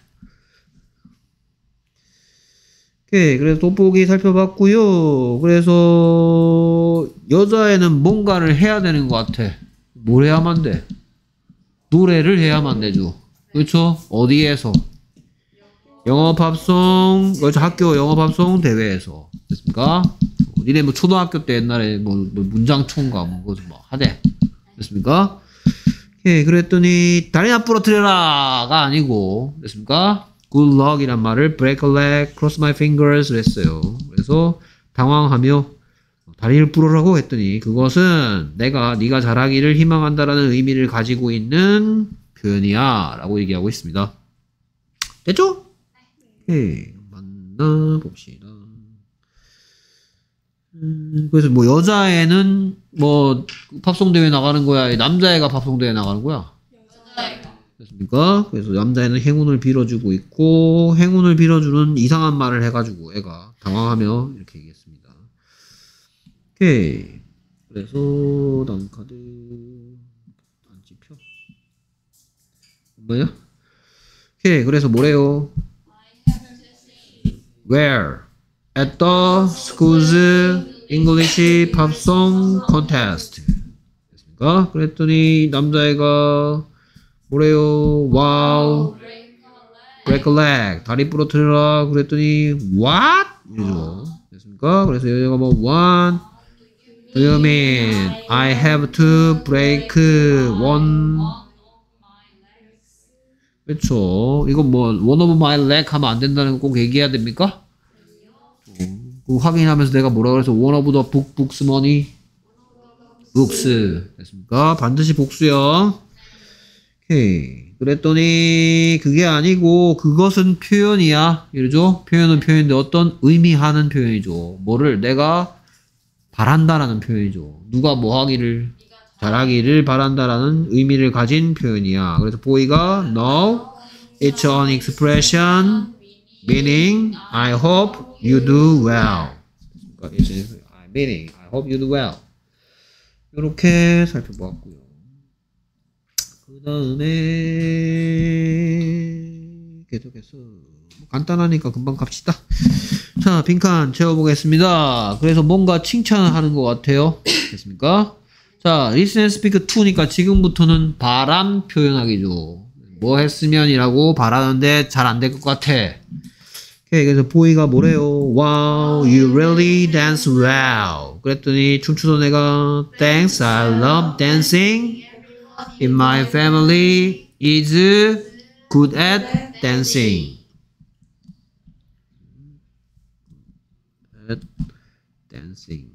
오케이. 그래서 돋보기 살펴봤고요. 그래서 여자애는 뭔가를 해야 되는 것 같아. 뭘 해야만 돼? 노래를 해야만 되죠. 그렇죠? 어디에서? 영어 팝송, 그렇죠. 학교 영어 팝송 대회에서. 됐습니까? 니네 뭐 초등학교 때 옛날에 뭐 문장총가 뭐 하대. 됐습니까? 오케이. 그랬더니 다리나 부러뜨려라가 아니고, 됐습니까? good luck 이란 말을 break a leg, cross my fingers 했어요. 그래서 당황하며 다리를 부러라고 했더니 그것은 네가 잘하기를 희망한다라는 의미를 가지고 있는 표현이야 라고 얘기하고 있습니다. 됐죠? 오케이. 만나봅시다. 그래서 뭐 여자애는 뭐 팝송 대회 나가는 거야? 남자애가 팝송 대회 나가는 거야? 여자애가. 됐습니까? 그래서 남자애는 행운을 빌어주고 있고 행운을 빌어주는 이상한 말을 해가지고 애가 당황하며 이렇게 얘기했습니다. 오케이. 그래서 다음 카드 안 찝혀. 뭐야? 오케이. 그래서 뭐래요? I have to sing. Where? At the school's English pop song contest. 됐습니까? 그랬더니 남자애가 뭐래요? Wow, break a leg. 다리 부러뜨려라. 그랬더니 what? 이러죠. 됐습니까? 그래서 여자가 뭐 what do you mean? I have to break one 그렇죠. 이거 뭐 one of my leg 하면 안 된다는 거 꼭 얘기해야 됩니까? 그 확인하면서 내가 뭐라 그래서 one of the books money books 됐습니까? 반드시 복수형. 오케이. 그랬더니 그게 아니고 그것은 표현이야. 이러죠? 표현은 표현인데 어떤 의미하는 표현이죠. 뭐를 내가 바란다라는 표현이죠. 누가 뭐 하기를 잘하기를 바란다라는 의미를 가진 표현이야. 그래서 보이가 no, it's an expression meaning I hope you do well. it's meaning I hope you do well. 이렇게 살펴보았고요. 그 다음에 계속해서 간단하니까 금방 갑시다. 자, 빈칸 채워보겠습니다. 그래서 뭔가 칭찬을 하는 것 같아요. 됐습니까? 자, listen and speak 2니까 지금부터는 바람 표현하기죠. 뭐 했으면이라고 바라는데 잘 안 될 것 같아. 오케이, 그래서 보이가 뭐래요? Wow, you really dance well. 그랬더니 춤추던 애가 Thanks, I love dancing. In my family is good at dancing. At dancing.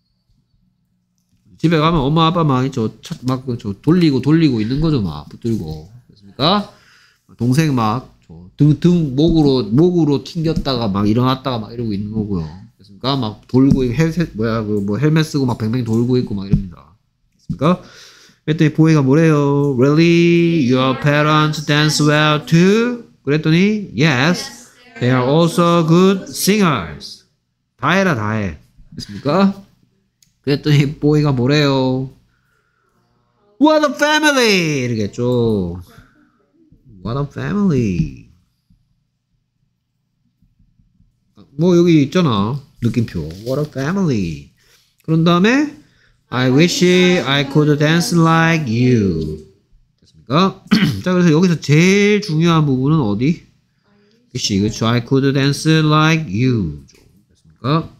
집에 가면 엄마 아빠 막 돌리고 있는 거죠. 막 붙들고. 됐습니까? 동생 막 등 목으로 튕겼다가 막 일어났다가 막 이러고 있는 거고요. 됐습니까? 막 돌고 헬멧 쓰고 막 뱅뱅 돌고 있고 막 이럽니다. 됐습니까? 그랬더니 보이가 뭐래요? Really? Your parents dance well too? 그랬더니 Yes, they are also good singers. 다 해라 다 해. 됐습니까? 그랬더니 보이가 뭐래요? What a family! 이러겠죠. What a family. 뭐 여기 있잖아. 느낌표. What a family. 그런 다음에 I wish I could dance like you. 됐습니까? 자, 그래서 여기서 제일 중요한 부분은 어디? wish, 그렇죠. I could dance like you. 됐습니까?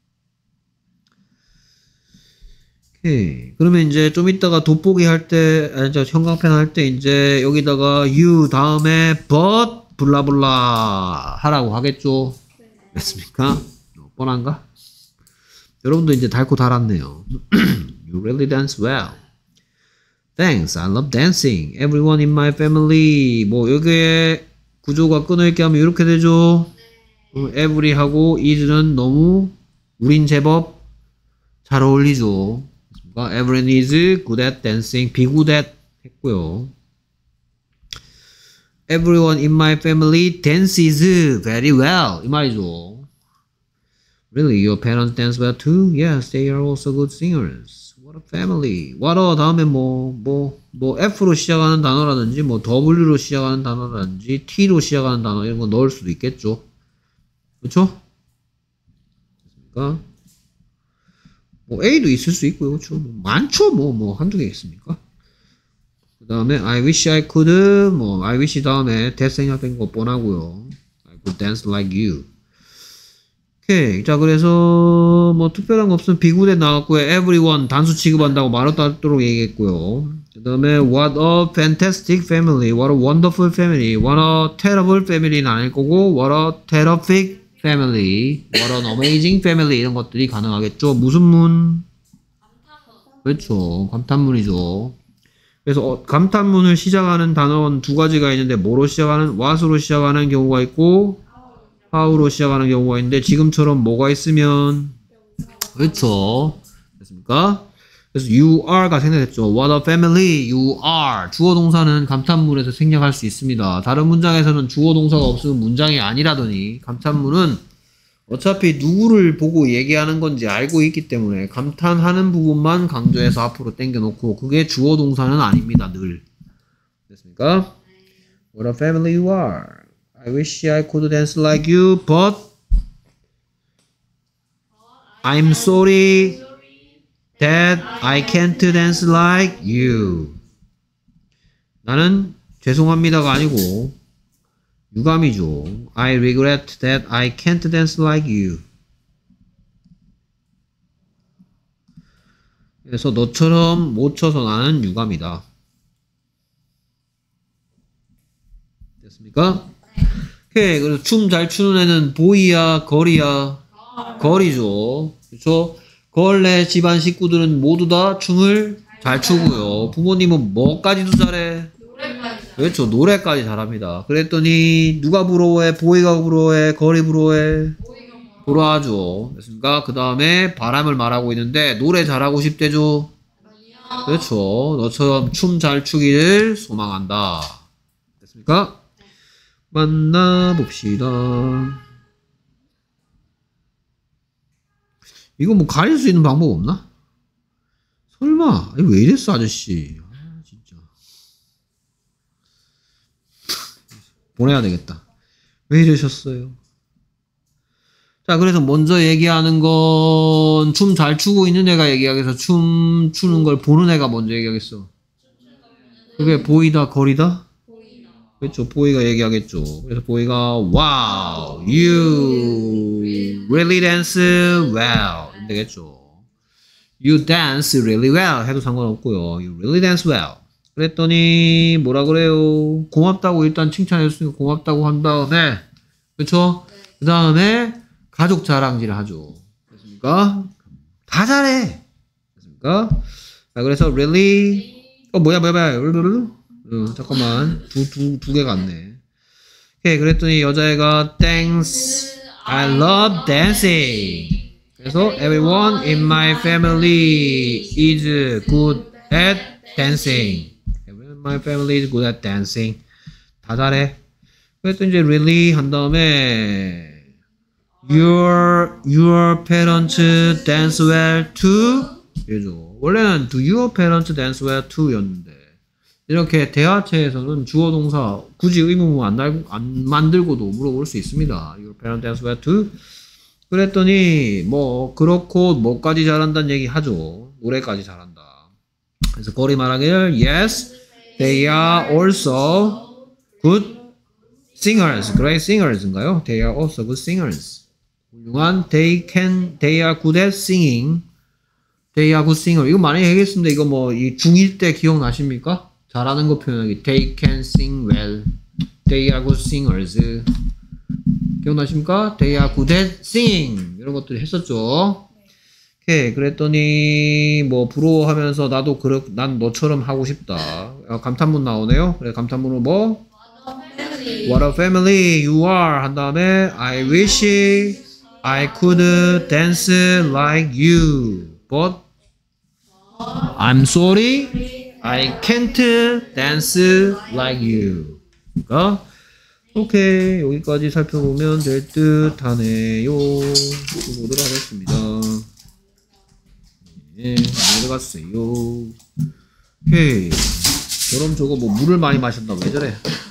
오케이. 그러면 이제 좀 이따가 돋보기 할 때, 형광펜 할 때 이제 여기다가 you 다음에 but 블라블라 하라고 하겠죠? 됐습니까? 뻔한가? 여러분도 이제 닳고 달았네요. You really dance well. Thanks, I love dancing. Everyone in my family. 뭐 여기에 구조가 끊어있게 하면 이렇게 되죠. every하고 is는 너무 우린 제법 잘 어울리죠. Everyone is good at dancing. be good at 했고요. Everyone in my family dances very well. 이 말이죠. Really, your parents dance well too? Yes, they are also good singers. What a family. What a 다음에 뭐 F로 시작하는 단어라든지, 뭐 W로 시작하는 단어라든지, T로 시작하는 단어 이런 거 넣을 수도 있겠죠. 그렇죠? 됐습니까? 뭐 A도 있을 수 있고요. 그렇죠? 많죠. 뭐 한두 개 있습니까? 그 다음에 I wish I could, I wish 다음에 that 생략된 거 뻔하고요. I could dance like you. 오케이. 자, 그래서 뭐 특별한 거 없으면 비구대 나왔고요. everyone 단수 취급한다고 말하도록 얘기했고요. 그 다음에 what a fantastic family, what a wonderful family, what a terrible family는 아닐 거고 what a terrific family, what an amazing family 이런 것들이 가능하겠죠. 무슨 문? 그렇죠. 감탄문이죠. 그래서 감탄문을 시작하는 단어는 두 가지가 있는데 뭐로 시작하는? what으로 시작하는 경우가 있고 how로 시작하는 경우가 있는데 지금처럼 뭐가 있으면 그렇죠. 됐습니까? 그래서 you are가 생략됐죠. What a family you are. 주어 동사는 감탄문에서 생략할 수 있습니다. 다른 문장에서는 주어 동사가 없으면 문장이 아니라더니 감탄문은 어차피 누구를 보고 얘기하는 건지 알고 있기 때문에 감탄하는 부분만 강조해서 앞으로 당겨놓고 그게 주어 동사는 아닙니다. 늘. 됐습니까? What a family you are. I wish I could dance like you, but I'm sorry that I can't dance like you. 나는 죄송합니다가 아니고 유감이죠. I regret that I can't dance like you. 그래서 너처럼 못 쳐서 나는 유감이다. 됐습니까? 오케이. 그래서 춤 잘 추는 애는 보이야, 걸이야? 걸이죠. 그렇죠? 걸내 집안 식구들은 모두 다 춤을 잘 추고요. 부모님은 뭐까지도 잘해? 노래까지. 그렇죠. 노래까지 잘합니다. 그랬더니 누가 부러워해? 보이가 부러워해? 걸이 부러워해? 보이가 뭐라. 부러워하죠. 됐습니까? 그 다음에 바람을 말하고 있는데 노래 잘하고 싶대죠. 아니요. 그렇죠. 너처럼 춤 잘 추기를 소망한다. 됐습니까? 만나봅시다. 이거 뭐 가릴 수 있는 방법 없나? 설마. 이거 왜 이랬어, 아저씨. 아, 진짜. 보내야 되겠다. 왜 이러셨어요? 자, 그래서 먼저 얘기하는 건 춤 잘 추고 있는 애가 얘기하겠어. 춤 추는 걸 보는 애가 먼저 얘기하겠어. 그게 보이다, 거리다? 보이다. 그렇죠. 보이가 얘기하겠죠. 그래서 보이가 wow, you really dance well 되겠죠. You dance really well 해도 상관없고요. You really dance well. 그랬더니 뭐라 그래요? 고맙다고 일단 칭찬해줬으니까 고맙다고 한 다음에 그렇죠? 그 다음에 가족 자랑질을 하죠. 됐습니까? 다 잘해. 됐습니까? 자, 그래서 really 뭐야 잠깐만 두 개 같네. 오케이. 그랬더니 여자애가 thanks I love dancing. 그래서 everyone in my family is good at dancing. Everyone in my family is good at dancing. 다 잘해. 그랬더니 이제 really 한 다음에 your parents dance well too. 이죠. 원래는 do your parents dance well too였는데 이렇게 대화체에서는 주어 동사 굳이 의문문 안 만들고도 물어볼 수 있습니다. Your parents dance well too. 그랬더니 뭐 그렇고 뭐까지 잘한다는 얘기 하죠. 노래까지 잘한다. 그래서 거리 말하기를 yes, they are also good singers. Great singers인가요? They are also good singers. 훌륭한 they are good at singing. They are good singer. 이거 많이 얘기했습니다. 이거 뭐 이 중1 때 기억나십니까? 잘하는 거 표현하기. They can sing well. They are good singers. 기억나십니까? They are good at singing. 이런 것들 했었죠. 오케이. 그랬더니 뭐 부러워하면서 나도 난 너처럼 하고 싶다. 감탄문 나오네요. 그래 감탄문으로 뭐? What a family you are 한 다음에 I wish I could dance like you. But I'm sorry I can't dance like you. 그러니까 오케이. 여기까지 살펴보면 될 듯 하네요. 보도록 하겠습니다. 네, 내려갔어요. 오케이. 그럼 저거 뭐 물을 많이 마셨나? 왜 저래?